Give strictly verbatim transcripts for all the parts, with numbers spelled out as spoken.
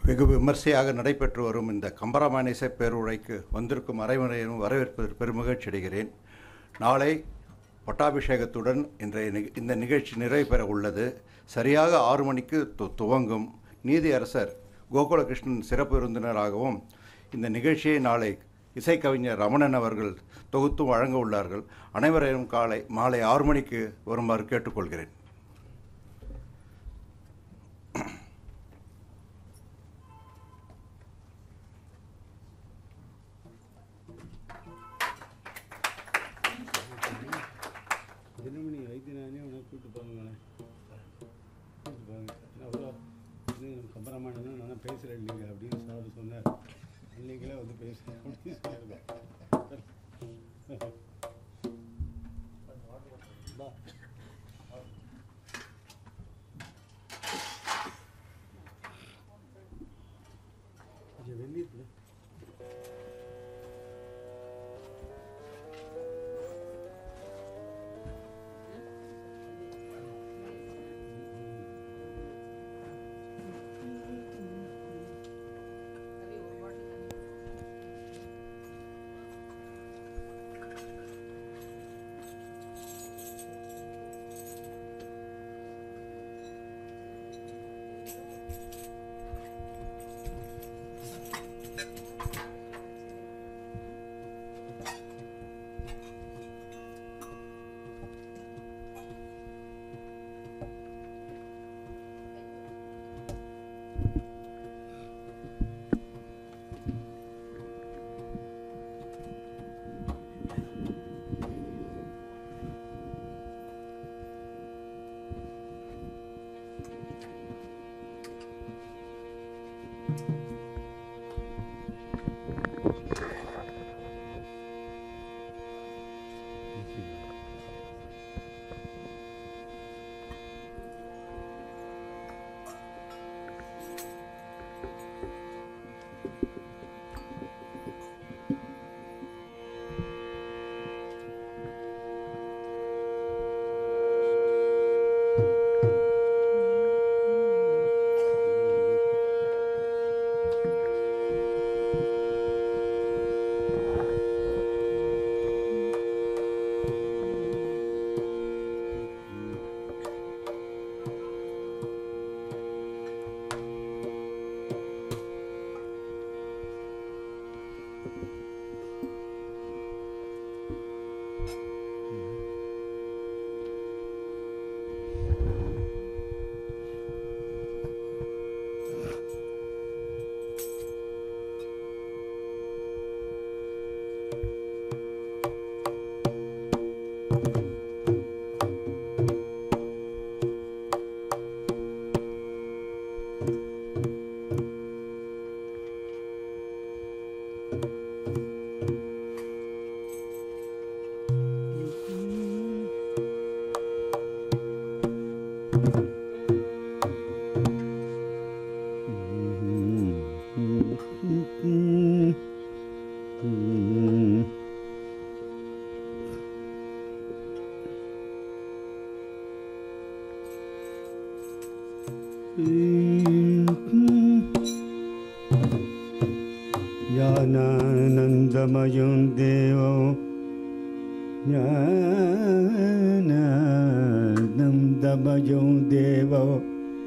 வெகு விமர்சையாக நடைபெற்று வரும் இந்த கம்பராமாயண இசை பேருரைக்கு வந்திருக்கும் அரைமுறையிலும் வரவேற்பதில் பெருமகிழ்ச்சி அடைகிறேன். நாளை பட்டாபிஷேகத்துடன் இன்றைய இந்த நிகழ்ச்சி நிறைவு பெற உள்ளது. சரியாக ஆறு மணிக்கு து துவங்கும். நீதி அரசர் கோகுலகிருஷ்ணன் சிறப்பு விருந்தினராகவும் இந்த நிகழ்ச்சியை நாளை இசைக்கவிஞர் ரமணன் அவர்கள் தொகுத்து வழங்க உள்ளார்கள். அனைவரையும் காலை மாலை ஆறு மணிக்கு வருமாறு கேட்டுக்கொள்கிறேன். தினமணி வைத்தியநாதனே உனக்கு கூப்பிட்டு போங்களேன், கூப்பிட்டு போங்க. அவ்வளோ கம்பராமாயணம் நான் பேசுகிறேன் இல்லைங்க அப்படின்னு சார் சொன்னார். இல்லைங்களே வந்து பேசுகிறேன் அப்படின்னு சொன்னார். கொஞ்சம் வெளியே ஞானானந்தமயம் தேவம் ஞானானந்தமயம் தேவம்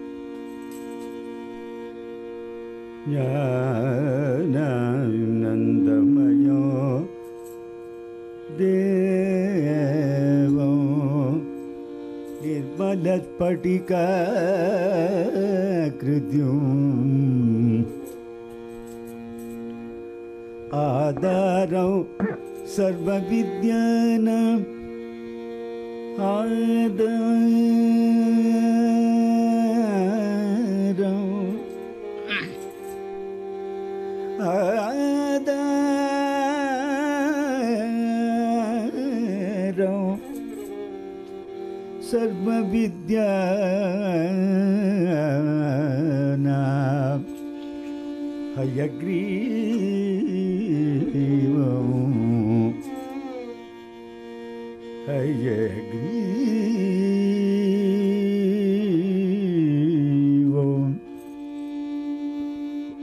ஞானானந்தமயம் தேவம் निर्मलस्फटिका कृत्युम् आधारं सर्वविद्यानाम् आधारं आधारं सर्वविद्यानां हयग्रीवं हयग्रीवं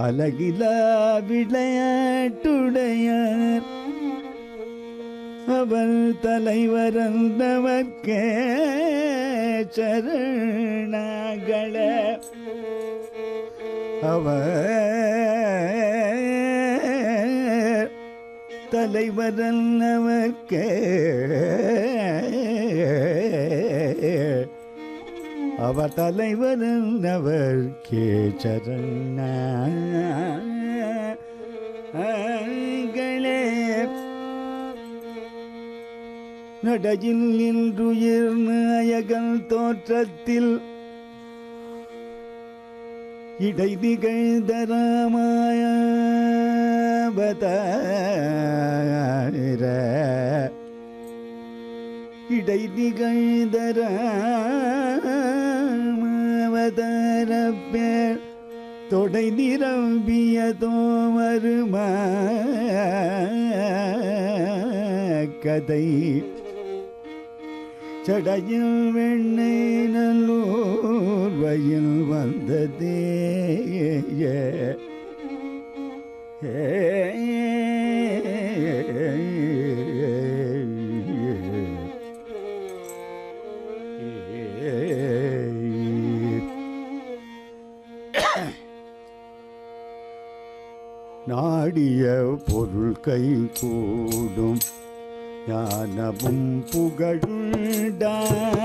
அழகிலா விளையாட்டுடையார் அவர் தலைவரந்தவர்க்கே சரணாகள அவர் தலைவரந்தவர்க்கே அவர் தலைவரந்தவர்க்கே சரணாகளே நடையில் நின்றுயிர் நாயகன் தோற்றத்தில் இடை நிகழ்ந்த ராமாயணாவதார இடை நிகழ்ந்த ராமாவதார பேர் தொடை நிரம்பிய தோமருமா கதை சடையில் வெண்ணை நல்லூர் வயல் வந்ததே நாடிய பொருள் கை கூடும் ஞானமும் புகழுண்டா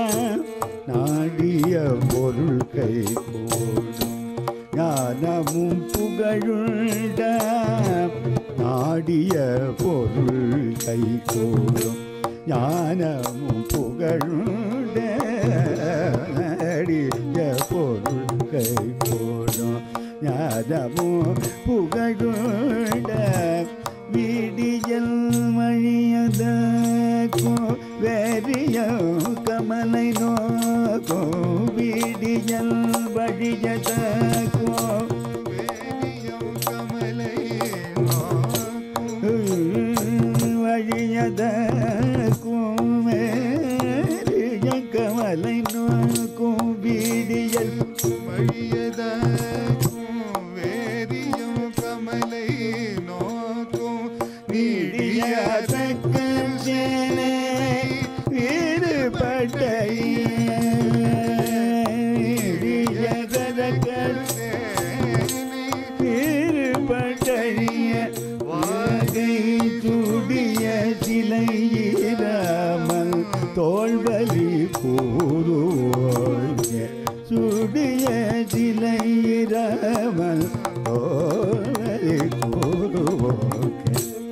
நாடிய பொருள் கை கூடும் ஞானமும் புகழுண்டா நாடிய பொருள் கை கூடும் ஞானமும் புகழுண்ட நாடிய பொருள் கை கூடும் ஞானமும் புகழுண்ட விடியல் மழியதோ வேறிய கமலை நோக்கோ விடியல் வழியதோ கமலை வழியதோ வேறிய கமலை நோக்கோ விடியல் வழியத வேரியம் கமலை நோக்கும் நீடியதற்கும் சேனை இருபட்டைய வாகை துடிய சிலையிராமல் தோல்வலி கூறுவோர் சுடிய சிலையிராமல் தோல்வலி கூறுவோர்க்கு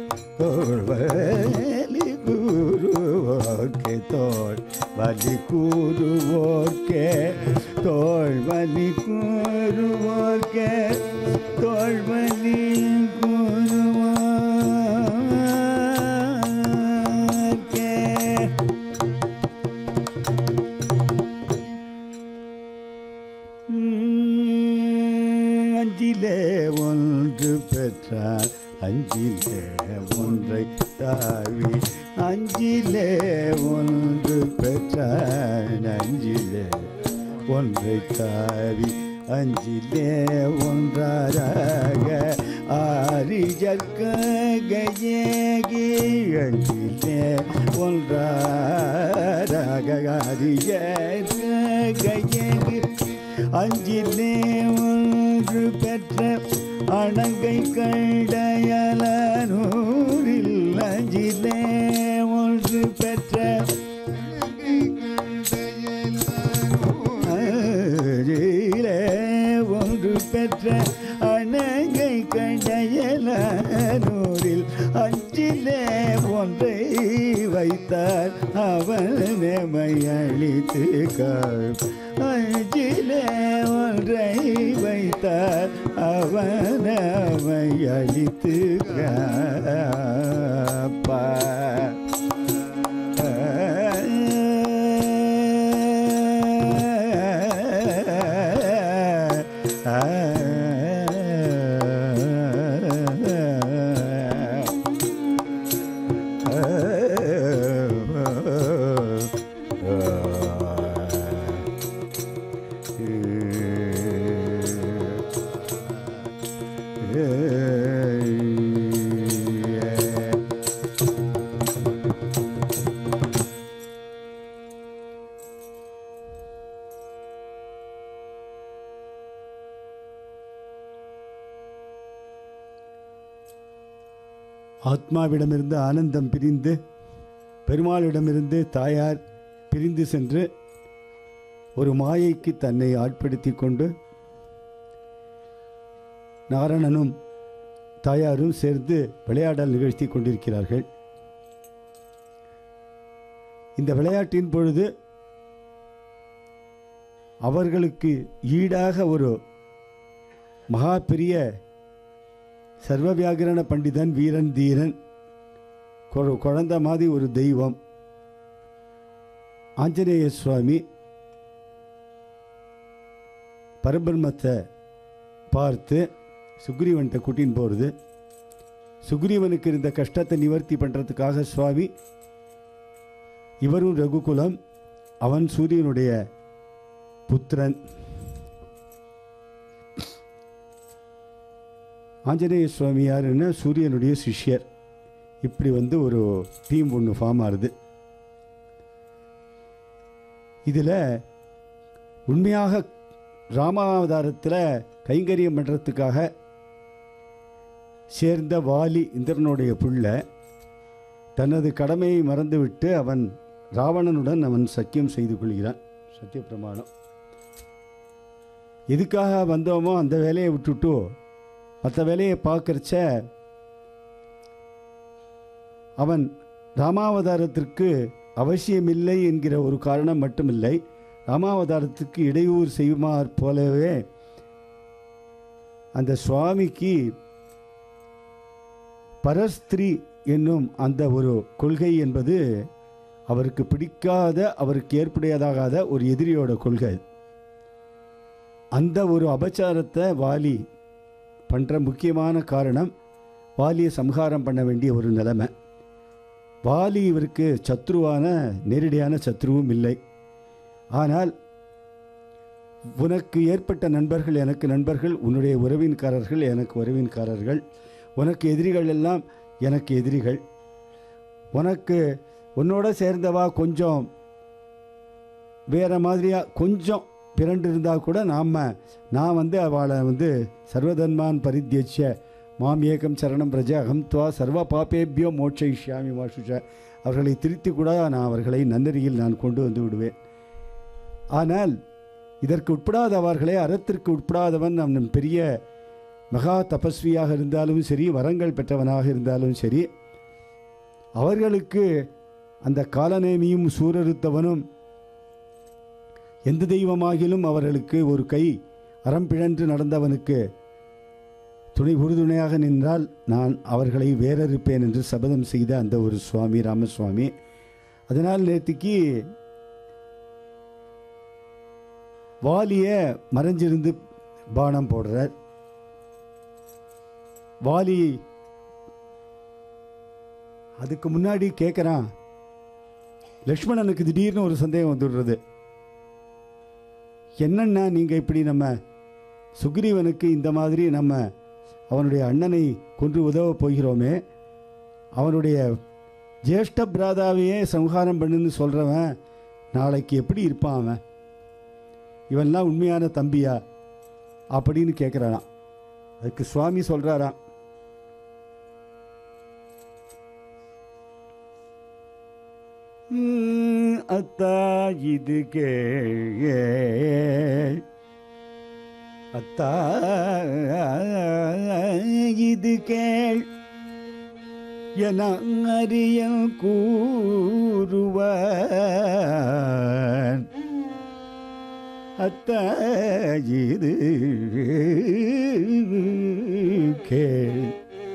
தோல்வலி கூறுவோர்க்கு தோல் வலி கூறுவோர்க்கே தோல் வலி கூறுவோர்க்கே தோல் வலி கூறுவோர்க்கே அஞ்சிலே ஒன்று பெற்றார் அஞ்சிலே ஒன்றை தாவி அஞ்சிலே ஒன்று பெற்றான் அஞ்சிலே ஒன்றை தாவி அஞ்சிலே ஒன்றாக ஆரிஜற்கேகி அஞ்சிலே ஒன்றாக ஆரிஜற்கேகி அஞ்சிலே ஒன்று பெற்ற அணங்கை கண்டையலூரில் அஞ்சிலே ஒன்று பெற்ற அஞ்சிலே ஒன்று பெற்ற அணங்கை கண்டையலூரில் அஞ்சிலே ஒன்றை வைத்தார் அவனமை அழித்து காள் அஞ்சிலே ஒன்றை வைத்தார் அவனமை அழித்து காப்பா ஆத்மாவிடமிருந்து ஆனந்தம் பிரிந்து பெருமாளிடமிருந்து தாயார் பிரிந்து சென்று ஒரு மாயைக்கு தன்னை ஆட்படுத்தி கொண்டு நாரணனும் தாயாரும் சேர்ந்து விளையாடல் நிகழ்த்தி கொண்டிருக்கிறார்கள். இந்த விளையாட்டின் பொழுது அவர்களுக்கு ஈடாக ஒரு மகா பெரிய சர்வ வியாகரண பண்டிதன் வீரன் தீரன் குழந்தை மாதிரி ஒரு தெய்வம் ஆஞ்சநேய சுவாமி பரபிரம்மத்தை பார்த்து சுக்ரீவன்கிட்ட கூட்டின்னு போகிறது. சுக்ரீவனுக்கு இருந்த கஷ்டத்தை நிவர்த்தி பண்ணுறதுக்காக சுவாமி இவரும் ரகுகுலம், அவன் சூரியனுடைய புத்திரன். ஆஞ்சநேய சுவாமி யாருன்னா சூரியனுடைய சிஷ்யர். இப்படி வந்து ஒரு டீம் ஒன்று ஃபார்ம் ஆகுது. இதில் உண்மையாக ராமாவதாரத்தில் கைங்கரியம் பண்ணுறதுக்காக சேர்ந்த வாலி இந்திரனுடைய பிள்ளை தனது கடமையை மறந்துவிட்டு அவன் ராவணனுடன் அவன் சத்தியம் செய்து கொள்கிறான். சத்திய பிரமாணம். எதுக்காக வந்தோமோ அந்த வேலையை விட்டுட்டு மற்ற வேலையை பார்க்கறச்ச அவன் ராமாவதாரத்திற்கு அவசியமில்லை என்கிற ஒரு காரணம் மட்டுமில்லை, ராமாவதாரத்துக்கு இடையூறு செய்யுமாறு போலவே அந்த சுவாமிக்கு பரஸ்திரீ என்னும் அந்த ஒரு கொள்கை என்பது அவருக்கு பிடிக்காத, அவருக்கு ஏற்புடையதாகாத ஒரு எதிரியோட கொள்கை. அந்த ஒரு அபச்சாரத்தை வாலி பண்ணுற முக்கியமான காரணம் வாலியை சம்ஹாரம் பண்ண வேண்டிய ஒரு நிலைமை. வாலி இவருக்கு சத்ருவான நேரடியான சத்ருவும் இல்லை. ஆனால் உனக்கு ஏற்பட்ட நண்பர்கள் எனக்கு நண்பர்கள், உன்னுடைய உறவின்காரர்கள் எனக்கு உறவின்காரர்கள், உனக்கு எதிரிகள் எல்லாம் எனக்கு எதிரிகள். உனக்கு உன்னோட சேர்ந்தவா கொஞ்சம் வேறு மாதிரியாக கொஞ்சம் பிறண்டு இருந்தால் கூட நாம் நான் வந்து அவளை வந்து சர்வதன்மான் பரித்யட்ச மாம் ஏகம் சரணம் பிரஜ அகம் துவா சர்வ பாப்பேபியோ மோட்சயிஷ்யாமி மாசுஷ, அவர்களை திருத்தி கூட நான் அவர்களை நன்னறியில் நான் கொண்டு வந்து விடுவேன். ஆனால் இதற்கு உட்படாதவர்களே, அறத்திற்கு உட்படாதவன் அவன் பெரிய மகா தபஸ்வியாக இருந்தாலும் சரி, வரங்கள் பெற்றவனாக இருந்தாலும் சரி, அவர்களுக்கு அந்த காலநேமியும் சூரறுத்தவனும் எந்த தெய்வமாகிலும் அவர்களுக்கு ஒரு கை அறம் பிழன்று நடந்தவனுக்கு துணை உறுதுணையாக நின்றால் நான் அவர்களை வேறறுப்பேன் என்று சபதம் செய்த அந்த ஒரு சுவாமி ராமசுவாமி. அதனால் நேற்றுக்கு வாலிய மறைஞ்சிருந்து பானம் போடுறார். வாலி அதுக்கு முன்னாடி கேட்குறான். லக்ஷ்மணனுக்கு திடீர்னு ஒரு சந்தேகம் வந்துடுறது. என்னன்னா நீங்கள் இப்படி நம்ம சுக்ரீவனுக்கு இந்த மாதிரி நம்ம அவனுடைய அண்ணனை கொன்று உதவ போகிறோமே, அவனுடைய ஜேஷ்ட பிராதாவையே சம்ஹாரம் பண்ணுன்னு சொல்கிறவன் நாளைக்கு எப்படி இருப்பான்? அவன் இவன்லாம் உண்மையான தம்பியா அப்படின்னு கேட்குறானாம். அதுக்கு சுவாமி சொல்கிறாராம், அத்தா இது கே அத்தா இது கேள் என அறிய கூறுவான். அத்தா இது கேள்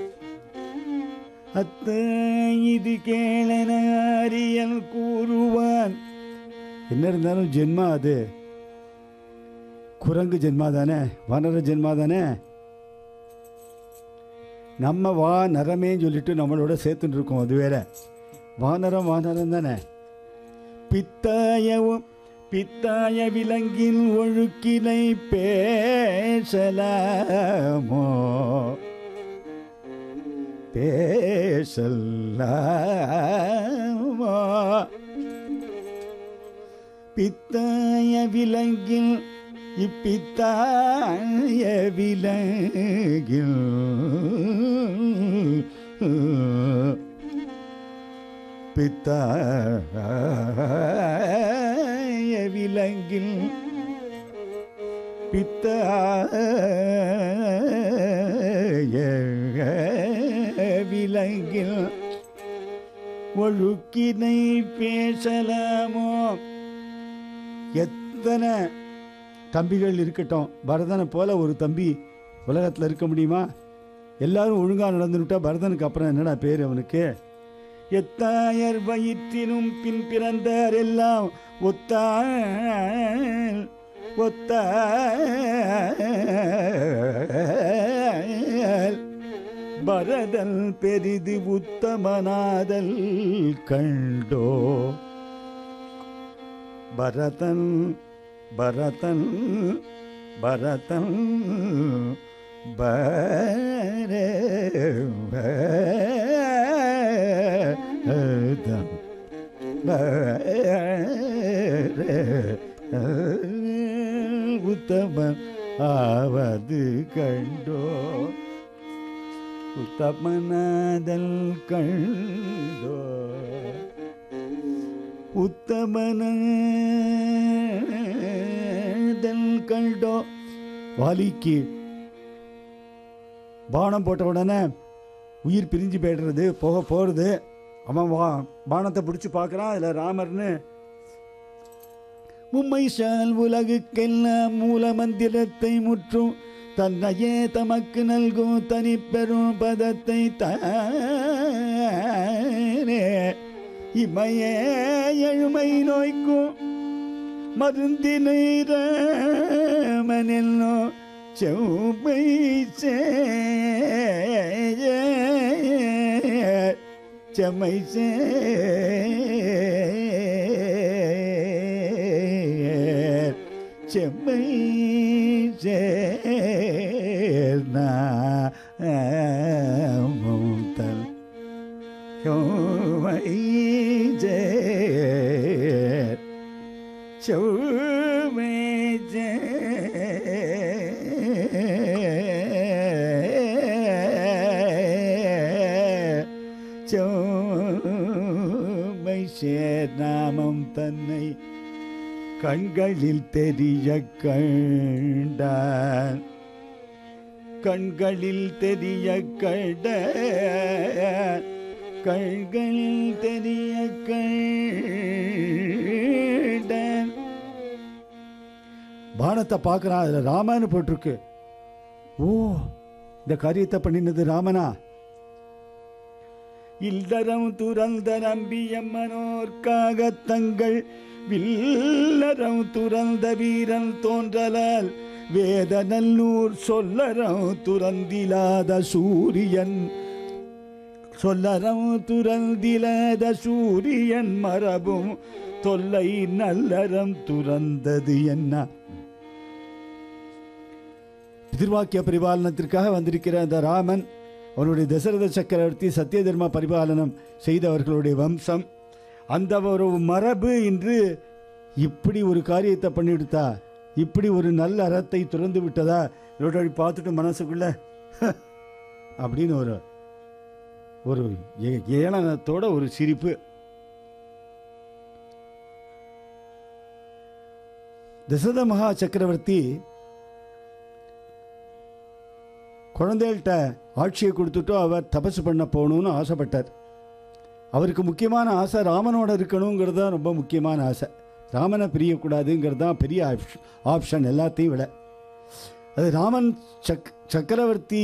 அத்த இது கேளன அறியல் கூறுவான். என்ன இருந்தாலும் ஜென்மா அது குரங்கு ஜென்மா தானே, வானர ஜென்மா தானே. நம்ம வா நரமேன்னு சொல்லிட்டு நம்மளோட சேர்த்துட்டு இருக்கோம். அது வேற, வானரம் வானரம் தானே. பித்தாயவும் பித்தாய விலங்கின் ஒழுக்கினை பேசலாமோ பேசலாமோ பித்தாய விலங்கில் இப்பித்தாய விலங்கில் பித்தாய விலங்கில் பித்தாய விலங்கில் ஒழுக்கினை பேசலாமோ? எத்தனை தம்பிகள் இருக்கட்டும், பரதனை போல ஒரு தம்பி உலகத்தில் இருக்க முடியுமா? எல்லாரும் ஒழுங்காக நடந்துட்டா பரதனுக்கு அப்புறம் என்னடா பேர் அவனுக்கு? எத்தாயர் வயிற்றினும் பின் பிறந்தார் எல்லாம் ஒத்தாள் ஒத்தாள் பரதல் பெரிது உத்தமனாதல் கண்டோ. பரதன் பரதன் பரதன் பரதன் உத்தமன் ஆவது கண்டோ. உத்தமனாதல் கண்டோ. உத்தமனாதல் கண்டோ. வாலிக்கு பானம் போட்ட உடனே உயிர் பிரிஞ்சு போய்டுறது, போக போகிறது. அவன் வா பானத்தை பிடிச்சி பார்க்குறான், அதில் ராமர்னு மும்மை சால் உலகுக்கெல்லாம் மூல மந்திரத்தை முற்றும் தன்னையே தமக்கு நல்கும் தனி பெரும் பதத்தை தானே இமையே எழுமை நோய்க்கும் மருந்தினை ராமனெல்லோ செவ்வை செம்மை செம்மை சேர்ந்தல் செவ்வை செவ்வை செவ்வை சேர் நாமம் தன்னை கண்களில் தெரிய கண்டான். கண்களில் தெரிய கண்ட கண்களில் தெரிய கண்டான். பானத்தை பார்க்குறான், அதில் ராமன்னு போட்டிருக்கு. ஓ, இந்த காரியத்தை பண்ணினது ராமனா? இல்லறம் துறந்த நம்பியம்மனோர்க்காக தங்கள் வில்லறம் துறந்த வீரன் தோன்றலால் வேத நல்லூர் சொல்லறம் துறந்திலாத சூரியன் சொல்லறம் துறந்திலாத சூரியன் மரபும் தொல்லை நல்லறம் துறந்தது என்ன? பிதிர்வாக்கிய பரிபாலனத்திற்காக வந்திருக்கிற அந்த ராமன், அவருடைய தசரத சக்கரவர்த்தி சத்திய தர்ம பரிபாலனம் செய்தவர்களுடைய வம்சம், அந்த ஒரு மரபு இன்று இப்படி ஒரு காரியத்தை பண்ணிவிடுத்தா, இப்படி ஒரு நல்ல அறத்தை துறந்து விட்டதா? இதோட பார்த்துட்டு மனசுக்குள்ள அப்படின்னு ஒரு ஒரு ஏளனத்தோட ஒரு சிரிப்பு. தசரத மகா சக்கரவர்த்தி குழந்தைகள்கிட்ட ஆட்சியை கொடுத்துட்டோ அவர் தபசு பண்ண போகணும்னு ஆசைப்பட்டார். அவருக்கு முக்கியமான ஆசை ராமனோட இருக்கணுங்கிறது தான் ரொம்ப முக்கியமான ஆசை. ராமனை பிரியக்கூடாதுங்கிறது தான் பெரிய ஆப்ஷன் எல்லாத்தையும் விட. அது ராமன் சக் சக்கரவர்த்தி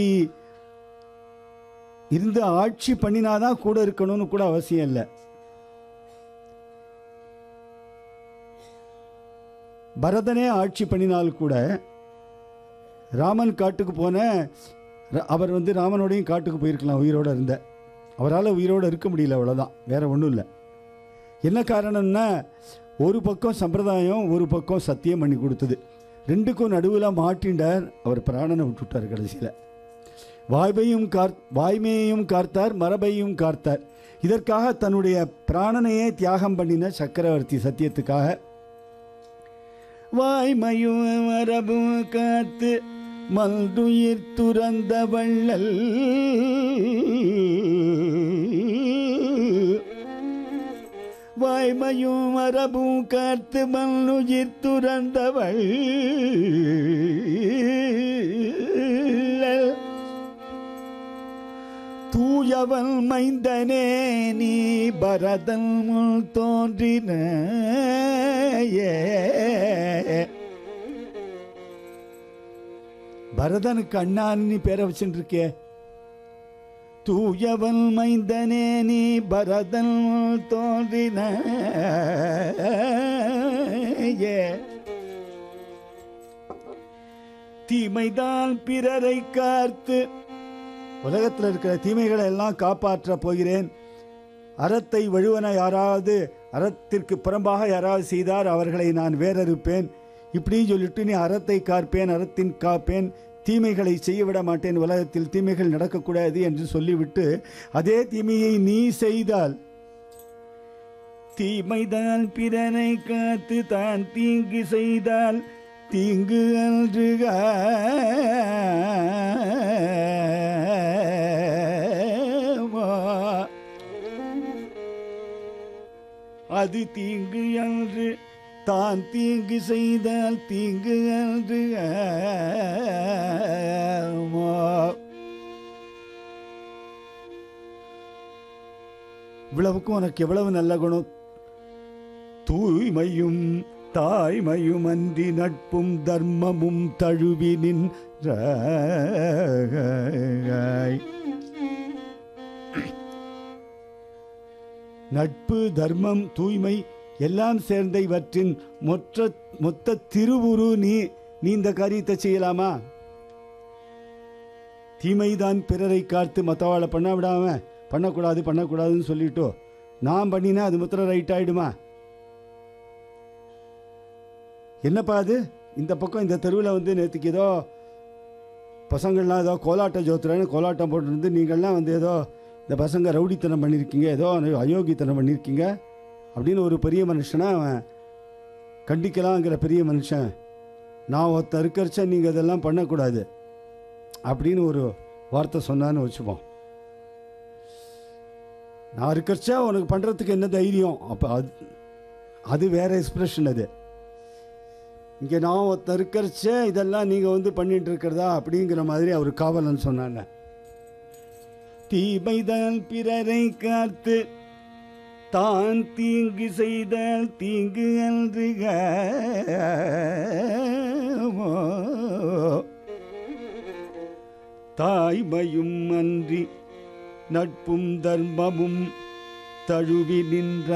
இருந்து ஆட்சி பண்ணினாதான் கூட இருக்கணும்னு கூட அவசியம் இல்லை. பரதனே ஆட்சி பண்ணினால் கூட ராமன் காட்டுக்கு போன அவர் வந்து ராமனோடையும் காட்டுக்கு போயிருக்கலாம் உயிரோடு இருந்த. அவரால் உயிரோடு இருக்க முடியல, அவ்வளோதான், வேற ஒன்றும் இல்லை. என்ன காரணம்னா, ஒரு பக்கம் சம்பிரதாயம், ஒரு பக்கம் சத்தியம் பண்ணி கொடுத்தது. ரெண்டுக்கும் நடுவில் மாட்டின்றார். அவர் பிராணனை விட்டுவிட்டார் கடைசியில். வாய்மையும் கார் வாய்மையையும் காத்தார், மரபையும் காத்தார். இதற்காக தன்னுடைய பிராணனையே தியாகம் பண்ணின சக்கரவர்த்தி சத்தியத்துக்காக. வாய்மையும் மரபும் காத்து மல்துயிர் துறந்த வள்ளல் தாய்மையும் மரபும் காத்து மண்ணுயிர் துறந்தவள் தூயவன் மைந்தனே நீ பரதன் முன் தோன்றின பரதனுக்கு அண்ணான்னு நீ பேரை வச்சுட்டு இருக்கே. தூயவன் மைந்தனே நீ பரதன் தோன்றின தீமைதான் பிறரை காத்து உலகத்தில் இருக்கிற தீமைகளை எல்லாம் காப்பாற்ற போகிறேன். அறத்தை வழுவன யாராவது அறத்திற்கு புறம்பாக யாராவது செய்தார் அவர்களை நான் வேறறுப்பேன். இப்படின்னு சொல்லிட்டு நீ அறத்தை காப்பேன், அறத்தின் காப்பேன், தீமைகளை செய்ய விட மாட்டேன், உலகத்தில் தீமைகள் நடக்கக்கூடாது என்று சொல்லிவிட்டு அதே தீமையை நீ செய்தால் தீமைதான் பிறனை காத்து தான் தீங்கு செய்தால் தீங்கு அன்று அது தீங்கு அன்று தான் தீங்கு செய்தால் தீங்கு அன்று இவ்வளவுக்கும் உனக்கு எவ்வளவு நல்ல குணம். தூய்மையும் தாய்மையும் அன்றி நட்பும் தர்மமும் தழுவி நின்ற நட்பு தர்மம் தூய்மை எல்லாம் சேர்ந்த இவற்றின் மொத்த மொத்த திருவுரு நீ நீ இந்த காரியத்தை செய்யலாமா? தீமைதான் பிறரை காத்து மற்றவாளை பண்ண விடாம பண்ணக்கூடாது பண்ணக்கூடாதுன்னு சொல்லிட்டோ நான் பண்ணினா அது மாத்திரம் ரைட் ஆயிடுமா? என்னப்பா அது இந்த பக்கம் இந்த தெருவில் வந்து நேற்றுக்கு ஏதோ பசங்கள்லாம் ஏதோ கோலாட்ட ஜோத்துறன்னு கோலாட்டம் போட்டுருந்து நீங்கள்லாம் வந்து ஏதோ இந்த பசங்க ரவுடித்தனம் பண்ணியிருக்கீங்க, ஏதோ அயோக்கியத்தனம் பண்ணியிருக்கீங்க அப்படின்னு ஒரு பெரிய மனுஷனை அவன் கண்டிக்கலாங்கிற பெரிய மனுஷன் நான் ஒருத்தர் இருக்கிறச்ச நீங்கள் இதெல்லாம் பண்ணக்கூடாது அப்படின்னு ஒரு வார்த்தை சொன்னான்னு வச்சுப்போம். நான் இருக்கிறச்சா உனக்கு பண்ணுறதுக்கு என்ன தைரியம்? அப்போ அது அது வேற எக்ஸ்பிரஷன். அது இங்கே நான் ஒருத்தர் இருக்கிறச்ச இதெல்லாம் நீங்கள் வந்து பண்ணிட்டு இருக்கிறதா அப்படிங்கிற மாதிரி அவர் காவலன் சொன்னாங்க. தீமைதான் பிறரை காத்து தான் தீங்கு செய்தால் தீங்கு அன்று தாய்மையும் அன்றி நட்பும் தர்மமும் தழுவி நின்ற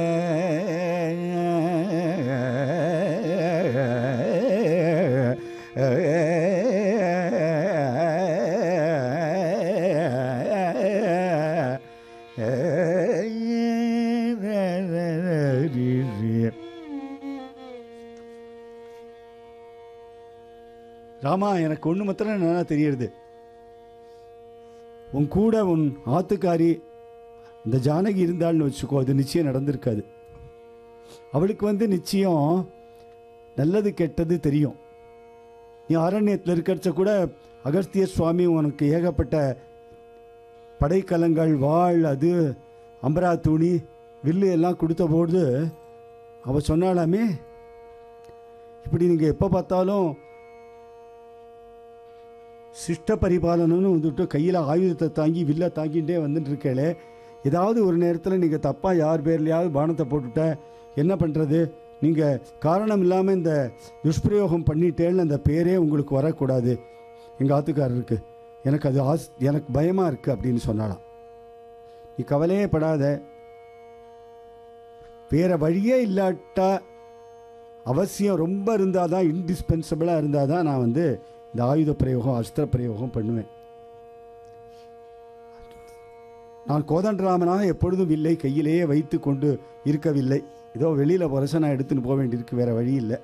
ராமா, எனக்கு ஒன்று மாத்திரம் நல்லா தெரியுது. உன் கூட உன் ஆத்துக்காரி இந்த ஜானகி இருந்தாள்னு வச்சுக்கோ, அது நிச்சயம் நடந்திருக்காது. அவளுக்கு வந்து நிச்சயம் நல்லது கெட்டது தெரியும். நீ அரண்யத்தில் இருக்கிறச்ச கூட அகஸ்திய சுவாமி உனக்கு ஏகப்பட்ட படைக்கலங்கள், வாழ், அது அம்பரா துணி, வில்லு எல்லாம் கொடுத்த போது அவள் சொன்னாலாமே, இப்படி நீங்கள் எப்போ பார்த்தாலும் சிஷ்ட பரிபாலனம்னு வந்துட்டு கையில் ஆயுதத்தை தாங்கி வில்லை தாங்கிட்டே வந்துட்டு இருக்கேளே, ஏதாவது ஒரு நேரத்தில் நீங்கள் தப்பாக யார் பேர்லையாவது பானத்தை போட்டுட்ட என்ன பண்ணுறது? நீங்கள் காரணம் இல்லாமல் இந்த துஷ்பிரயோகம் பண்ணிட்டேன்னு அந்த பேரே உங்களுக்கு வரக்கூடாது எங்கள் ஆத்துக்காரருக்கு, எனக்கு அது ஆஸ் எனக்கு பயமாக இருக்குது அப்படின்னு சொன்னாலாம். நீ கவலையே படாத, வேறு வழியே இல்லாட்டா அவசியம் ரொம்ப இருந்தால் தான், இன்டிஸ்பென்சபிளாக இருந்தால் தான் நான் வந்து இந்த ஆயுத பிரயோகம் அஸ்திர பிரயோகம் பண்ணுவேன். நான் கோதண்டராமனாக எப்பொழுதும் வில்லை கையிலேயே வைத்து கொண்டு இருக்கவில்லை. ஏதோ வெளியில் புரச நான் எடுத்துன்னு போக வேண்டியிருக்கு, வேறு வழி இல்லை.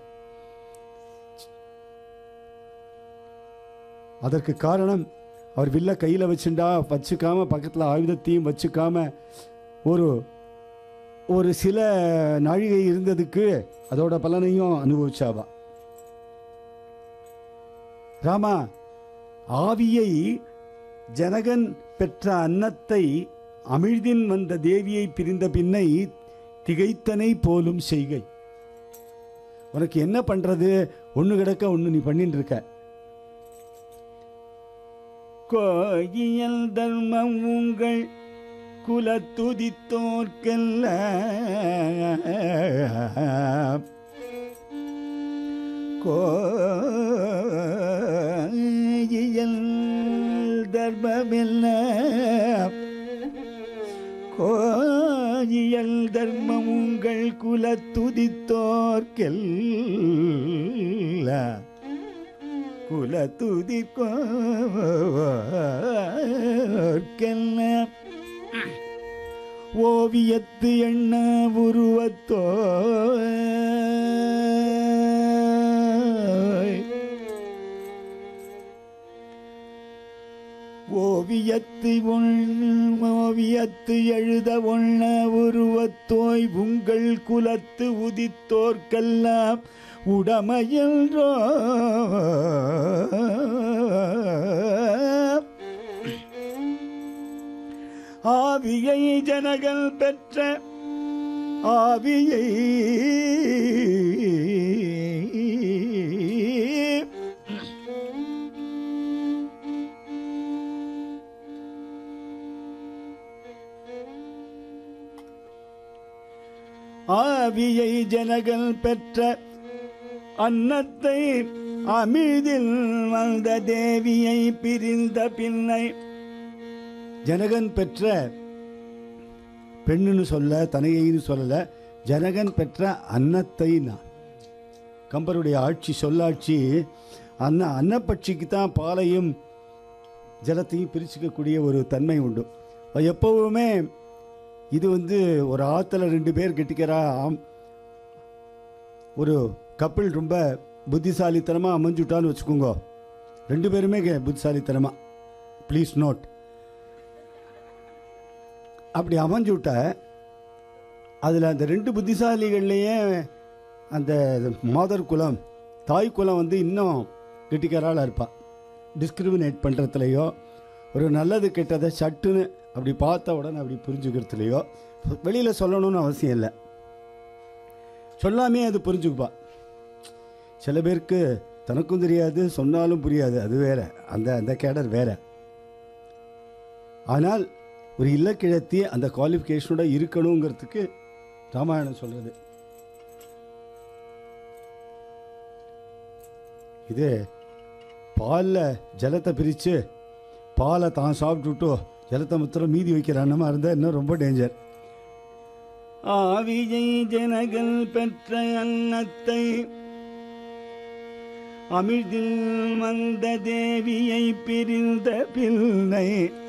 அதற்கு காரணம் அவர் வில்லை கையில் வச்சுண்டா வச்சுக்காம பக்கத்தில் ஆயுதத்தையும் வச்சுக்காம ஒரு ஒரு சில நாழிகை இருந்ததுக்கு அதோட பலனையும் அனுபவிச்சாவா. ராமா, ஆவியை ஜனகன் பெற்ற அன்னத்தை அமிழ்தின் வந்த தேவியை பிரிந்த பின்னை திகைத்தனை போலும் செய்கை. உனக்கு என்ன பண்றது, ஒன்று கிடக்க ஒன்று நீ பண்ணிட்டு இருக்க. கோயியல் தர்மம் உங்கள் குலத்துதித்தோர்க்கெல்லாம் கோயியல் தர்மமெல்லாம் கோயியல் தர்மம் உங்கள் குலத்துதித்தோர்க்கெல்லாம் குலத்துதித்தோர்க்கெல்லாம் ஓவியத்து எண்ண உருவத்தோ ஓவியத்து ஓவியத்து எழுத ஒண்ண உருவத்தோய் உங்கள் குலத்து உதித்தோர்க்கெல்லாம் உடமையென்றோ ஆவியை ஜனங்கள் பெற்ற ஆவியை ஆவியை ஜனங்கள் பெற்ற அன்னத்தை அமிழ்தில் வந்த தேவியை பிரிந்த பின்னை. ஜனகன் பெற்ற பெண்ணுன்னு சொல்ல, தனையைன்னு சொல்லல, ஜனகன் பெற்ற அன்னத்தை. நான் கம்பருடைய ஆட்சி சொல்லாட்சி அன்ன அன்னப்பட்சிக்கு தான் பாலையும் ஜலத்தையும் பிரிச்சுக்கக்கூடிய ஒரு தன்மை உண்டு. எப்போவுமே இது வந்து ஒரு ஆற்றுல ரெண்டு பேர் கெட்டிக்கிறா, ஒரு கப்பிள் ரொம்ப புத்திசாலித்தனமாக அமைஞ்சுட்டான்னு வச்சுக்கோங்க. ரெண்டு பேருமே புத்திசாலித்தனமாக, ப்ளீஸ் நோட், அப்படி அமைஞ்சுவிட்ட அதில் அந்த ரெண்டு புத்திசாலிகள்லேயே அந்த மாதர் குலம், தாய் குலம் வந்து இன்னும் கெட்டிக்காரால் இருப்பாள். டிஸ்கிரிமினேட் பண்ணுறதுலையோ, ஒரு நல்லது கெட்டதை சட்டுன்னு அப்படி பார்த்த உடனே அப்படி புரிஞ்சுக்கிறதுலையோ, வெளியில் சொல்லணும்னு அவசியம் இல்லை, சொல்லாமே அது புரிஞ்சுக்குப்பா. சில பேருக்கு தனக்கும் தெரியாது, சொன்னாலும் புரியாது, அது வேற, அந்த அந்த கேடர் வேற. ஆனால் ஒரு இல்லக்கிழத்தி அந்த குவாலிஃபிகேஷனோட இருக்கணுங்கிறதுக்கு ராமாயணம் சொல்றது. இது பாலில் ஜலத்தை பிரித்து பாலை தான் சாப்பிட்டுட்டோ ஜலத்தை மாத்திரம் மீதி வைக்கிறான்னு இருந்தால் இன்னும் ரொம்ப டேஞ்சர். ஆவியை ஜனங்கள் பெற்ற அன்னத்தை அமிழ்தில் வந்த தேவியை பிரிந்த பிள்ளை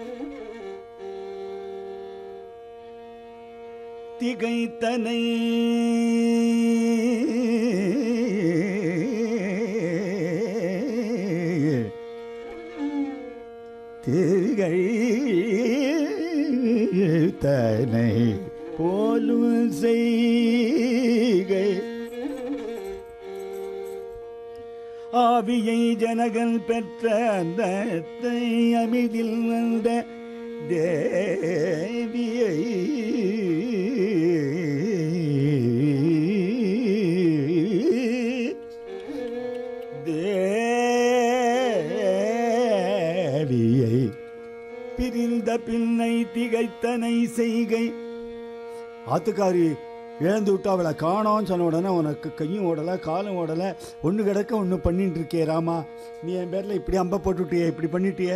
திகைத்தனை திகைத்தனை போலும் செய்கை. ஆவியை ஜனகன் பெற்ற அன்னத்தை அமிழ்தில் வந்த தேவியை தேவியை பிரிந்த பின்னை திகைத்தனை செய்கை. ஆத்துக்காரி இழந்து விட்டு அவளை காணோன்னு சொன்ன உடனே உனக்கு கையும் ஓடலை காலும் ஓடலை, ஒன்று கிடக்க ஒன்று பண்ணிட்டு இருக்கே ராமா, நீ என் பேரில் இப்படி அம்பை போட்டுட்டியே, இப்படி பண்ணிட்டியே.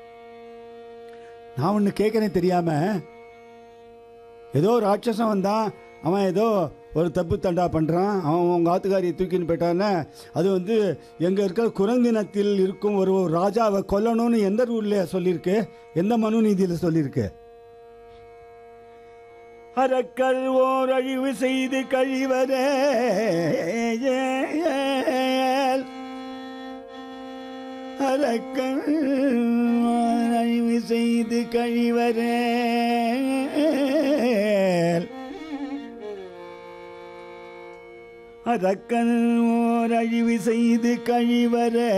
நான் ஒன்று கேட்குறேன் தெரியாமல், ஏதோ ஒரு ராட்சசம் வந்தான், அவன் ஏதோ ஒரு தப்பு தண்டா பண்ணுறான், அவன் உங்கள் ஆத்துக்காரியை தூக்கின்னு போயிட்டான்னு, அது வந்து எங்கே இருக்கிற குரங்கினத்தில் இருக்கும் ஒரு ராஜாவை கொல்லணும்னு எந்த ரூலில் சொல்லியிருக்கு, எந்த மனு நீதியில் சொல்லியிருக்கு? அறக்கல் ஓர் அழிவு செய்து கழிவரே அரக்கன் அழிவு செய்து கழிவரே அரக்கன் ஓர் அழிவு செய்து கழிவரே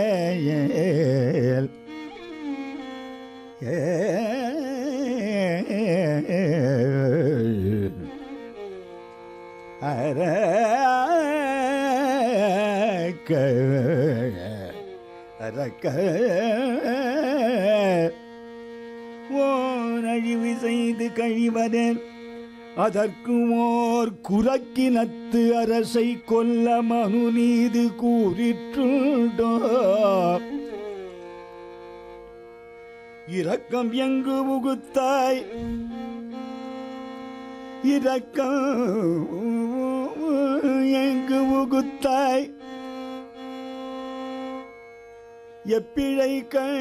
அரக்க அரக்க ஓர் அழிவு செய்து கழிவதேன் அதற்கு ஓர் குரக்கினத்து அரசை கொல்ல மனு நீது கூறிற்றுண்டோ இரக்கம் எங்கு உகுத்தாய் இரக்கம் எங்கு உகுத்தாய் எப்பிழை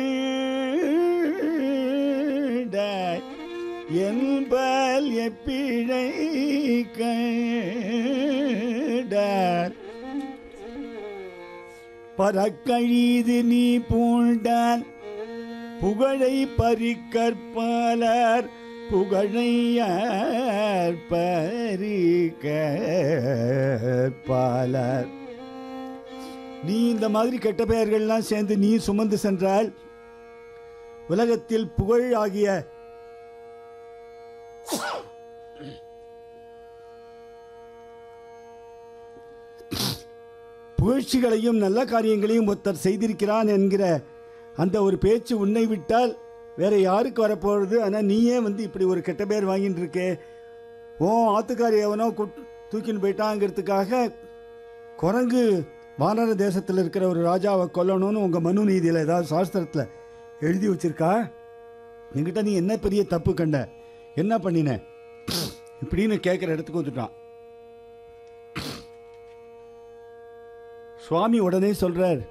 கண்டாய் என்பால் எப்பிழை கண்டார் பறக்கழிது நீ பூண்டான் புகழை பறிக்கற்பாலர் புகழையார் பறிக்கற்பாலர். நீ இந்த மாதிரி கெட்ட பெயர்கள்லாம் சேர்ந்து நீ சுமந்து சென்றால் உலகத்தில் புகழ் ஆகிய புகழ்ச்சிகளையும் நல்ல காரியங்களையும் ஒருத்தர் செய்திருக்கிறான் என்கிற அந்த ஒரு பேச்சு உன்னை விட்டால் வேற யாருக்கு வரப்போகிறது? ஆனால் நீயே வந்து இப்படி ஒரு கெட்ட பேர் வாங்கிட்டு இருக்கே. ஓ ஆத்துக்காரி எவனோ தூக்கின்னு போயிட்டாங்கிறதுக்காக குரங்கு வானர தேசத்தில் இருக்கிற ஒரு ராஜாவை கொல்லணும்னு உங்கள் மனு நீதியில் ஏதாவது சாஸ்திரத்தில் எழுதி வச்சிருக்கா? என்கிட்ட நீ என்ன பெரிய தப்பு கண்ட, என்ன பண்ணின இப்படின்னு கேட்குற இடத்துக்கு வந்துட்டான். சுவாமி உடனே சொல்றார்,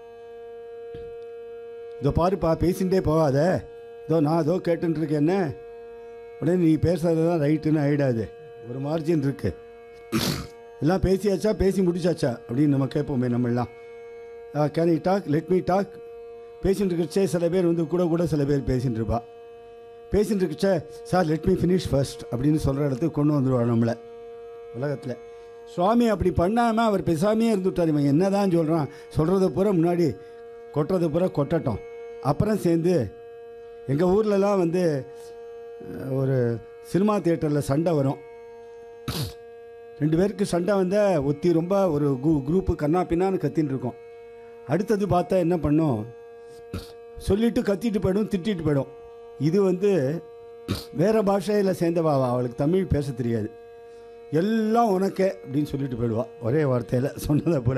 இதோ பாருப்பா பேசிகிட்டே போகாத, இதோ நான் ஏதோ கேட்டுன்னு இருக்கேன், என்ன உடனே நீ பேசுறது தான் ரைட்டுன்னு ஆகிடாது, ஒரு மார்ஜின் இருக்கு, எல்லாம் பேசியாச்சா பேசி முடிச்சாச்சா அப்படின்னு நம்ம கேட்போமே நம்மளாம். Can you talk, let me talk. பேசிகிட்டு இருக்கச்சே சில பேர் வந்து கூட கூட சில பேர் பேசிகிட்டு இருப்பா. பேசிகிட்டு இருக்கச்சே sir let me finish first அப்படின்னு சொல்கிற இடத்துக்கு கொண்டு வந்துடுவாள் நம்மளை உலகத்தில். சுவாமி அப்படி பண்ணாமல் அவர் பேசாமையே இருந்துவிட்டார். இவன் என்ன தான் சொல்கிறான், சொல்கிறத பூரா முன்னாடி கொட்டுறதை பூரா கொட்டட்டும், அப்புறம் சேர்ந்து எங்கள் ஊர்லலாம் வந்து ஒரு சினிமா தியேட்டரில் சண்டை வரும். ரெண்டு பேருக்கு சண்டை வந்தால் ஒத்தி ரொம்ப ஒரு குரூ குரூப்பு கண்ணா பின்னான்னு கத்தின்னு இருக்கோம். அடுத்தது பார்த்தா என்ன பண்ணும், சொல்லிவிட்டு கத்திட்டு போயிடும், திட்டிட்டு போயிடும். இது வந்து வேறு பாஷையில் சேர்ந்தவாவா, அவளுக்கு தமிழ் பேச தெரியாது, எல்லாம் உனக்கே அப்படின்னு சொல்லிட்டு போயிடுவா ஒரே வார்த்தையில் சொன்னதை பூரா.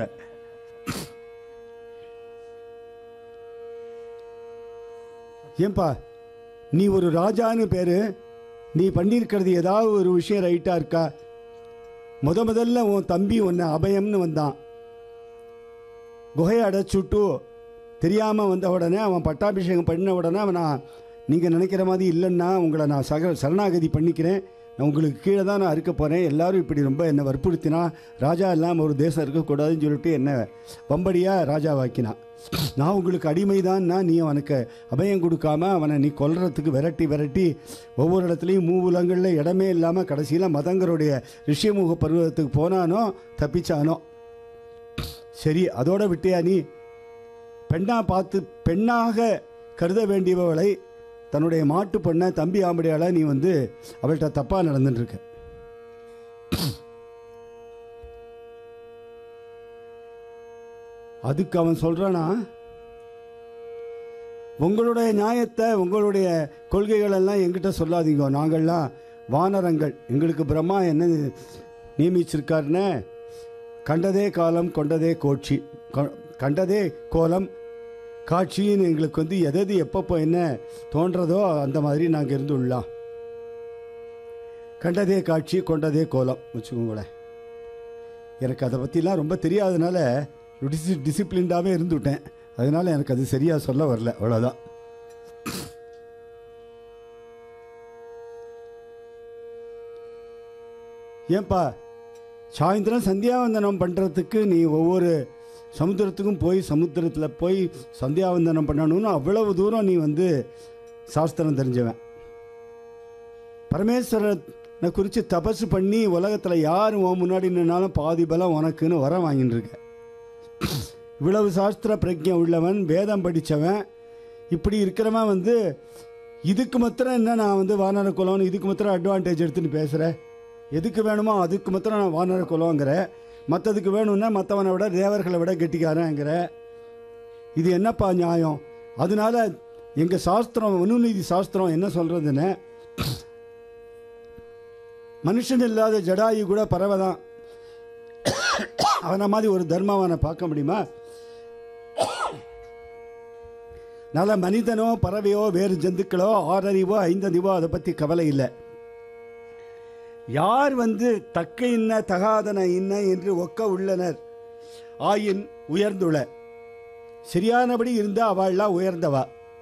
ஏன்பா நீ ஒரு ராஜான்னு பேர், நீ பண்ணியிருக்கிறது ஏதாவது ஒரு விஷயம் ரைட்டாக இருக்கா? முத முதல்ல உன் தம்பி உன்னை அபயம்னு வந்தான், குகையை அடைச்சுட்டு தெரியாமல் வந்த உடனே அவன் பட்டாபிஷேகம் பண்ண உடனே அவன் நான் நீங்கள் நினைக்கிற மாதிரி இல்லைன்னா உங்களை நான் சக சரணாகதி பண்ணிக்கிறேன், நான் உங்களுக்கு கீழே தான் நான் இருக்க போகிறேன், எல்லோரும் இப்படி ரொம்ப என்னை வற்புறுத்தினா ராஜா இல்லாமல் ஒரு தேசம் இருக்கக்கூடாதுன்னு சொல்லிட்டு என்னை வம்படியாக ராஜாவாக்கினான். நான் உங்களுக்கு அடிமை தான்னா நீ அவனுக்கு அபயம் கொடுக்காம அவனை நீ கொல்றதுக்கு விரட்டி விரட்டி ஒவ்வொரு இடத்துலையும் மூவுலங்களில் இடமே இல்லாமல் கடைசியில் மதங்கருடைய ரிஷியமுக பருவத்துக்கு போனானோ தப்பிச்சானோ. சரி அதோட விட்டியா நீ? பெண்ணாக பார்த்து பெண்ணாக கருத வேண்டியவளை தன்னுடைய மாட்டு பொண்ண தம்பி ஆம்படியால் நீ வந்து அவள்கிட்ட தப்பாக நடந்துட்டுருக்க. அதுக்கு அவன் சொல்கிறானா, உங்களுடைய நியாயத்தை உங்களுடைய கொள்கைகளெல்லாம் எங்கிட்ட சொல்லாதீங்க, நாங்கள்லாம் வானரங்கள், எங்களுக்கு பிரம்மா என்ன நியமிச்சிருக்காருன்னு கண்டதே காலம் கொண்டதே கோட்சி கண்டதே கோலம் காட்சின்னு எங்களுக்கு வந்து எதது எப்பப்போ என்ன தோன்றதோ அந்த மாதிரி நாங்கள் இருந்துள்ளலாம். கண்டதே காட்சி கொண்டதே கோலம் வச்சுக்கோங்களேன். எனக்கு அதை பற்றிலாம் ரொம்ப தெரியாதனால டிசி டிசிப்ளின்டாகவே இருந்துவிட்டேன், அதனால் எனக்கு அது சரியாக சொல்ல வரல, அவ்வளோதான். ஏன்பா சாயந்தரம் சந்தியாவந்தனம் பண்ணுறதுக்கு நீ ஒவ்வொரு சமுத்திரத்துக்கும் போய் சமுத்திரத்தில் போய் சந்தியாவந்தனம் பண்ணணும்னு அவ்வளவு தூரம் நீ வந்து சாஸ்திரம் தெரிஞ்சவன். பரமேஸ்வரனை குறித்து தபசு பண்ணி உலகத்தில் யார் உன் முன்னாடி நின்னாலும் பாதி பலம் உனக்குன்னு வர வாங்கின்னு இருக்க. இவ்வளவு சாஸ்திர பிரஜை உள்ளவன், வேதம் படித்தவன், இப்படி இருக்கிறவன் வந்து இதுக்கு மாத்திரம் என்ன நான் வந்து வானர குலம்னு இதுக்கு மாத்திரம் அட்வான்டேஜ் எடுத்துன்னு பேசுகிறேன். எதுக்கு வேணுமோ அதுக்கு மாத்திரம் நான் வானர குலங்கிற, மற்றதுக்கு வேணும்னா மற்றவனை விட தேவர்களை விட கெட்டிக்காரங்கிற. இது என்னப்பா நியாயம்? அதனால எங்கள் சாஸ்திரம், மனுநீதி சாஸ்திரம் என்ன சொல்கிறதுன்னு, மனுஷன் இல்லாத ஜடாயு கூட பறவை தான். அவனை மாதிரி ஒரு தர்மவானை பார்க்க முடியுமா? நல்ல மனிதனோ பறவையோ வேறு ஜந்துக்களோ ஆறறிவோ ஐந்தறிவோ அதை பற்றி கவலை இல்லை. யார் வந்து தக்க இன்ன தகாதன இன்ன என்று ஒக்க உள்ளனர் ஆயின் உயர்ந்துள்ள. சரியானபடி இருந்தால் அவள்லாம் உயர்ந்தவா.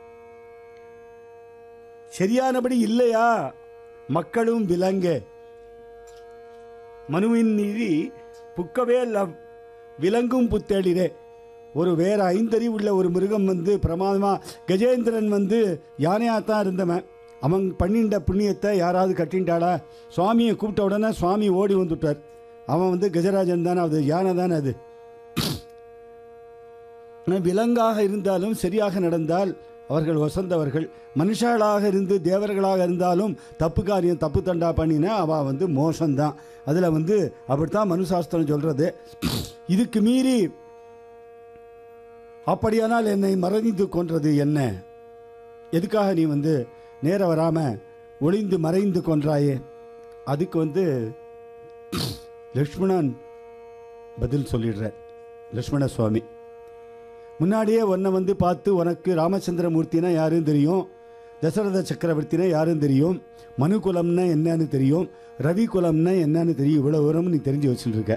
சரியானபடி இல்லையா மக்களும் விலங்கு. மனுவின் நீதி புக்கவே விலங்கும் புத்தேடிரே. ஒரு வேற ஐந்தறிவு உள்ள ஒரு மிருகம் வந்து பிரமாதமா, கஜேந்திரன் வந்து யானையாத்தான் இருந்தவன். அவன் பண்ணிண்ட புண்ணியத்தை யாராவது கட்டின்டாடா? சுவாமியை கூப்பிட்ட உடனே சுவாமி ஓடி வந்துட்டார். அவன் வந்து கஜராஜன் தானே, அது யானை தானே. அது விலங்காக இருந்தாலும் சரியாக நடந்தால் அவர்கள் வசந்தவர்கள். மனுஷர்களாக இருந்து தேவர்களாக இருந்தாலும் தப்பு காரியம் தப்பு தண்டா பண்ணினா அவள் வந்து மோசம்தான். அதில் வந்து அப்படித்தான் மனுசாஸ்திரம் சொல்கிறது. இதுக்கு மீறி அப்படியானால் என்னை மறைந்து கொன்றது என்ன? எதுக்காக நீ வந்து நேர வராமல் ஒளிந்து மறைந்து கொன்றாயே? அதுக்கு வந்து லக்ஷ்மணன் பதில் சொல்லிடுறார். லக்ஷ்மண சுவாமி, முன்னாடியே உன்னை வந்து பார்த்து உனக்கு ராமச்சந்திரமூர்த்தினா யாரும் தெரியும், தசரத சக்கரவர்த்தினா யாரும் தெரியும், மனு குலம்னா என்னன்னு தெரியும், ரவி குலம்னா என்னன்னு தெரியும். இவ்வளோ விவரம் நீ தெரிஞ்சு வச்சுருக்க.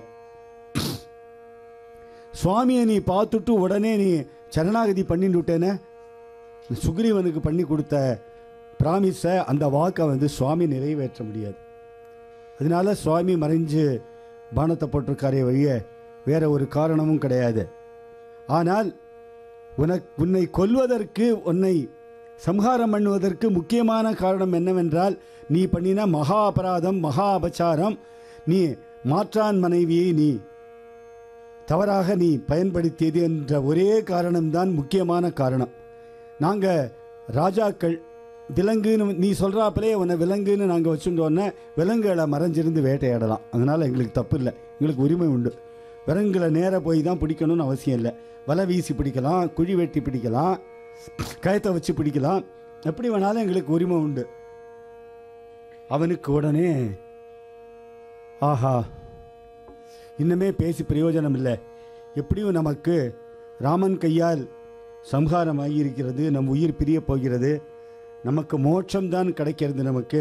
சுவாமியை நீ பார்த்துட்டு உடனே நீ சரணாகதி பண்ணிட்டு விட்டேனே, சுக்ரீவனுக்கு பண்ணி கொடுத்த பிராமிஸை, அந்த வாக்கை வந்து சுவாமி நிறைவேற்ற முடியாது. அதனால சுவாமி மறைஞ்சு பானத்தை போட்டிருக்காரே வழிய வேற ஒரு காரணமும் கிடையாது. ஆனால் உனக்கு உன்னை கொல்வதற்கு, உன்னை சம்ஹாரம் பண்ணுவதற்கு முக்கியமான காரணம் என்னவென்றால், நீ பண்ணின மகா அபராதம், மகா அபச்சாரம். நீ மாற்றான் மனைவியை நீ தவறாக நீ பயன்படுத்தியது என்ற ஒரே காரணம்தான் முக்கியமான காரணம். நாங்கள் ராஜாக்கள் விலங்குன்னு நீ சொல்கிறாப்பிலே உன்னை விலங்குன்னு நாங்கள் வச்சுட்டோன்னே விலங்குகளை மறைஞ்சிருந்து வேட்டையாடலாம். அதனால் எங்களுக்கு தப்பு இல்லை, எங்களுக்கு உரிமை உண்டு. விலங்குகளை நேராக போய் தான் பிடிக்கணும்னு அவசியம் இல்லை. வலை வீசி பிடிக்கலாம், குழி வெட்டி பிடிக்கலாம், கயத்தை வச்சு பிடிக்கலாம், எப்படி வேணாலும் எங்களுக்கு உரிமை உண்டு. அவனுக்கு உடனே ஆஹா, இன்னுமே பேசி பிரயோஜனம் இல்லை, எப்படியும் நமக்கு ராமன் கையால் சம்ஹாரம் ஆகியிருக்கிறது, நம் உயிர் பிரிய போகிறது, நமக்கு மோட்சம்தான் கிடைக்கிறது. நமக்கு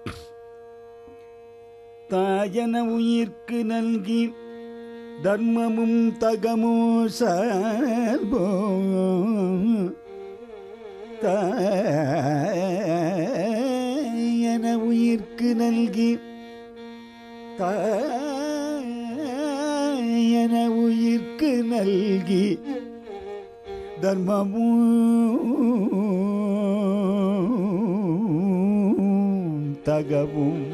தாயன உயிர்க்கு நல்கி தர்மமும் தகமோ சால்போ, தாயன உயிர்க்கு நல்கி தாயன உயிர்க்கு நல்கி தர்மமும் தகவும்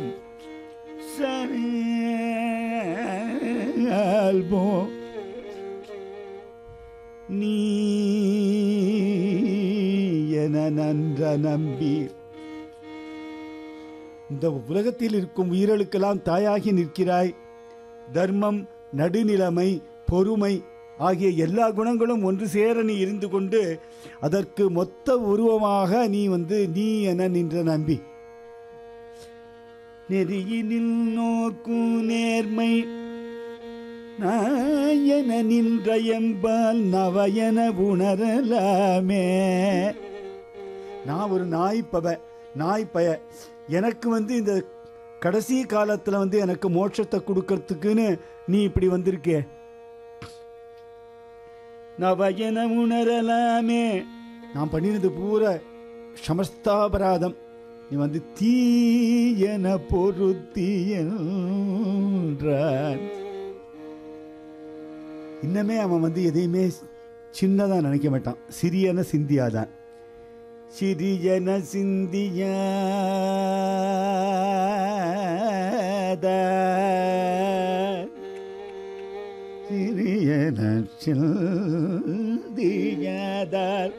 சால்போ, நீ என நன்ற நம்பி இந்த உலகத்தில் இருக்கும் உயிர்களுக்கெல்லாம் தாயாகி நிற்கிறாய். தர்மம், நடுநிலைமை, பொறுமை ஆகிய எல்லா குணங்களும் ஒன்று சேர நீ இருந்து கொண்டு அதற்கு மொத்த உருவமாக நீ வந்து நீ என நின்ற நம்பி, நெறியினில் நோக்கும் நேர்மை நாயன நின்ற எம்பால் நவயன உணரலாமே. நான் ஒரு நாய்ப்பவ நாய்ப்பய எனக்கு வந்து இந்த கடைசி காலத்தில் வந்து எனக்கு மோட்சத்தை கொடுக்கறதுக்குன்னு நீ இப்படி வந்திருக்கே, நவயன உணரலாமே. நான் பண்ணினது பூரா சமஸ்தாபராதம், நீ வந்து தீயன பொருத்தியன்றான். இன்னமே அவன் வந்து எதையுமே சின்னதாக நினைக்க மாட்டான், சிறியன சிந்தியாதான். சிறியன சிந்தியாதான், சிறியன சிந்தியாதான்,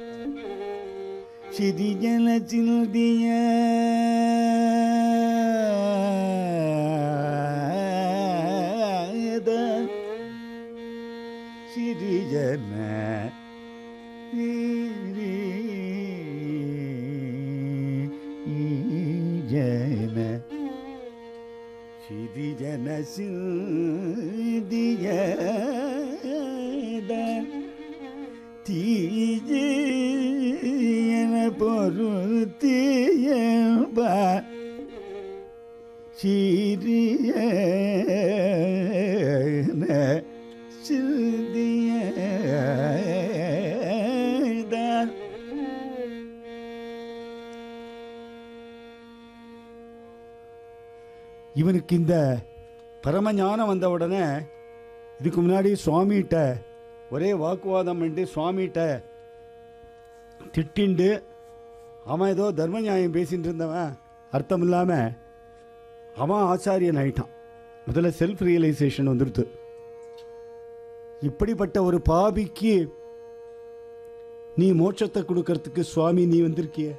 சிறியன சிந்திய சிறிஜன சிந்தியதன் தீயன பொருத்தியப சிறியன சிந்தியதன் இவனுக்கு இந்த பரமஞானம் வந்த உடனே இதுக்கு முன்னாடி சுவாமிகிட்ட ஒரே வாக்குவாதம் பண்ணி சுவாமிகிட்ட திட்டிண்டு அவன் ஏதோ தர்ம நியாயம் பேசிட்டு இருந்தவன் அர்த்தம் இல்லாமல் அவன் ஆச்சாரியன் ஆயிட்டான். முதல்ல செல்ஃப் ரியலைசேஷன் வந்துடுது. இப்படிப்பட்ட ஒரு பாபிக்கு நீ மோட்சத்தை கொடுக்கறதுக்கு சுவாமி நீ வந்திருக்கிய.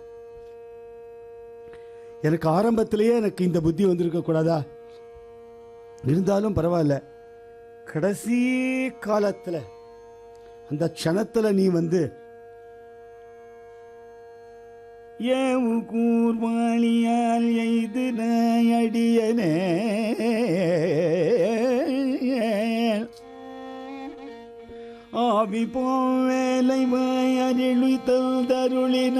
எனக்கு ஆரம்பத்திலேயே எனக்கு இந்த புத்தி வந்திருக்க கூடாதா? இருந்தாலும் பரவாயில்ல, கடைசி காலத்தில் அந்த க்ஷணத்தில் நீ வந்து ஏவு கூர்வாளியால் எய்து அடியனே ஆவி போவேலை வாயருளி தருளின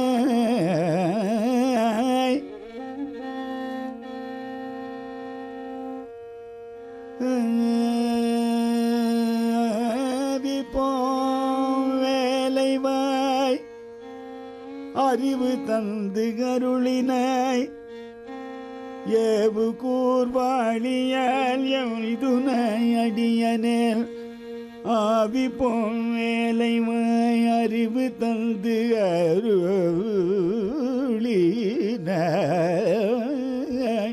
வேலைவாய் அறிவு தந்து கருளினாய் ஏவு கூர்வாளியால் எய்துனாய் அடியனேல் ஆவி வேலைவாய் அறிவு தந்து அருளினாய்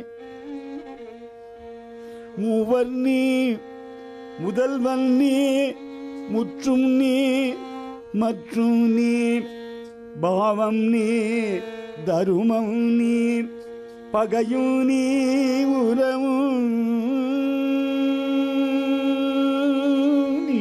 மூவர் நீ முதல்வன் நீ முற்றும் நீ மற்றும் நீ பாவம் நீ தருமம் நீ பகையும் நீ உறவும் நீ.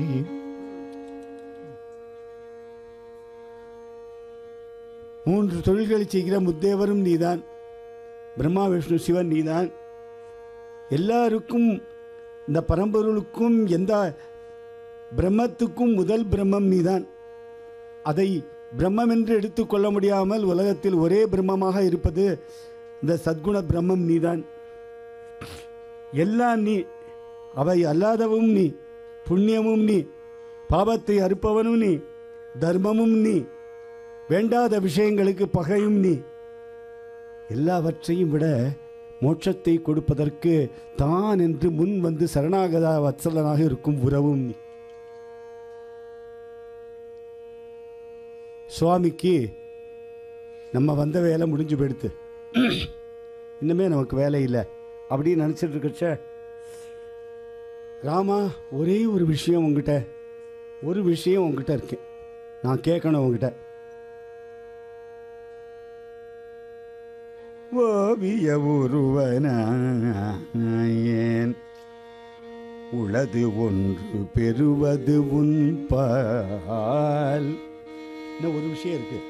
மூன்று தொழில்களை செய்கிற முத்தேவரும் நீதான், பிரம்மா விஷ்ணு சிவன் நீதான். எல்லாருக்கும் இந்த பரம்பொருளுக்கும் எந்த பிரம்மத்துக்கும் முதல் பிரம்மம் நீதான். அதை பிரம்மம் என்று எடுத்துக்கொள்ள முடியாமல் உலகத்தில் ஒரே பிரம்மமாக இருப்பது இந்த சத்குண பிரம்மம் நீதான். எல்லாம் நீ, அவை அல்லாதவும் நீ, புண்ணியமும் நீ, பாபத்தை அறுப்பவனும் நீ, தர்மமும் நீ, வேண்டாத விஷயங்களுக்கு பகையும் நீ. எல்லாவற்றையும் விட மோட்சத்தை கொடுப்பதற்கு தான் என்று முன் வந்து சரணாகதா வத்சலனாக இருக்கும் உறவும் நீ. சுவாமிக்கு நம்ம வந்த வேலை முடிஞ்சு போயிடுத்து, இன்னுமே நமக்கு வேலை இல்லை அப்படின்னு நினச்சிட்டு இருக்கச்ச, ராமா ஒரே ஒரு விஷயம் உங்ககிட்ட ஒரு விஷயம் உங்ககிட்ட இருக்கேன், நான் கேட்கணும் உங்ககிட்ட. ஓவிய உருவனாயேன் உளது ஒன்று பெறுவது உன் பால். இன்னும் ஒரு விஷயம் இருக்கு.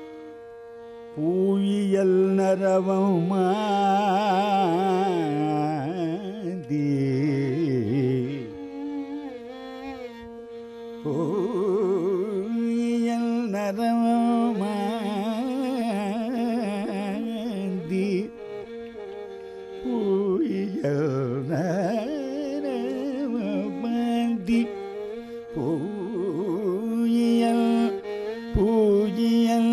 பூயியல் நரவமாதி பூயியல் நரவமாதி பூயியல் நரவமாதி பூயியல் பூஜியல்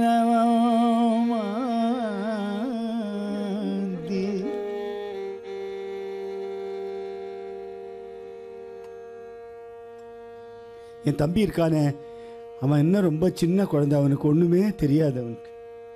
நரவமாதி. என் தம்பி இருக்கானே, அவன் இன்னும் ரொம்ப சின்ன குழந்தை, அவனுக்கு ஒன்றுமே தெரியாது. அவனுக்கு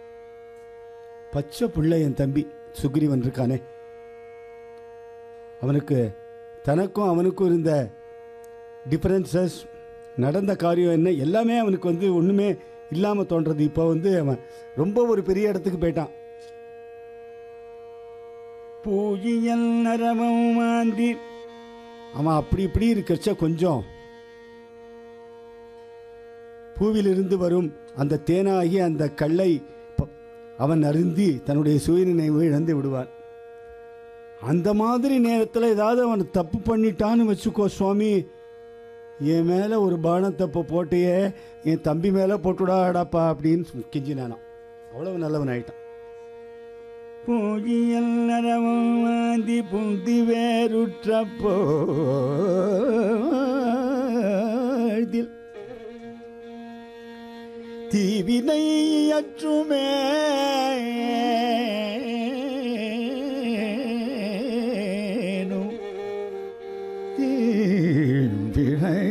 பச்சை பிள்ளை என் தம்பி சுக்ரீவன் இருக்கானே, அவனுக்கு தனக்கும் அவனுக்கும் இருந்த டிஃபரன்சஸ், நடந்த காரியம் என்ன, எல்லாமே அவனுக்கு வந்து ஒன்றுமே இல்லாமல் தோன்றது. இப்போ வந்து அவன் ரொம்ப ஒரு பெரிய இடத்துக்கு போயிட்டான். பூஜியல் நரவமாந்தி அவன் அப்படி இப்படி இருக்கச்ச கொஞ்சம் பூவிலிருந்து வரும் அந்த தேனாகி அந்த கல்லை அவன் அருந்தி தன்னுடைய சுயநினைவை இழந்து விடுவான். அந்த மாதிரி நேரத்தில் ஏதாவது அவன் தப்பு பண்ணிட்டான்னு வச்சுக்கோ சுவாமி, என் மேலே ஒரு பானத்தப்பை போட்டையே என் தம்பி மேலே போட்டுடாடாப்பா அப்படின்னு கெஞ்சினானா. அவ்வளவு நல்லவன் ஆயிட்டான். பூஜியல் நரவம் வாந்தி புந்தி வேறுற்றப்போ தீவினை அற்றுமே தீவினை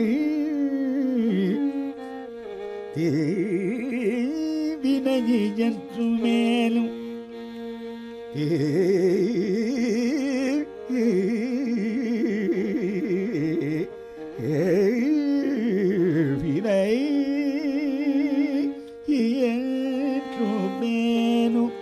தீவினை அற்றுமேலும் வினை ஏற்றுமேனும்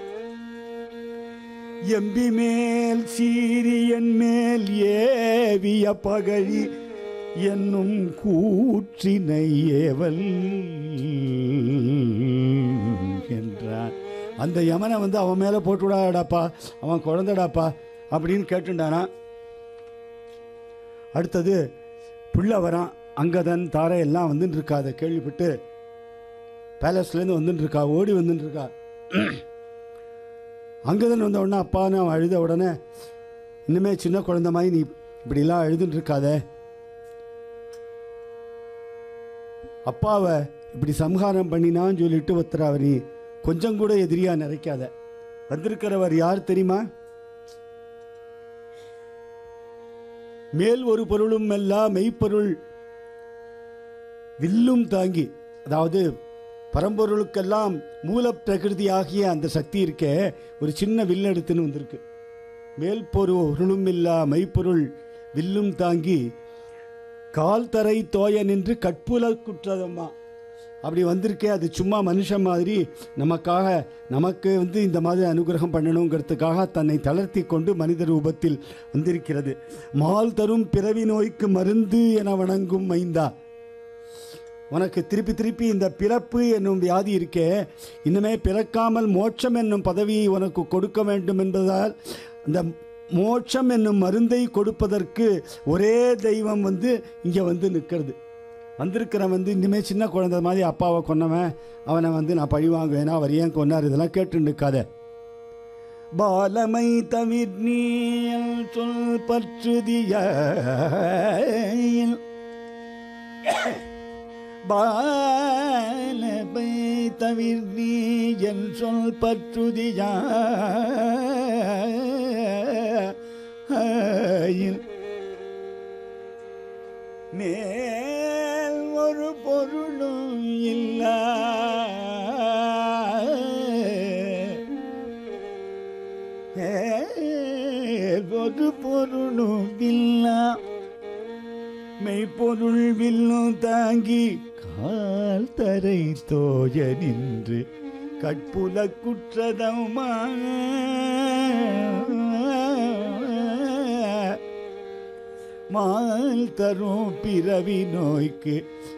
எம்பி மேல் சீரியன் மேல் ஏவிய பகழி என்னும் கூற்றினை ஏவல் என்றான். அந்த யமனை வந்து அவன் மேலே போட்டு விடாடாப்பா, அவன் குழந்தடாப்பா அப்படின்னு கேட்டுண்டானா. அடுத்தது பிள்ளை வரான். அங்கதன் தாரை எல்லாம் வந்துட்டு இருக்கா. அதை கேள்விப்பட்டு பேலஸ்லேருந்து வந்துட்டு இருக்கா, ஓடி வந்துட்டு இருக்கா. அங்கதன் வந்த உடனே அப்பான்னு அவன் அழுத உடனே, இன்னுமே சின்ன குழந்தை மாதிரி நீ இப்படிலாம் அழுதுட்டு இருக்காத, அப்பாவை இப்படி சம்ஹாரம் பண்ணினான்னு சொல்லிட்டு ஒருத்தர் நீ கொஞ்சம் கூட எதிரியா நினைக்காத. வந்திருக்கிறவர் யார் தெரியுமா? மேல் ஒரு பொருளும் எல்லாம் மெய்ப்பொருள் வில்லும் தாங்கி, அதாவது பரம்பொருளுக்கெல்லாம் மூல பிரகிருதி ஆகிய அந்த சக்தி இருக்க ஒரு சின்ன வில் எடுத்துன்னு வந்திருக்கு. மேல் பொருளும் இல்லா மெய்ப்பொருள் வில்லும் தாங்கி கால் தரை தோய நின்று கட்புல குற்றதம்மா அப்படி வந்திருக்கே. அது சும்மா மனுஷன் மாதிரி நமக்காக நமக்கு வந்து இந்த மாதிரி அனுகிரகம் பண்ணணுங்கிறதுக்காக தன்னை தளர்த்தி கொண்டு மனித ரூபத்தில் வந்திருக்கிறது. மால் தரும் பிறவி நோய்க்கு மருந்து என வணங்கும் மைந்தா, உனக்கு திருப்பி திருப்பி இந்த பிறப்பு என்னும் வியாதி இருக்கே, இன்னுமே பிறக்காமல் மோட்சம் என்னும் பதவியை உனக்கு கொடுக்க வேண்டும் என்பதால் அந்த மோட்சம் என்னும் மருந்தை கொடுப்பதற்கு ஒரே தெய்வம் வந்து இங்கே வந்து நிற்கிறது. வந்திருக்கிறவன் வந்து இனிமேல் சின்ன குழந்தை மாதிரி அப்பாவை கொன்னவன், அவனை வந்து நான் பழி வாங்குவேனா, அவர் ஏன் கொன்னார், இதெல்லாம் கேட்டு நிற்காத. பாலமை தவிர் நீயல் சொல் பற்றுதிய பாலமை தவிர் நீயல் சொல் பற்றுதிய மேல் ஒரு பொருளும் இல்ல ஒரு பொருளும் இல்ல மெய்ப்பொருள் வில்லும் தாங்கி கால் தரை தோய நின்று கட்புல குற்றதமா மால் தரும் பிறவி நோய்க்கு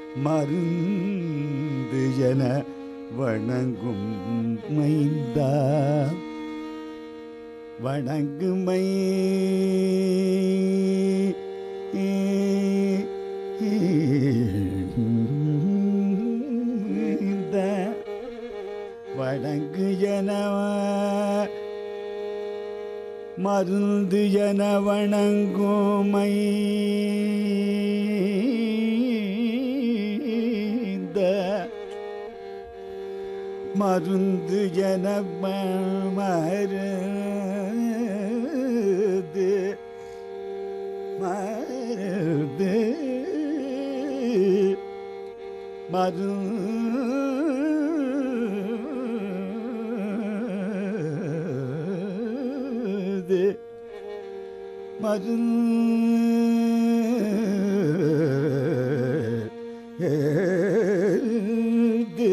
மருந்து என வணங்கும் மைந்தா வணங்குமை வணங்கு என மருந்து என வணங்கும் மைந்த மருந்து என மருது மருது மருந்து மருந்து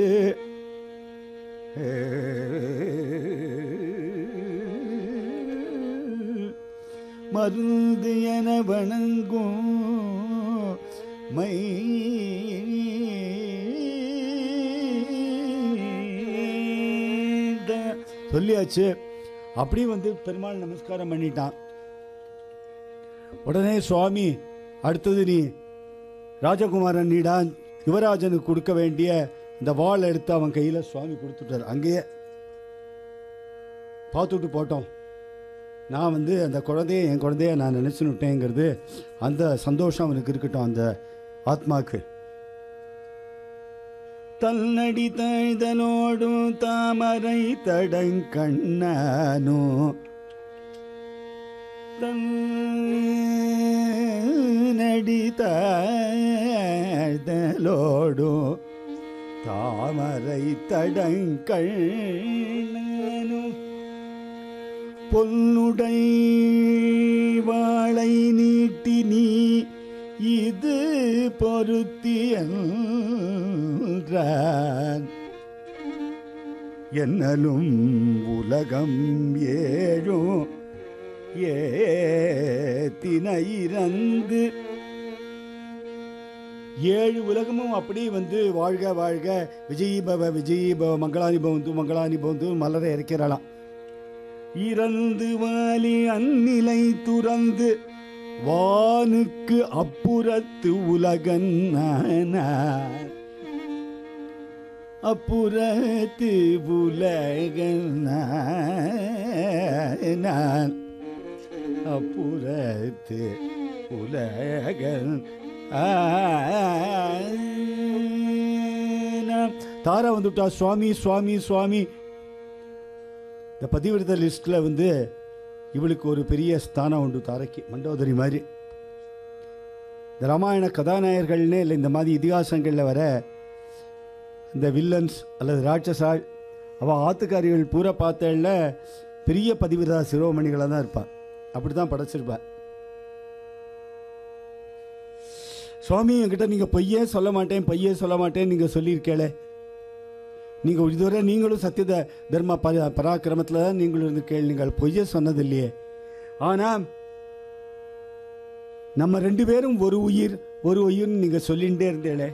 மருந்து என வணங்கும் மைந்த சொல்லியாச்சு. அப்படியே வந்து பெருமாள் நமஸ்காரம் பண்ணிட்டான். உடனே சுவாமி, அடுத்தது நீ ராஜகுமாரன் நீடா, யுவராஜனுக்கு கொடுக்க வேண்டிய இந்த வாள் எடுத்து அவன் கையில் சுவாமி கொடுத்துட்டார். அங்கேயே பார்த்துட்டு போட்டோம், நான் வந்து அந்த குழந்தைய என் குழந்தைய நான் நினச்சுன்னுட்டேங்கிறது அந்த சந்தோஷம் அவனுக்கு இருக்கட்டும், அந்த ஆத்மாக்கு. தன்னடி தழுதலோடும் தாமரை தடங்கண்ணனோ தன்னடி தழுதலோடும் தாமரை தடங்கண்ணனோ பொன்னுடை வாளை நீட்டி நீ இது பொருத்தி என்றான். என்னலும் உலகம் ஏழும் ஏத்தினை இறந்து, ஏழு உலகமும் அப்படி வந்து வாழ்க வாழ்க விஜயீபவ விஜயீபவ மங்களானி பவந்து மங்களானி பவந்து மலரை இறக்கிறாளாம். இறந்து வாலி அந்நிலை துறந்து வானுக்கு அப்புறத்து உலகன் அப்புறத்து உலகன் அப்புறத்து உலகன். தாரா வந்துட்டா, சுவாமி சுவாமி சுவாமி. இந்த பதிவிரத லிஸ்ட்டில் வந்து இவளுக்கு ஒரு பெரிய ஸ்தானம் உண்டு, தாரைக்கு மண்டோதரி மாதிரி. இந்த ராமாயண கதாநாயகர்கள்னே இல்லை, இந்த மாதிரி இதிகாசங்களில் வர இந்த வில்லன்ஸ் அல்லது ராட்சசாள் அவள் ஆத்துக்காரிகள் பூரா பார்த்தேன்ல பெரிய பதிவிரதா சிரோமணிகளாக தான் இருப்பாள். அப்படி தான் படைச்சிருப்பாள். சுவாமி என்கிட்ட நீங்கள் பொய்யே சொல்ல மாட்டேன் பொய்யே சொல்ல மாட்டேன் நீங்கள் சொல்லியிருக்கேளே, நீங்கள் இதுவரை நீங்களும் சத்திய தர்ம பரா பராக்கிரமத்தில் தான் நீங்களும் இருந்து கேள், நீங்கள் பொய்யே சொன்னது இல்லையே. ஆனால் நம்ம ரெண்டு பேரும் ஒரு உயிர் ஒரு உயிர்னு நீங்கள் சொல்லிகிட்டே இருந்தேளே,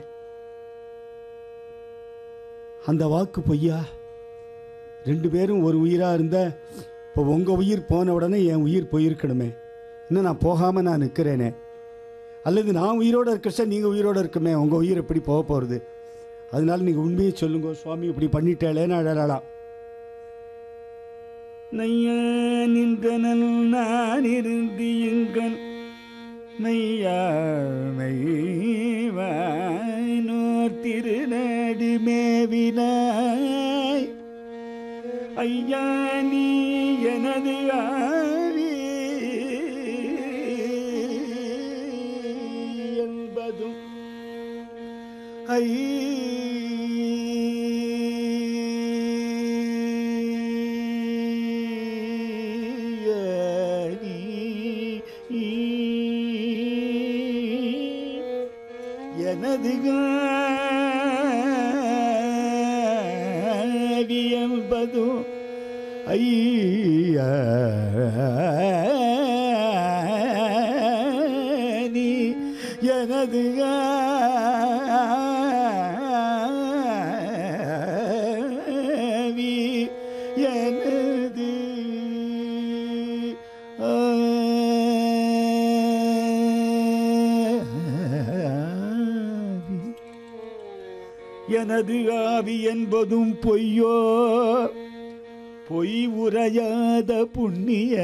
அந்த வாக்கு பொய்யா? ரெண்டு பேரும் ஒரு உயிராக இருந்த இப்போ உங்கள் உயிர் போன உடனே என் உயிர் போயிருக்கணுமே, இன்னும் நான் போகாமல் நான் நிற்கிறேனே. அல்லது நான் உயிரோடு இருக்கிறச்சா நீங்கள் உயிரோடு இருக்குமே, உங்கள் உயிர் எப்படி போக போகிறது? அதனால நீங்கள் உண்மையை சொல்லுங்க சுவாமி, இப்படி பண்ணிட்டேளேன்னு அழலாம். நையா நின்றனல் நான் இருந்து எங்கன் மெய்யாமைவானோர் திருநடி மேவினாய் ஐயா நீ எனது ஆவி என்பதும் ஐ எனது ஆவி என்பதும் ஐயா நீ எனது ஆவி எனது எனது ஆவி என்பதும் பொய்யோ பொய் உரையாத புண்ணிய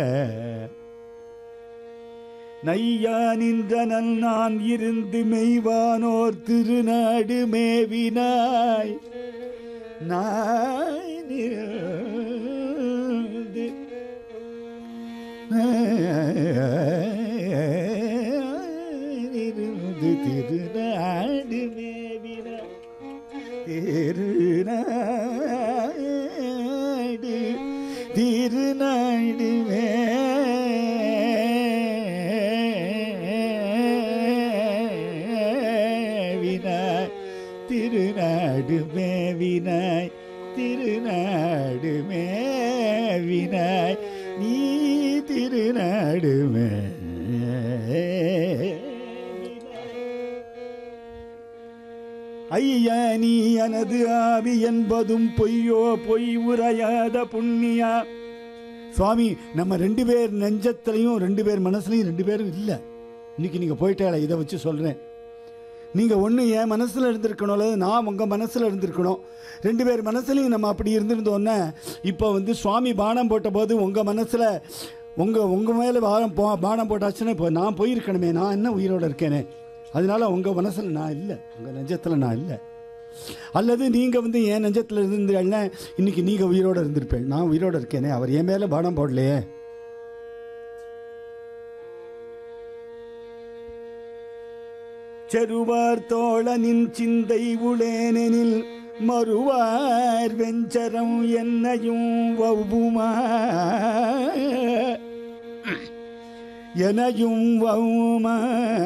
நையா நின்றனல் நான் இருந்து மெய்வானோர் திருநாடு மேவினாய் நான் இருந்து இருந்து திருநாடு மேவினாய் திருநாடு திருநாடு மேவினாய் திருநாடு மேவினாய் திருநாடு மேவினாய் நீ திருநாடு மே ஐ ஐயா நீ எனது ஆவி என்பதும் பொய்யோ பொய் உரையாத புண்ணியா. சுவாமி நம்ம ரெண்டு பேர் நெஞ்சத்திலையும் ரெண்டு பேர் மனசுலையும் ரெண்டு பேரும் இல்லை. இன்னைக்கு நீங்கள் போயிட்டால இதை வச்சு சொல்கிறேன். நீங்கள் ஒன்று என் மனசில் இருந்திருக்கணும், அல்லது நான் உங்கள் மனசில் இருந்திருக்கணும். ரெண்டு பேர் மனசுலையும் நம்ம அப்படி இருந்திருந்தோன்னே இப்போ வந்து சுவாமி பானம் போட்ட போது உங்கள் மனசில் உங்கள் உங்கள் மேலே பானம் போ பானம் போட்டாச்சுன்னா இப்போ நான் போயிருக்கணுமே, நான் என்ன உயிரோடு இருக்கேனே. அதனால உங்கள் மனசில் நான் இல்லை, உங்கள் நெஞ்சத்தில் நான் இல்லை. அல்லது நீங்கள் வந்து என் நெஞ்சத்தில் இருந்தீங்கன்னா இன்றைக்கி நீங்கள் உயிரோடு இருந்திருப்பேன், நான் உயிரோடு இருக்கேனே, அவர் என் மேலே பானம் போடலையே. செருவார் தோழனின் சிந்தை உளேனெனில் மறுவார் வெஞ்சரம் என்னையும் வவ்வுமா எனையும் வவ்வுமா.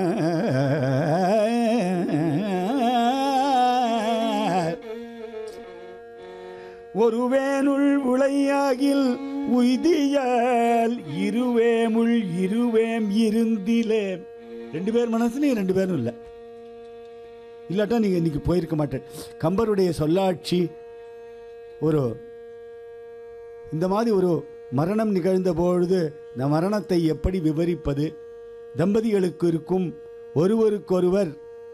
ஒருவேனுள் உளையாகில் உய்தியால் இருவேமுள் இருவேம் இருந்திலே. ரெண்டு பேர் மனசுலையும் ரெண்டு பேரும் இல்லை, இல்லாட்டா நீங்கள் இன்றைக்கி போயிருக்க மாட்டேன். கம்பருடைய சொல்லாட்சி ஒரு இந்த மாதிரி ஒரு மரணம் நிகழ்ந்த பொழுது இந்த மரணத்தை எப்படி விவரிப்பது, தம்பதிகளுக்கு இருக்கும் ஒருவருக்கொருவர்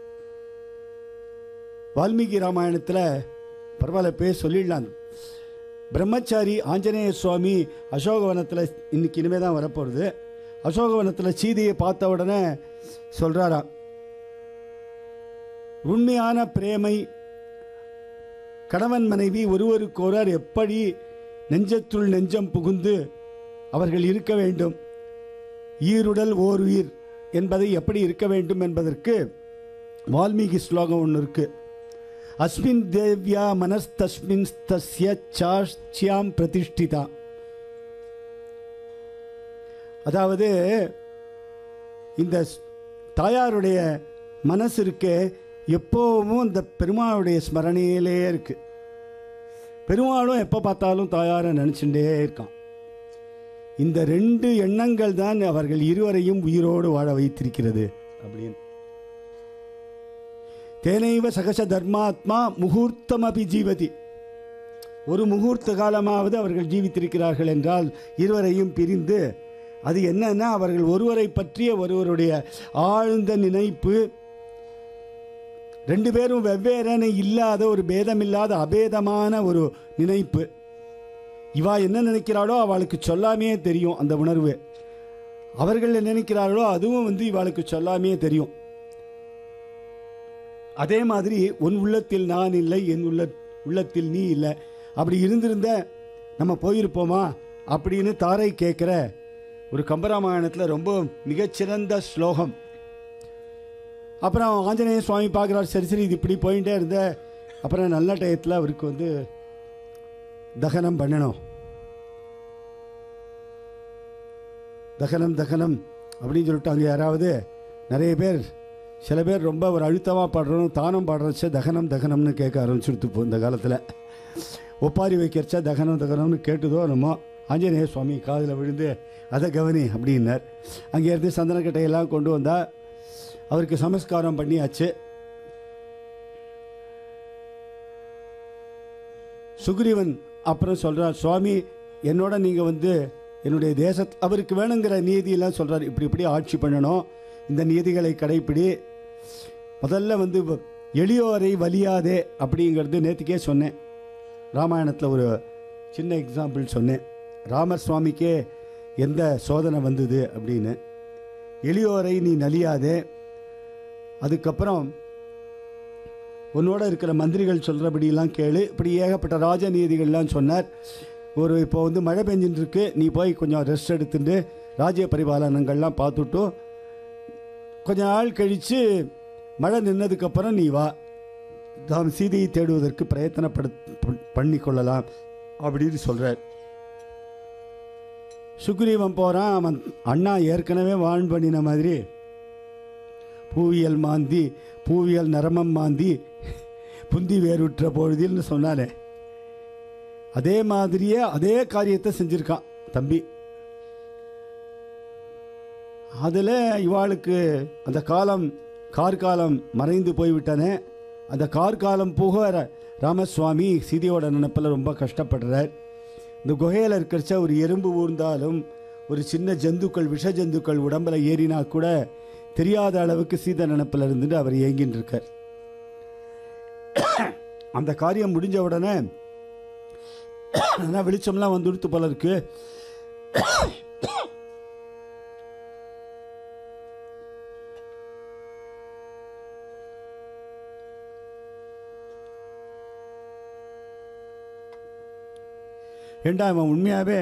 வால்மீகி ராமாயணத்தில் பரவாயில்ல பேர் சொல்லிடலாம். பிரம்மச்சாரி ஆஞ்சநேய சுவாமி அசோகவனத்தில் இன்னைக்கு இனிமேல் தான் வரப்போகிறது. அசோகவனத்தில் சீதையை பார்த்த உடனே சொல்கிறாராம், உண்மையான பிரேமை கணவன் மனைவி ஒருவருக்கொருவர் எப்படி நெஞ்சத்துள் நெஞ்சம் புகுந்து அவர்கள் இருக்க வேண்டும், ஈருடல் ஓர் உயிர் என்பதை எப்படி இருக்க வேண்டும் என்பதற்கு வால்மீகி ஸ்லோகம் ஒன்று இருக்கு. அஸ்மின் தேவ்யா மனஸ்தஸ்மின் தஸ்ய சாஷ்யாம் பிரதிஷ்டிதா. அதாவது இந்த தாயாருடைய மனசு இருக்க எப்போவும் இந்த பெருமாளுடைய ஸ்மரணையிலே இருக்கு. பெருமாளும் எப்போ பார்த்தாலும் தாயாரை நினச்சிட்டே இருக்கான். இந்த ரெண்டு எண்ணங்கள் தான் அவர்கள் இருவரையும் உயிரோடு வாழ வைத்திருக்கிறது அப்படின்னு. தேனைவ சகச தர்மாத்மா முகூர்த்தம் அபி ஜீவதி. ஒரு முகூர்த்த காலமாவது அவர்கள் ஜீவித்திருக்கிறார்கள் என்றால் இருவரையும் பிரிந்து, அது என்னன்னா அவர்கள் ஒருவரை பற்றிய ஒருவருடைய ஆழ்ந்த நினைப்பு, ரெண்டு பேரும் வெவ்வேறென இல்லாத ஒரு பேதமில்லாத அபேதமான ஒரு நினைப்பு. இவா என்ன நினைக்கிறாளோ அவளுக்கு சொல்லாமே தெரியும் அந்த உணர்வு, அவர்கள் நினைக்கிறார்களோ அதுவும் வந்து இவளுக்கு சொல்லாமே தெரியும். அதே மாதிரி உன் உள்ளத்தில் நான் இல்லை, என் உள்ள உள்ளத்தில் நீ இல்லை. அப்படி இருந்திருந்த நம்ம போயிருப்போமா அப்படின்னு தாரை கேட்குற ஒரு கம்பராமாயணத்தில் ரொம்ப மிகச்சிறந்த ஸ்லோகம். அப்புறம் ஆஞ்சநேய சுவாமி பார்க்குறாரு, சரி சரி இது இப்படி போயிட்டே இருந்த அப்புறம் நல்ல டயத்தில் அவருக்கு வந்து தகனம் பண்ணணும். தகனம் தகனம் அப்படின்னு சொல்லிட்டு அங்கே யாராவது நிறைய பேர் சில பேர் ரொம்ப ஒரு அழுத்தமாக பாடுறோம், தானம் பாடுறச்ச தகனம் தகனம்னு கேட்க ஆரம்பிச்சுடுத்து. இந்த காலத்தில் ஒப்பாரி வைக்கிறச்சா தகனம் தகனம்னு கேட்டுதோ நம்ம ஆஞ்சநேய சுவாமி காதில் விழுந்து அதை கவனி அப்படின்னார். அங்கேருந்து சந்தனக்கட்டையெல்லாம் கொண்டு வந்தால் அவருக்கு சமஸ்காரம் பண்ணியாச்சு. சுக்ரீவன் அப்புறம் சொல்கிறார், சுவாமி என்னோட நீங்கள் வந்து என்னுடைய தேச அவருக்கு வேணுங்கிற நீதியெல்லாம் சொல்கிறார். இப்படி இப்படி ஆட்சி பண்ணணும், இந்த நீதிகளை கடைப்பிடி, முதல்ல வந்து எளியோரை வலியாதே அப்படிங்கிறது நேற்றுக்கே சொன்னேன். ராமாயணத்தில் ஒரு சின்ன எக்ஸாம்பிள் சொன்னேன். ராமர் சுவாமிக்கே எந்த சோதனை வந்தது அப்படின்னு. எளியோரை நீ நலியாதே, அதுக்கப்புறம் உன்னோட இருக்கிற மந்திரிகள் சொல்கிறபடியெல்லாம் கேளு, இப்படி ஏகப்பட்ட ராஜ நீதிகள்லாம் சொன்னார். ஒரு இப்போ வந்து மழை பெஞ்சின்னு இருக்கு, நீ போய் கொஞ்சம் ரெஸ்ட் எடுத்துட்டு ராஜ்ய பரிபாலனங்கள்லாம் பார்த்துட்டு கொஞ்ச நாள் கழித்து மழை நின்னதுக்கப்புறம் நீ வா, தாம் சீதையை தேடுவதற்கு பிரயத்தனப்படு பண்ணி கொள்ளலாம் அப்படின்னு சொல்கிறார். சுக்ரீவன் போகிறான். அவன் அண்ணா ஏற்கனவே வான் பண்ணின மாதிரி பூவியல் மாந்தி பூவியல் நரமம் மாந்தி புந்தி வேறுற்ற பொழுதில்னு சொன்னானே, அதே மாதிரியே அதே காரியத்தை செஞ்சுருக்கான் தம்பி. அதில் இவாளுக்கு அந்த காலம் கார்காலம் மறைந்து போய்விட்டனே, அந்த கார்காலம் போக ர- ராமசுவாமி சீதையோட நினைப்பில் ரொம்ப கஷ்டப்படுறார். இந்த குகையில் இருக்கிறச்ச ஒரு எறும்பு ஊர்ந்தாலும் ஒரு சின்ன ஜந்துக்கள் விஷ ஜந்துக்கள் உடம்புல ஏறினா கூட தெரியாத அளவுக்கு சீதை நினைப்பில் இருந்துட்டு அவர் ஏங்கின்னு இருக்கார். அந்த காரியம் முடிஞ்ச உடனே ஆனால் வெளிச்சம்லாம் வந்துடுத்து போல இருக்கு. ஏண்டா அவன் உண்மையாகவே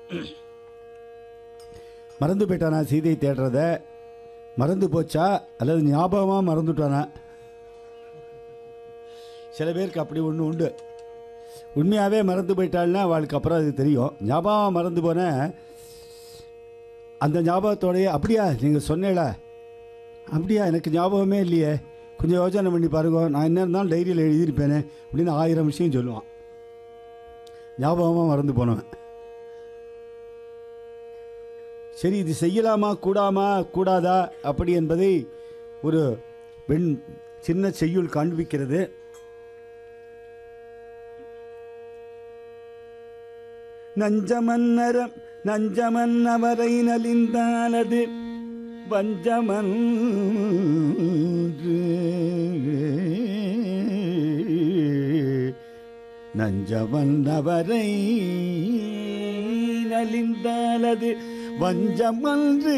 மறந்து போயிட்டானா சீதையை தேடுறத? மறந்து போச்சா அல்லது ஞாபகமாக மறந்துட்டானா? சில பேருக்கு அப்படி ஒன்று உண்டு. உண்மையாகவே மறந்து போயிட்டாள்னா அவளுக்கு அப்புறம் அது தெரியும். ஞாபகம் மறந்து போன அந்த ஞாபகத்தோடைய அப்படியா நீங்கள் சொன்னேளா, அப்படியா எனக்கு ஞாபகமே இல்லையே, கொஞ்சம் யோசனை பண்ணி பாருங்க, நான் என்ன இருந்தாலும் டைரியில் எழுதியிருப்பேனே அப்படின்னு ஆயிரம் விஷயம் சொல்லுவான். ஞாபகமாக மறந்து போனவன். சரி, இது செய்யலாமா கூடாமா கூடாதா அப்படி என்பதை ஒரு வெண் சின்ன செய்யுள் காண்பிக்கிறது. நஞ்சமன்னரம் நஞ்சமன்னவரை நலிந்தானது வஞ்சமன் நஞ்சமன்னவரை நலிந்தானது வஞ்சமன்று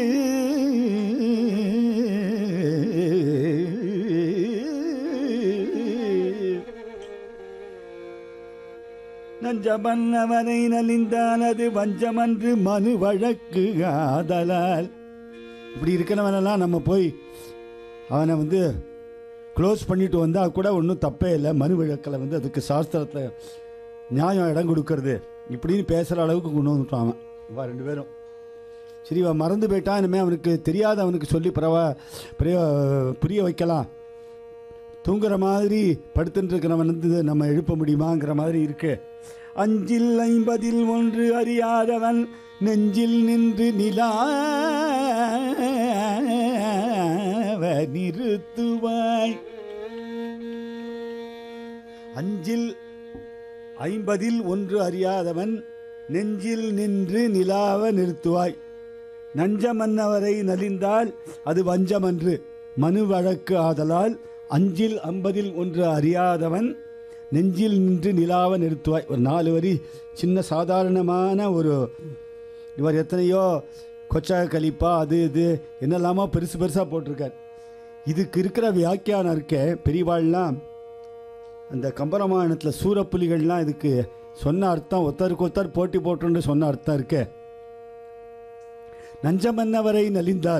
நஞ்சமன்னவனை நலிந்தானது வஞ்சமன்று மனு வழக்கு ஆதலால். இப்படி இருக்கிறவனெல்லாம் நம்ம போய் அவனை வந்து க்ளோஸ் பண்ணிட்டு வந்தால் கூட ஒன்றும் தப்பே இல்லை. மனு வழக்கில் வந்து அதுக்கு சாஸ்திரத்தில் நியாயம் இடம் கொடுக்கறது இப்படின்னு பேசுகிற அளவுக்கு கொண்டு வந்துட்டான் அவன். இவா ரெண்டு பேரும் சரி இவன் மறந்து போயிட்டான், இனிமேல் அவனுக்கு தெரியாத அவனுக்கு சொல்லி பரவா புரிய புரிய வைக்கலாம். தூங்குற மாதிரி படுத்துட்டு இருக்கிறவன் வந்து நம்ம எழுப்ப முடியுமாங்கிற மாதிரி இருக்கு. அஞ்சில் ஐம்பதில் ஒன்று அறியாதவன் நெஞ்சில் நின்று நிலாவ நிறுத்துவாய். அஞ்சில் ஐம்பதில் ஒன்று அறியாதவன் நெஞ்சில் நின்று நிலாவ நிறுத்துவாய். நஞ்சமன்னவரை நலிந்தால் அது வஞ்சமன்று மனு வழக்கு ஆதலால் அஞ்சில் ஐம்பதில் ஒன்று அறியாதவன் நெஞ்சில் நின்று நிலாவ நிறுத்துவாய். ஒரு நாலு வரி சின்ன சாதாரணமான ஒரு, இவர் எத்தனையோ கொச்சா கலிப்பா அது இது என்னெல்லாமோ பெருசு பெருசாக போட்டிருக்கார். இதுக்கு இருக்கிற வியாக்கியானம் இருக்க பெரியவாள்லாம் அந்த கம்பராமாயணத்தில் சூரப்புலிகள்லாம் இதுக்கு சொன்ன அர்த்தம் ஒருத்தருக்கு ஒருத்தர் போட்டி போட்டுன்னு சொன்ன அர்த்தம் இருக்க. நஞ்சமன்னவரை நலிந்தால்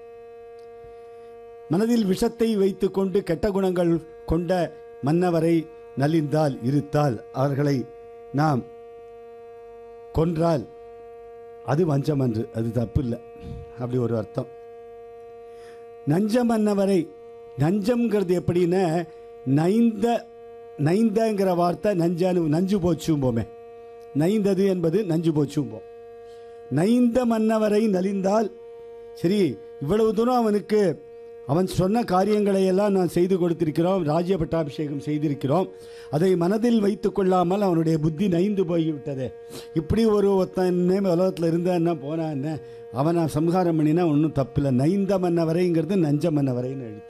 மனதில் விஷத்தை வைத்து கொண்டு கெட்ட குணங்கள் கொண்ட மன்னவரை நலிந்தால் இருத்தால் அவர்களை நாம் கொன்றால் அது வஞ்சமன்று, அது தப்பு இல்லை, அப்படி ஒரு அர்த்தம். நஞ்சமன்னவரை நஞ்சம்ங்கிறது எப்படின்னா நைந்த நைந்தங்கிற வார்த்தை நஞ்சானு நஞ்சு போச்சும்போமே, நைந்தது என்பது நஞ்சு போச்சும்போம். நைந்த மன்னவரை நலிந்தால் சரி இவ்வளவு தூரம் அவனுக்கு அவன் சொன்ன காரியங்களை எல்லாம் நான் செய்து கொடுத்திருக்கிறோம், ராஜ்ய பட்டாபிஷேகம் செய்திருக்கிறோம், அதை மனதில் வைத்து கொள்ளாமல் அவனுடைய புத்தி நைந்து போய்விட்டது. இப்படி ஒரு ஒருத்தன் உலகத்தில் இருந்தான்னா போனா என்ன, அவனை சம்ஹாரம் பண்ணினா ஒன்றும் தப்பில்லை. நைந்த மன்னவரைங்கிறது நஞ்ச மன்னவரைன்னு எழுதி.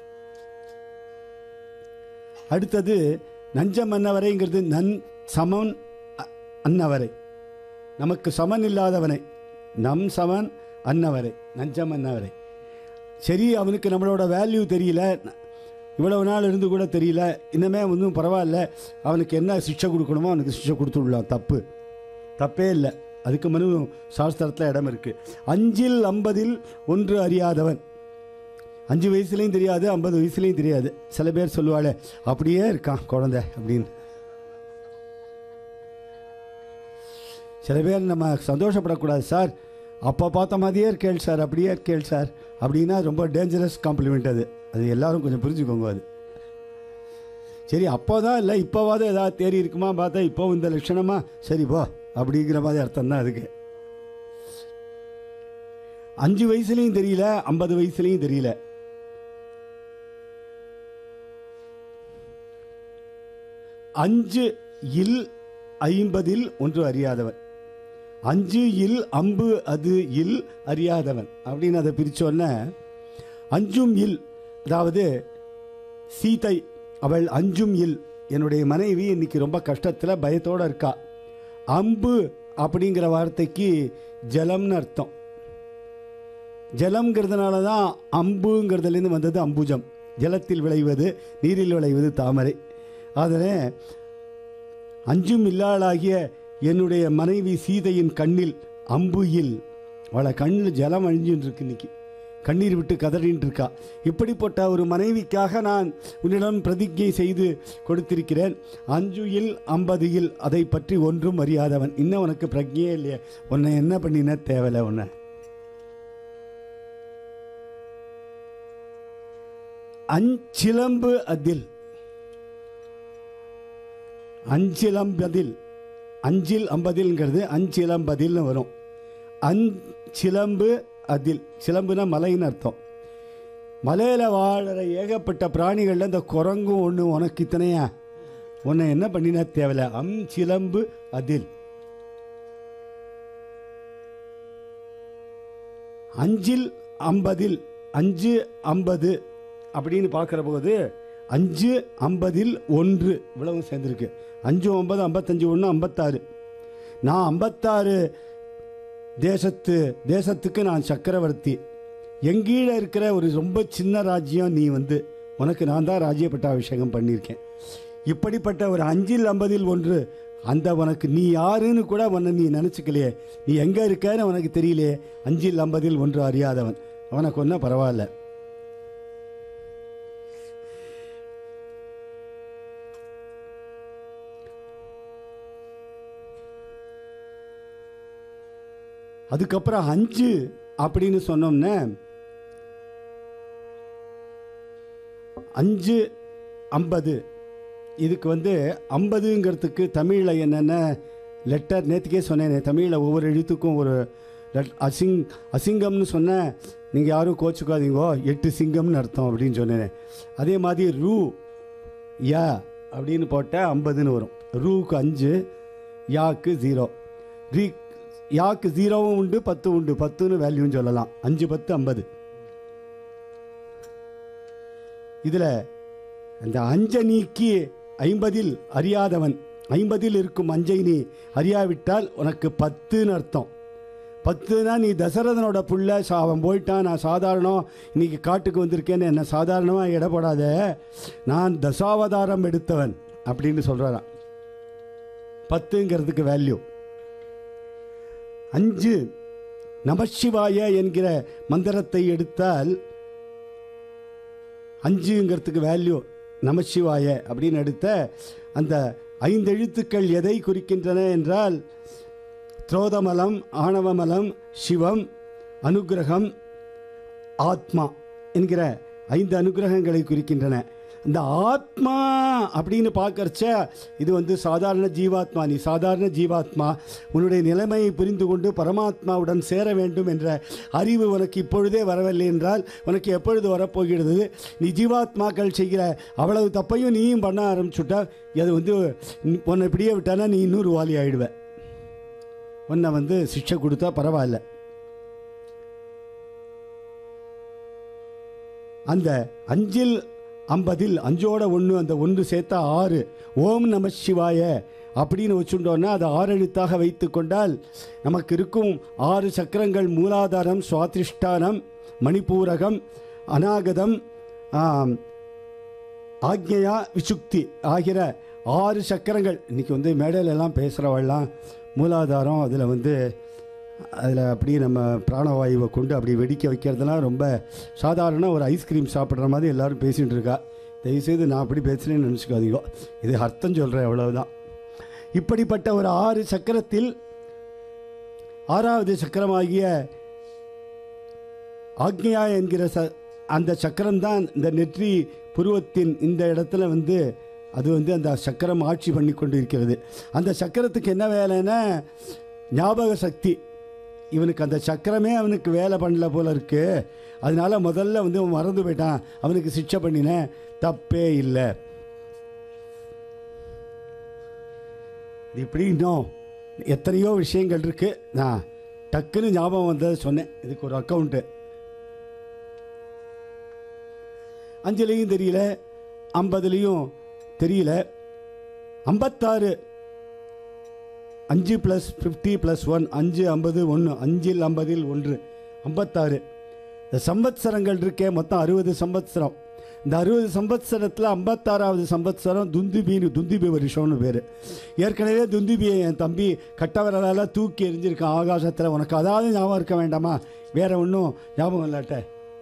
அடுத்தது நஞ்ச மன்னவரைங்கிறது நன் சமன் அன்னவரை, நமக்கு சமன் இல்லாதவனை, நம் சமன் அன்னவரை நஞ்ச மன்னவரை. சரி அவனுக்கு நம்மளோட வேல்யூ தெரியல, இவ்வளவு நாள் இருந்து கூட தெரியல, இன்னமே ஒன்றும் பரவாயில்ல, அவனுக்கு என்ன சிக்ஷை கொடுக்கணுமோ அவனுக்கு சிக்ஷை கொடுத்துடலாம், தப்பு தப்பே இல்லை, அதுக்கு மனு சாஸ்திரத்தில் இடம் இருக்குது. அஞ்சில் ஐம்பதில் ஒன்று அறியாதவன், அஞ்சு வயசுலேயும் தெரியாது ஐம்பது வயசுலேயும் தெரியாது. சில பேர் சொல்லுவாள் அப்படியே இருக்கான் குழந்தை அப்படின்னு. சில பேர் நம்ம சந்தோஷப்படக்கூடாது, சார் அப்போ பார்த்த மாதிரியே இருக்கேள் சார், அப்படியே இருக்கேள் சார் அப்படின்னா ரொம்ப டேஞ்சரஸ் காம்ப்ளிமெண்ட். அது அது எல்லாரும் கொஞ்சம் புரிஞ்சுக்கோங்க. அது சரி அப்போ தான் இல்லை இப்போவாது ஏதாவது தேறி இருக்குமா பார்த்தா இப்போ இந்த லட்சணமா சரி போ அப்படிங்கிற மாதிரி அர்த்தம் தான் அதுக்கு. அஞ்சு வயசுலேயும் தெரியல ஐம்பது வயசுலேயும் தெரியல. அஞ்சு இல் ஐம்பதில் ஒன்று அறியாதவன். அஞ்சு இல் அம்பு அது இல் அறியாதவன் அப்படின்னு அதை பிரித்தோன்னே அஞ்சும் இல், அதாவது சீதை அவள் அஞ்சும் இல், என்னுடைய மனைவி இன்னைக்கு ரொம்ப கஷ்டத்தில் பயத்தோடு இருக்கா. அம்பு அப்படிங்கிற வார்த்தைக்கு ஜலம்னு அர்த்தம். ஜலம்ங்கிறதுனால தான் அம்புங்கிறதுலேருந்து வந்தது அம்புஜம், ஜலத்தில் விளைவது, நீரில் விளைவது தாமரை. அதனை அஞ்சும் இல்லாளாகிய என்னுடைய மனைவி சீதையின் கண்ணில் அம்பு இல், அவளை கண்ணில் ஜலம் அழிஞ்சுன்னு இருக்கு, இன்னைக்கு கண்ணீர் விட்டு கதறின்னு இருக்கா. இப்படிப்பட்ட ஒரு மனைவிக்காக நான் உன்னிடம் பிரதிஜை செய்து கொடுத்திருக்கிறேன். அஞ்சு இல் ஐம்பது இல், அதை பற்றி ஒன்றும் அறியாதவன். இன்னும் உனக்கு பிரஜையே இல்லையே, உன்னை என்ன பண்ணின தேவையில்லை. உன்னை அஞ்சிலம்பு அதில், அஞ்சிலம்பதில், அஞ்சில் ஐம்பதில்ங்கிறது அஞ்சிலம்பதில்னு வரும். அஞ்சிலம்பு அதில், சிலம்புனா மலைன்னு அர்த்தம். மலையில் வாழற ஏகப்பட்ட பிராணிகளில் இந்த குரங்கும் ஒன்று, உனக்கு இத்தனையா, உன்னை என்ன பண்ணினா தேவையில்லை. அம் சிலம்பு அதில். அஞ்சில் ஐம்பதில், அஞ்சு ஐம்பது அப்படின்னு பார்க்குற போது அஞ்சு ஐம்பதில் ஒன்று, இவ்வளவு சேர்ந்துருக்கு. அஞ்சு ஒன்பது ஐம்பத்தஞ்சு, ஒன்று ஐம்பத்தாறு. நான் ஐம்பத்தாறு தேசத்து தேசத்துக்கு நான் சக்கரவர்த்தி. எங்கீழ இருக்கிற ஒரு ரொம்ப சின்ன ராஜ்யம் நீ, வந்து உனக்கு நான் தான் ராஜ்ய பட்டாபிஷேகம் பண்ணியிருக்கேன். இப்படிப்பட்ட ஒரு அஞ்சில் ஐம்பதில் ஒன்று, அந்த உனக்கு நீ யாருன்னு கூட உன்னை நீ நினச்சிக்கலையே, நீ எங்கே இருக்கன்னு உனக்கு தெரியலையே. அஞ்சில் ஐம்பதில் ஒன்று அறியாதவன், அவனுக்கு ஒன்றும் பரவாயில்ல. அதுக்கப்புறம் அஞ்சு அப்படின்னு சொன்னோம்னா, அஞ்சு ஐம்பது, இதுக்கு வந்து ஐம்பதுங்கிறதுக்கு தமிழில் என்னென்ன லெட்டர், நேற்றுக்கே சொன்னேன், தமிழில் ஒவ்வொரு எழுத்துக்கும் ஒரு லெட். அசிங் அசிங்கம்னு சொன்னேன், நீங்கள் யாரும் கோச்சுக்காதீங்கோ, எட்டு சிங்கம்னு அர்த்தம் அப்படின்னு சொன்னேன். அதே மாதிரி ரூ யா அப்படின்னு போட்டால் ஐம்பதுன்னு வரும். ரூக்கு அஞ்சு, யாக்கு ஜீரோ. ரீ யாக்கு ஜீரோவும் உண்டு, பத்து உண்டு, பத்துன்னு வேல்யூன்னு சொல்லலாம். அஞ்சு பத்து ஐம்பது. இதில் அந்த அஞ்சை நீக்கி ஐம்பதில் அறியாதவன், ஐம்பதில் இருக்கும் அஞ்சை நீ அறியாவிட்டால் உனக்கு பத்துன்னு அர்த்தம். பத்துனா நீ தசரதனோட புள்ள, அவன் போயிட்டான், நான் சாதாரணம் இன்னைக்கு காட்டுக்கு வந்திருக்கேன்னு என்ன சாதாரணமாக இடப்படாத, நான் தசாவதாரம் எடுத்தவன் அப்படின்னு சொல்கிறான். பத்துங்கிறதுக்கு வேல்யூ. அஞ்சு நமசிவாய என்கிற மந்திரத்தை எடுத்தால் அஞ்சுங்கிறதுக்கு வேல்யூ நமசிவாய அப்படின்னு எடுத்த அந்த ஐந்து எழுத்துக்கள் எதை குறிக்கின்றன என்றால், திரோதமலம், ஆணவமலம், சிவம், அனுகிரகம், ஆத்மா என்கிற ஐந்து அனுகிரகங்களை குறிக்கின்றன. இந்த ஆத்மா அப்படின்னு பார்க்கறச்ச இது வந்து சாதாரண ஜீவாத்மா. நீ சாதாரண ஜீவாத்மா, உன்னுடைய நிலைமையை புரிந்து கொண்டு பரமாத்மாவுடன் சேர வேண்டும் என்ற அறிவு உனக்கு இப்பொழுதே வரவில்லை என்றால் உனக்கு எப்பொழுது வரப்போகிறது? நீ ஜீவாத்மாக்கள் செய்கிற அவ்வளவு தப்பையும் நீயும் பண்ண ஆரம்பிச்சுட்டா அது வந்து உன்னை இப்படியே விட்டானா நீ இன்னொரு வாலி ஆகிடுவ. உன்னை வந்து சிக்ஷை கொடுத்தா பரவாயில்ல. அந்த அஞ்சில் ஐம்பதில் அஞ்சோட ஒன்று, அந்த ஒன்று சேர்த்தா ஆறு. ஓம் நம சிவாய அப்படின்னு வச்சுட்டோன்னா அதை ஆறு எழுத்தாக வைத்து கொண்டால் நமக்கு இருக்கும் ஆறு சக்கரங்கள் மூலாதாரம், சுவாதிஷ்டானம், மணிப்பூரகம், அநாகதம், ஆக்ஞயா, விசுக்தி ஆகிற ஆறு சக்கரங்கள். இன்றைக்கி வந்து மேடையிலெல்லாம் பேசுகிறவெல்லாம் மூலாதாரம், அதில் வந்து அதில் அப்படியே நம்ம பிராணவாயுவை கொண்டு அப்படி வெடிக்க வைக்கிறதுலாம் ரொம்ப சாதாரண ஒரு ஐஸ்கிரீம் சாப்பிட்ற மாதிரி எல்லோரும் பேசிகிட்டு இருக்கா. தயவுசெய்து நான் அப்படி பேசுகிறேன்னு நினச்சிக்காதீங்க, இது அர்த்தம் சொல்கிறேன், அவ்வளவுதான். இப்படிப்பட்ட ஒரு ஆறு சக்கரத்தில் ஆறாவது சக்கரமாகிய ஆக்ஞயா என்கிற ச அந்த சக்கரம்தான் இந்த நெற்றி புருவத்தின் இந்த இடத்துல வந்து அது வந்து அந்த சக்கரம் ஆட்சி பண்ணி கொண்டு இருக்கிறது. அந்த சக்கரத்துக்கு என்ன வேலைன்னா ஞாபக சக்தி. இவனுக்கு அந்த சக்கரமே அவனுக்கு வேலை பண்ணல போல இருக்கு. அதனால முதல்ல வந்து அவன் மறந்து போயிட்டான், அவனுக்கு சிக்ஷை பண்ணினேன், தப்பே இல்லை. இப்படி இன்னும் எத்தனையோ விஷயங்கள் இருக்குது. நான் டக்குன்னு ஞாபகம் வந்ததை சொன்னேன். இதுக்கு ஒரு அக்கௌண்ட்டு அஞ்சுலேயும் தெரியல, ஐம்பதுலேயும் தெரியல. ஐம்பத்தாறு அஞ்சு ப்ளஸ் ஃபிஃப்டி ப்ளஸ் ஒன் அஞ்சு ஐம்பது ஒன்று அஞ்சில் ஐம்பதில் ஒன்று ஐம்பத்தாறு. இந்த சம்பத்சரங்கள் இருக்கே மொத்தம் அறுபது சம்பத்சரம். இந்த அறுபது சம்பத்சரத்தில் ஐம்பத்தாறாவது சம்பத்சரம் துந்துபின்னு துந்துபி வருஷம்னு பேர். ஏற்கனவே துந்துபியை என் தம்பி கட்டவரால் தூக்கி எறிஞ்சிருக்கான் ஆகாசத்தில். உனக்கு அதாவது ஞாபகம் இருக்க வேண்டாமா? வேற ஒன்றும் ஞாபகம் இல்லாட்ட.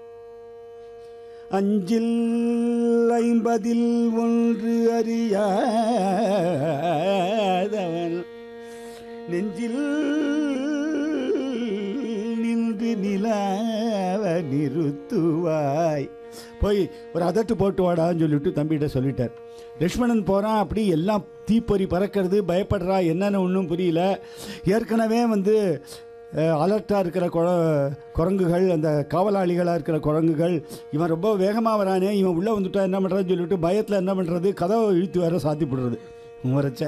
அஞ்சில் ஐம்பதில் ஒன்று அறியாதவன் நெஞ்சில் நின்று நிலாவ நிறுத்துவாய். போய் ஒரு அதட்டு போட்டு வாடான்னு சொல்லிவிட்டு தம்பிகிட்ட சொல்லிட்டார். லக்ஷ்மணன் போகிறான். அப்படி எல்லாம் தீப்பொறி பறக்கிறது. பயப்படுறா. என்னென்னு ஒன்றும் புரியல. ஏற்கனவே வந்து அலர்ட்டாக இருக்கிற குர குரங்குகள் அந்த காவலாளிகளாக இருக்கிற குரங்குகள் இவன் ரொம்ப வேகமாக வரானே, இவன் உள்ளே வந்துட்டா என்ன பண்ணுறதுன்னு சொல்லிவிட்டு பயத்தில் என்ன பண்ணுறது, கதவை இழுத்து வேற சாத்தி போடுறது முறைச்ச.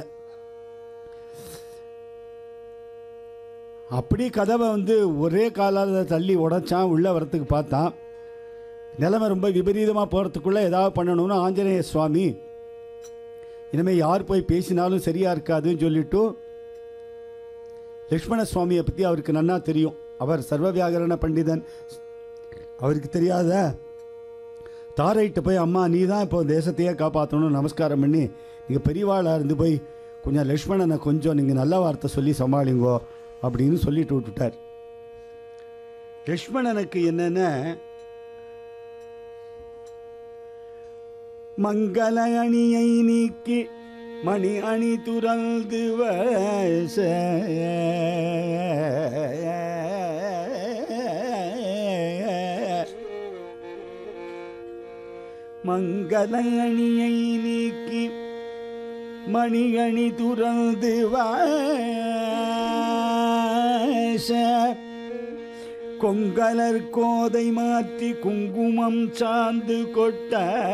அப்படி கதவை வந்து ஒரே காலால் தள்ளி உடைச்சான். உள்ளே வரத்துக்கு பார்த்தான். நிலைமை ரொம்ப விபரீதமாக போகிறதுக்குள்ளே ஏதாவது பண்ணணும்னு ஆஞ்சநேய சுவாமி இனிமேல் யார் போய் பேசினாலும் சரியாக இருக்காதுன்னு சொல்லிவிட்டு லக்ஷ்மண சுவாமியை பற்றி அவருக்கு நன்னா தெரியும். அவர் சர்வ வியாகரண பண்டிதன். அவருக்கு தெரியாத தாரையிட்ட போய் அம்மா நீ தான் இப்போ தேசத்தையே காப்பாற்றணும் நமஸ்காரம் பண்ணி நீங்கள் பெரியவாளாக இருந்து போய் கொஞ்சம் லக்ஷ்மணனை கொஞ்சம் நீங்கள் நல்ல வார்த்தை சொல்லி சமாளிங்கோ அப்படின்னு சொல்லிட்டு விட்டுட்டார். லக்ஷ்மணனுக்கு என்னென்ன மங்கள அணியை நீக்கி மணி அணி துறந்து வச மங்கள அணியை நீக்கி மணி அணி துறந்து வச கொங்கலர் கோதை மாற்றி குங்குமம் சார்ந்து கொட்ட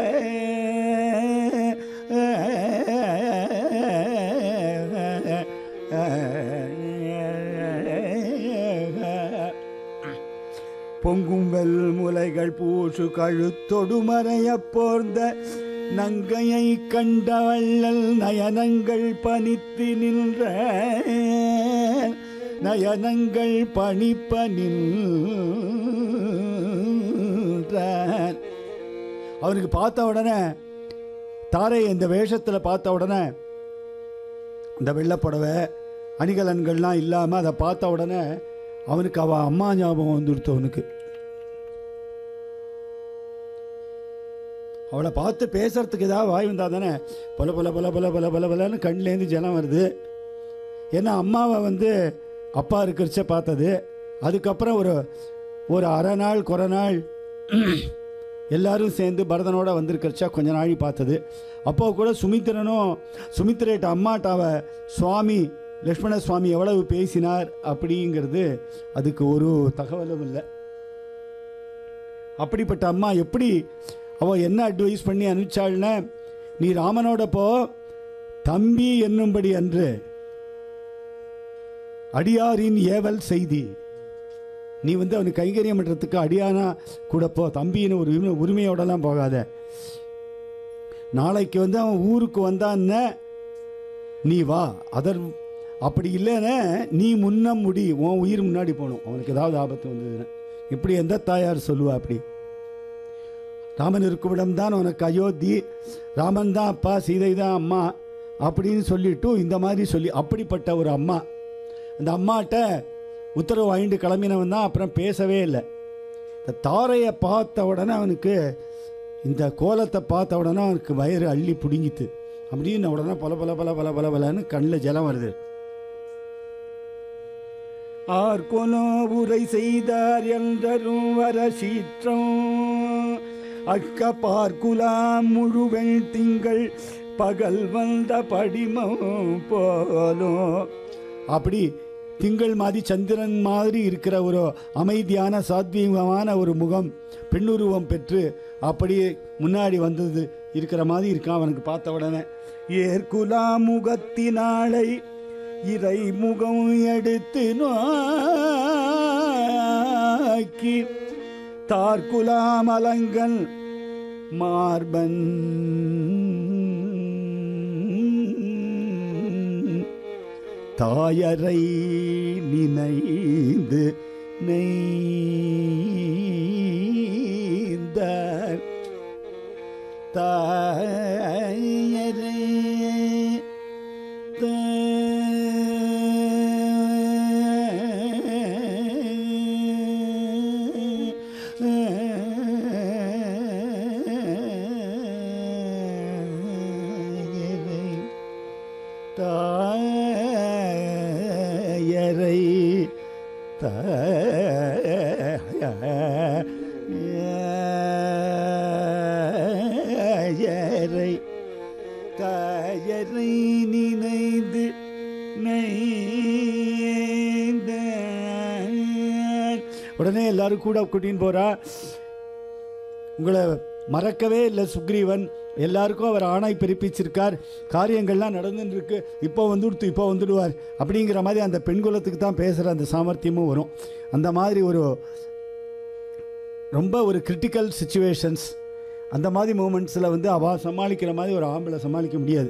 பொங்கும்பல் முலைகள் பூசு கழுத்தொடு மறைய போர்ந்த நங்கையை கண்ட வள்ளல் நயனங்கள் பனித்து நின்ற நயனங்கள் பணிப்ப நின்றான். அவனுக்கு பார்த்த உடனே தாரை இந்த வேஷத்தில் பார்த்த உடனே இந்த வெள்ளப்புடவை அணிகலன்கள்லாம் இல்லாமல் அதை பார்த்த உடனே அவனுக்கு அவள் அம்மா ஞாபகம் வந்துடுத்து. அவனுக்கு அவளை பார்த்து பேசுறதுக்கு ஏதாவது வாய் வந்தால் தானே பல பல பல பல பல பல பலன்னு கண்லேருந்து ஜலம் வருது. ஏன்னா அம்மாவை வந்து அப்பா இருக்கிறச்ச பார்த்தது. அதுக்கப்புறம் ஒரு ஒரு அரை நாள் குறை நாள் எல்லாரும் சேர்ந்து பரதனோட வந்திருக்கிறச்சா கொஞ்ச நாளி பார்த்தது. அப்போ கூட சுமித்திரனும் சுமித்திரேட்ட அம்மாட்டாவ சுவாமி லக்ஷ்மண சுவாமி எவ்வளவு பேசினார் அப்படிங்கிறது அதுக்கு ஒரு தகவலும் இல்லை. அப்படிப்பட்ட அம்மா எப்படி அவள் என்ன அட்வைஸ் பண்ணி அனுப்பிச்சாள்னா, நீ ராமனோட போ, தம்பி என்னும்படி அன்று அடியாரின் ஏவல் செய்தி. நீ வந்து அவனுக்கு கைங்கரியம் பண்ணுறதுக்கு அடியானா கூட போ, தம்பின்னு ஒரு உரிமையோடலாம் போகாத. நாளைக்கு வந்து அவன் ஊருக்கு வந்தான்னு நீ வா, அதர் அப்படி இல்லைன்னா நீ முன்ன முடி, உன் உயிர் முன்னாடி போகணும். அவனுக்கு ஏதாவது ஆபத்து வந்ததுன்னா இப்படி எந்த தாயார் சொல்லுவா? அப்படி ராமன் இருக்குமிடம் தான் உனக்கு அயோத்தி, ராமன் தான் அப்பா, சீதை தான் அம்மா அப்படின்னு சொல்லிட்டு இந்த மாதிரி சொல்லி அப்படிப்பட்ட ஒரு அம்மா. அந்த அம்மாட்ட உத்தரவு வாங்கிட்டு கிளம்பினவன் தான் அப்புறம் பேசவே இல்லை. இந்த தாரையை பார்த்த உடனே அவனுக்கு, இந்த கோலத்தை பார்த்த உடனே அவனுக்கு வயிறு அள்ளி பிடுங்கித்து. அப்படின்னு உடனே பல பல பல பல பல பலன்னு கண்ணில் ஜலம் வருது. ஆர்கொலோ உரை செய்தார் என்றரும் வர சீற்றம் அக்க பார்க்குலாம் முழுவெண் திங்கள் பகல் வந்த படிமம் போலும். அப்படி திங்கள் மாதிரி சந்திரன் மாதிரி இருக்கிற ஒரு அமைதியான சாத்வீகமான ஒரு முகம், பெண்ணுருவம் பெற்று அப்படியே முன்னாடி வந்தது இருக்கிற மாதிரி இருக்கான் அவனுக்கு பார்த்த உடனே. ஏற்குலா முகத்தினாளை இறை முகம் எடுத்து நோக்கி தார்குலாமலங்கன் மார்பன் தாயரை நினைந்து நெய்ந்த தாயரை தாயரை தாயரை தாயரை நினைந்து நைந்த. உடனே எல்லாரும் கூட கூட்டின்னு போறா. உங்களை மறக்கவே இல்லை சுக்ரீவன், எல்லாருக்கும் அவர் ஆணை பிறப்பிச்சிருக்கார், காரியங்கள்லாம் நடந்துன்னு இருக்கு, இப்போ வந்துடுத்து இப்போ வந்துடுவார் அப்படிங்கிற மாதிரி அந்த பெண்குலத்துக்கு தான் பேசுகிற அந்த சாமர்த்தியமும் வரும். அந்த மாதிரி ஒரு ரொம்ப ஒரு கிரிட்டிக்கல் சுச்சுவேஷன்ஸ், அந்த மாதிரி மூமெண்ட்ஸில் வந்து அவள் சமாளிக்கிற மாதிரி ஒரு ஆம்பளை சமாளிக்க முடியாது.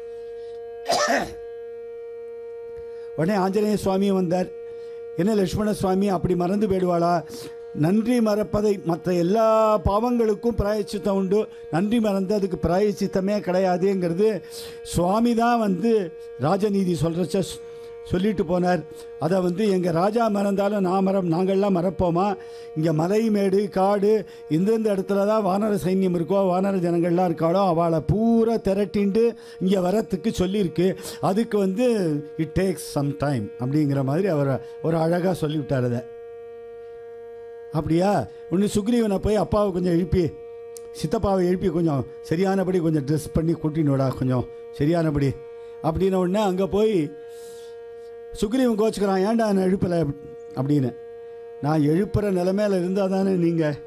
உடனே ஆஞ்சநேய சுவாமியும் வந்தார். என்ன லட்சுமண சுவாமி அப்படி மறந்து போயிடுவாளா? நன்றி மறப்பதை மற்ற எல்லா பாவங்களுக்கும் பிராயச்சித்தம் உண்டு, நன்றி மறந்து அதுக்கு பிராயச்சித்தமே கிடையாதுங்கிறது சுவாமி தான் வந்து ராஜநீதி சொல்கிறச்ச சொல்லிட்டு போனார். அதை வந்து எங்கள் ராஜா மறந்தாலும் நான் மரம் நாங்கள்லாம் மறப்போமா? இங்கே மலை மேடு காடு இந்தந்த இடத்துல தான் வானர சைன்யம் இருக்கோ, வானர ஜனங்கள்லாம் இருக்காளோ, அவளை பூரா திரட்டிண்டு இங்கே வரத்துக்கு சொல்லியிருக்கு. அதுக்கு வந்து இட் டேக்ஸ் சம் டைம் அப்படிங்கிற மாதிரி அவர் ஒரு அழகாக சொல்லிவிட்டார். அதை அப்படியா? ஒன்று சுக்ரீவனை போய் அப்பாவை கொஞ்சம் எழுப்பி, சித்தப்பாவை எழுப்பி கொஞ்சம் சரியானபடி கொஞ்சம் ட்ரெஸ் பண்ணி கூட்டினோடா, கொஞ்சம் சரியானபடி அப்படின்ன உடனே அங்கே போய் சுக்ரீவன் கோச்சுக்கிறான், ஏன்டா நான் எழுப்பலை அப்படின்னு. நான் எழுப்புற நிலைமையில இருந்தால் தானே நீங்கள்.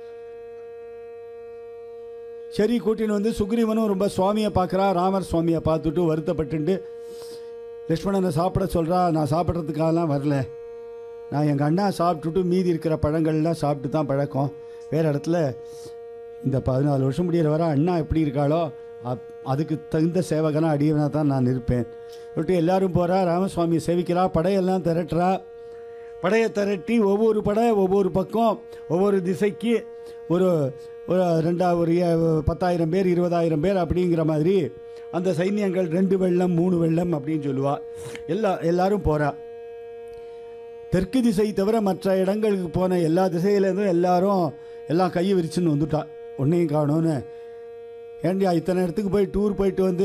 சரி கூட்டின்னு வந்து சுக்ரீவனும் ரொம்ப சுவாமியை பார்க்குறா. ராமர் சுவாமியை பார்த்துட்டு வருத்தப்பட்டுண்டு லக்ஷ்மணனை சாப்பிட சொல்கிறா. நான் சாப்பிட்றதுக்காகலாம் வரல, நான் எங்கள் அண்ணா சாப்பிட்டுட்டு மீதி இருக்கிற பழங்கள்லாம் சாப்பிட்டு தான் பழக்கம். வேறு இடத்துல இந்த பதினாலு வருஷம் முடிகிற வர அண்ணா எப்படி இருக்காளோ அப் அதுக்கு தகுந்த சேவகனாக அடியவனாக தான் நான் இருப்பேன் சொல்லிட்டு எல்லாரும் போகிறா. ராமசுவாமியை சேவிக்கிறா, படையெல்லாம் திரட்டுறா. படையை திரட்டி ஒவ்வொரு படை ஒவ்வொரு பக்கம் ஒவ்வொரு திசைக்கு ஒரு ஒரு ரெண்டா ஒரு பத்தாயிரம் பேர் இருபதாயிரம் பேர் அப்படிங்கிற மாதிரி அந்த சைன்யங்கள் ரெண்டு வெள்ளம் மூணு வெள்ளம் அப்படின்னு சொல்லுவாள். எல்லா எல்லாரும் போகிறா. தெற்கு திசை தவிர மற்ற இடங்களுக்கு போன எல்லா திசையிலேருந்தும் எல்லாரும் எல்லாம் கையை விரிச்சுன்னு வந்துட்டா. ஒன்றையும் காணோன்னு. ஏண்டியா இத்தனை இடத்துக்கு போய் டூர் போயிட்டு வந்து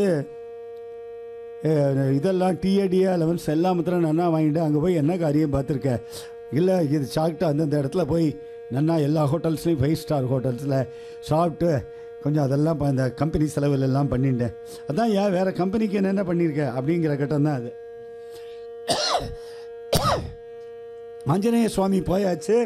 இதெல்லாம் டிஏடிஏ லெவன்ஸ் எல்லாம் மாத்திரம் நன்னா வாங்கிட்டு அங்கே போய் என்ன காரியம் பார்த்துருக்க? இல்லை இது சாப்பிட்டு அந்தந்த இடத்துல போய் நன்னா எல்லா ஹோட்டல்ஸ்லையும் ஃபைவ் ஸ்டார் ஹோட்டல்ஸில் சாப்பிட்டு கொஞ்சம் அதெல்லாம் இந்த கம்பெனி செலவில் எல்லாம் பண்ணிட்டேன். அதான் ஏன் வேறு கம்பெனிக்கு என்னென்ன பண்ணியிருக்க அப்படிங்கிற கட்டம் தான் அது. ஆஞ்சநேய சுவாமி போயாச்சு.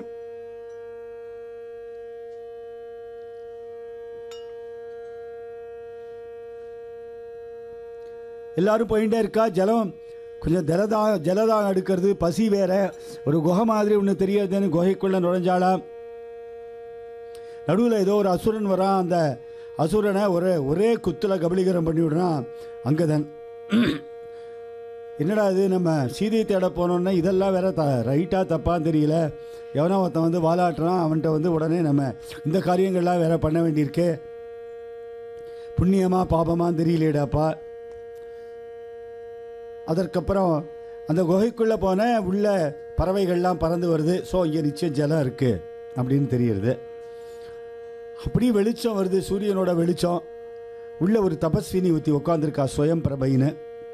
எல்லாரும் போயிட்டே இருக்கா. ஜலம் கொஞ்சம் ஜலதா ஜலதாக எடுக்கிறது, பசி வேற. ஒரு குகை மாதிரி ஒன்று தெரியாதுன்னு குகைக்குள்ளே நுழைஞ்சாலாம். நடுவில் ஏதோ ஒரு அசுரன் வரான். அந்த அசுரனை ஒரே ஒரே குத்தில் கபலீகரம் பண்ணி விடுறான் அங்கதன். என்னடா இது, நம்ம சீதையை தேட போனோன்னா இதெல்லாம் வேற த ரைட்டாக தப்பான்னு தெரியல. எவனோ ஒருத்தன் வந்து வாலாட்டுறான், அவன்கிட்ட வந்து உடனே நம்ம இந்த காரியங்கள்லாம் வேற பண்ண வேண்டியிருக்கு. புண்ணியமா பாபமான்னு தெரியலேடாப்பா. அதற்கப்புறம் அந்த குகைக்குள்ளே போன உள்ள பறவைகள்லாம் பறந்து வருது. ஸோ இங்கே நிச்சயம் ஜலம் இருக்குது அப்படின்னு தெரியுது. அப்படி வெளிச்சம் வருது, சூரியனோட வெளிச்சம். உள்ள ஒரு தபஸ்வினி ஊற்றி உட்காந்துருக்கா, ஸ்வயம் பிரபைன்னு.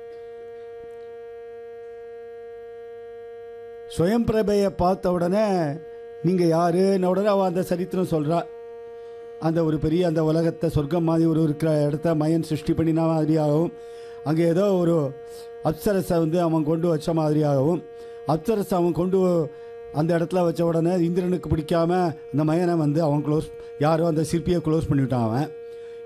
ஸ்வயம் பிரபையை பார்த்த உடனே நீங்கள் யாருன்னு உடனே அவள் அந்த சரித்திரம் சொல்கிறா. அந்த ஒரு பெரிய அந்த உலகத்தை சொர்க்கம் மாதிரி ஒரு இருக்கிற இடத்த மயன் சிருஷ்டி பண்ணின மாதிரியாகவும், அங்கே ஏதோ ஒரு அப்சரஸை வந்து அவன் கொண்டு வச்ச மாதிரியாகவும், அப்சரஸை அவன் கொண்டு அந்த இடத்துல வச்ச உடனே இந்திரனுக்கு பிடிக்காம அந்த மயனை வந்து அவன் க்ளோஸ், யாரோ அந்த சிற்பியை க்ளோஸ் பண்ணிவிட்டான் அவன்.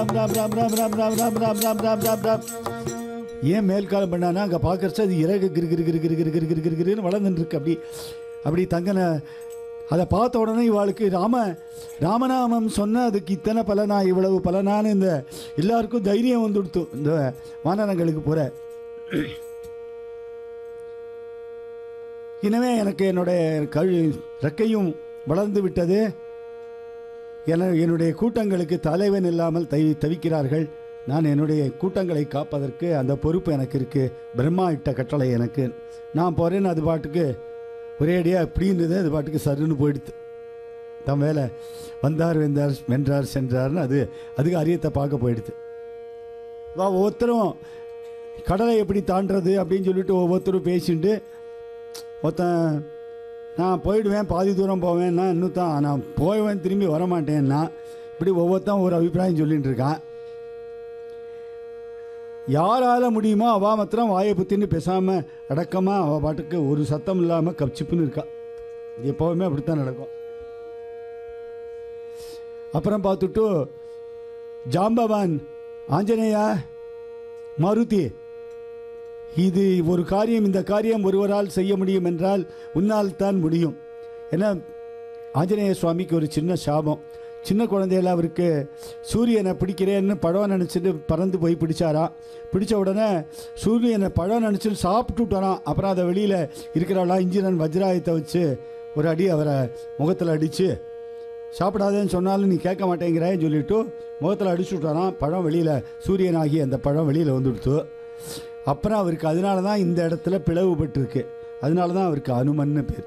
ராம் ராம் ராம் ராம் ராம் ராம் ராம் ராம் ராம் ராம் ராம் ராம். ஏன் மேல்காலம் பண்ணானா அங்கே பார்க்கறச்சு அது இறகு கிரு கிரு கிரு கிரு கிரு கிரு கிரு கிரு கிருன்னு வளர்ந்துட்டு இருக்கு. அப்படி அப்படி தங்கன அதை பார்த்த உடனே இவாளுக்கு ராம ராமநாமம் சொன்ன அதுக்கு இத்தனை பலனா இவ்வளவு பலனான்னு இந்த எல்லாருக்கும் தைரியம் வந்துடுத்து. இந்த வானரங்களுக்கு போகிற இனிமே எனக்கு என்னுடைய கழு ரெக்கையும் வளர்ந்து விட்டது. என என்னுடைய கூட்டங்களுக்கு தலைவன் இல்லாமல் தவி தவிக்கிறார்கள். நான் என்னுடைய கூட்டங்களை காப்பதற்கு அந்த பொறுப்பு எனக்கு இருக்குது. பிரம்மா இட்ட கட்டளை எனக்கு. நான் போகிறேன்னு அது பாட்டுக்கு ஒரேடியாக இப்படின்னுது அது பாட்டுக்கு சருன்னு போயிடுது. தம் வேலை வந்தார் வெந்தார் வென்றார் சென்றார்னு அது அதுக்கு அரியத்தை பார்க்க போயிடுது. வா ஒவ்வொருத்தரும் கடலை எப்படி தாண்டது அப்படின்னு சொல்லிட்டு ஒவ்வொருத்தரும் பேசிட்டு ஒருத்தன் நான் போயிடுவேன் பாதி தூரம் போவேன்னா இன்னும் தான் நான் போவேன் திரும்பி வரமாட்டேன்னா இப்படி ஒவ்வொருத்தன் ஒரு அபிப்பிராயம் சொல்லிட்டு இருக்கான். யாரால் முடியுமோ அவள் மாத்திரம் வாயை புத்தின்னு பேசாமல் அடக்கமாக அவள் பாட்டுக்கு ஒரு சத்தம் இல்லாமல் கப்சிப்புன்னு இருக்கா. இது எப்போவுமே அப்படித்தான் நடக்கும். அப்புறம் பார்த்துட்டு ஜாம்பவான் ஆஞ்சநேயா மாருதி இது ஒரு காரியம், இந்த காரியம் ஒருவரால் செய்ய முடியும் என்றால் உன்னால் தான் முடியும். ஏன்னா ஆஞ்சநேய சுவாமிக்கு ஒரு சின்ன சாபம். சின்ன குழந்தையில அவருக்கு சூரியனை பிடிக்கிறேன்னு பழம் நினச்சிட்டு பறந்து போய் பிடிச்சாரா. பிடிச்ச உடனே சூரியனை பழம் நினச்சிட்டு சாப்பிட்டு விட்டாராம். அப்புறம் அதை வெளியில் இருக்கிறவளா இன்ஜினன் வஜ்ராயத்தை வச்சு ஒரு அடி அவரை முகத்தில் அடித்து சாப்பிடாதேன்னு சொன்னாலும் நீ கேட்க மாட்டேங்கிறேன்னு சொல்லிவிட்டு முகத்தில் அடிச்சு விட்டாராம். பழம் வெளியில் சூரியனாகி அந்த பழம் வெளியில் வந்துடுத்து. அப்புறம் அவருக்கு அதனால தான் இந்த இடத்துல பிளவுபட்டிருக்கு. அதனால தான் அவருக்கு அனுமன்னு பேர்.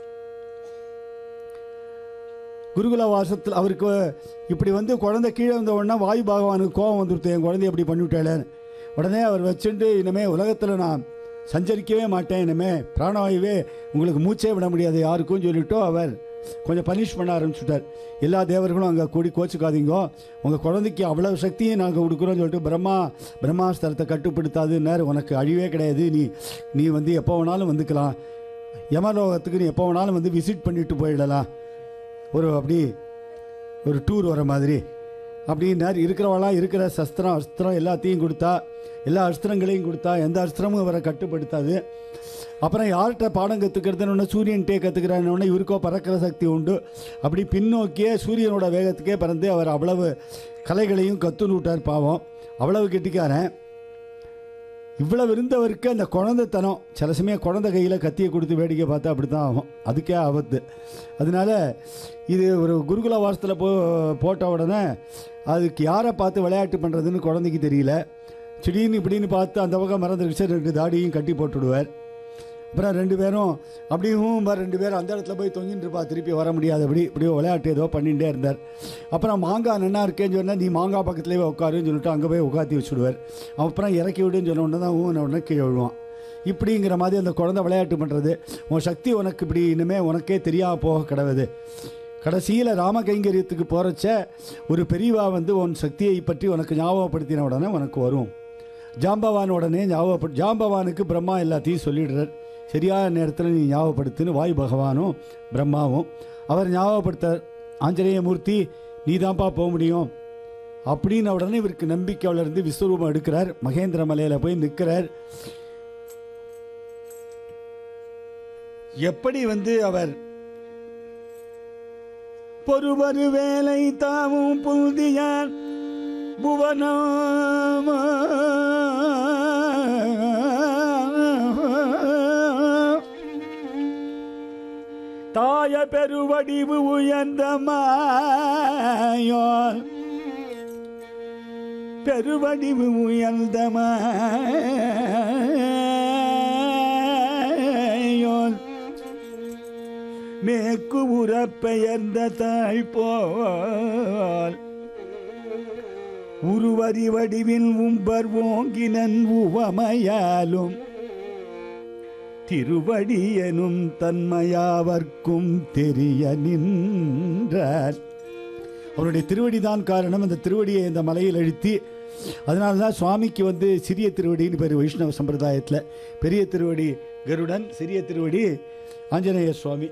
குருகுல வாசத்தில் அவருக்கு இப்படி வந்து குழந்தை கீழே வந்த உடனே வாயு பகவானுக்கு கோபம் வந்துடுத்து. என் குழந்தைய எப்படி பண்ணிவிட்டேன். உடனே அவர் வச்சுட்டு இனிமேல் உலகத்தில் நான் சஞ்சரிக்கவே மாட்டேன், இனிமேல் பிராணவாயுவே உங்களுக்கு மூச்சே விட முடியாது யாருக்கும் சொல்லிவிட்டோ அவர் கொஞ்சம் பனிஷ் பண்ண ஆரம்பிச்சுட்டார். எல்லா தேவர்களும் அங்கே கூடி கோச்சுக்காதீங்கோ, உங்கள் குழந்தைக்கு அவ்வளோ சக்தியும் நாங்கள் கொடுக்குறோன்னு சொல்லிட்டு பிரம்மா பிரம்மாஸ்திரத்தை கட்டுப்படுத்தாது நேரம் உனக்கு அழிவே கிடையாது. நீ நீ வந்து எப்போ வேணாலும் வந்துக்கலாம், யமலோகத்துக்கு நீ எப்போ வேணாலும் வந்து விசிட் பண்ணிட்டு போயிடலாம், ஒரு அப்படி ஒரு டூர் வர மாதிரி அப்படின்னார். இருக்கிறவளாம் இருக்கிற சஸ்திரம் அஸ்திரம் எல்லாத்தையும் கொடுத்தா, எல்லா அஸ்திரங்களையும் கொடுத்தா, எந்த அஸ்திரமும் அவரை கட்டுப்படுத்தாது. அப்புறம் யார்கிட்ட பாடம் கற்றுக்கிறதுன்னு சூரியன்கிட்டே கற்றுக்கிறான்னு இவருக்கோ பறக்கிற சக்தி உண்டு. அப்படி பின்னோக்கியே சூரியனோட வேகத்துக்கே பறந்து அவர் அவ்வளவு கலைகளையும் கற்றுன்னு விட்டார். பாவம் அவ்வளவு கெட்டிக்காரன். இவ்வளவு இருந்தவருக்கு அந்த குழந்தைத்தனம், சில சமயம் குழந்தை கையில் கத்தியை கொடுத்து வேடிக்கை பார்த்தா அப்படி தான் ஆகும், அதுக்கே ஆபத்து. அதனால இது ஒரு குருகுல வாசத்தில் போ போட்ட உடனே அதுக்கு யாரை பார்த்து விளையாட்டு பண்ணுறதுன்னு குழந்தைக்கு தெரியல. திடீர்னு இப்படின்னு பார்த்து அந்த பக்கம் மறந்துடுச்சு, ரெண்டு தாடியும் கட்டி போட்டுடுவார். அப்புறம் ரெண்டு பேரும் அப்படியும் ரெண்டு பேரும் அந்த இடத்துல போய் தொங்கிட்டு இருப்பா, திருப்பி வர முடியாது. அப்படி இப்படியோ விளையாட்டு ஏதோ பண்ணிகிட்டே இருந்தார். அப்புறம் மாங்காய் நன்னா இருக்கேன்னு சொன்னால் நீ மாங்காய் பக்கத்துலேயே உட்காருன்னு சொல்லிட்டு அங்கே போய் உட்காத்தி வச்சுடுவார். அப்புறம் இறக்கி விடுன்னு சொன்ன உடனே தான் ஊன உடனே கீழே விழுவான். இப்படிங்கிற மாதிரி அந்த குழந்தை விளையாட்டு பண்ணுறது. உன் சக்தி உனக்கு இப்படி இனிமேல் உனக்கே தெரியாமல் போக கிடவுது. கடைசியில் ராமகைங்கரியத்துக்கு போகிறச்ச ஒரு பெரியவா வந்து உன் சக்தியை பற்றி உனக்கு ஞாபகப்படுத்தின உடனே உனக்கு வரும். ஜாம்பவான் உடனே ஞாபகப்படு ஜாம்பவானுக்கு பிரம்மா எல்லாத்தையும் சொல்லிடுறார். சரியான நேரத்தில் நீ ஞாபகப்படுத்துன்னு வாயு பகவானும் பிரம்மாவும் அவர் ஞாபகப்படுத்த, ஆஞ்சநேயமூர்த்தி நீ தான்ப்பா போக முடியும் அப்படின்னு உடனே இவருக்கு நம்பிக்கை வளர்ந்து விஸ்வரூபம் எடுக்கிறார். மகேந்திர மலையில் போய் நிற்கிறார். எப்படி வந்து அவர் பொறுவரு வேலை தாவும் புல்தியான் புவனம் தாய பெருவடிவு உயர்ந்த மாயோன் பெருவடிவு உயர்ந்த மாயோன் மேற்கு உற பெயர்ந்த தாய் போல் உருவரி வடிவில் உம்பர் ஓங்கினன் உவமையாலும் திருவடியனும் தன்மையாவர்க்கும் தெரிய நின்றார். அவருடைய திருவடிதான் காரணம். அந்த திருவடியை இந்த மலையில் அழுத்தி, அதனால தான் சுவாமிக்கு வந்து சிறிய திருவடின்னு பேர் வைஷ்ணவ சம்பிரதாயத்தில். பெரிய திருவடி கருடன், சிறிய திருவடி ஆஞ்சநேய சுவாமி.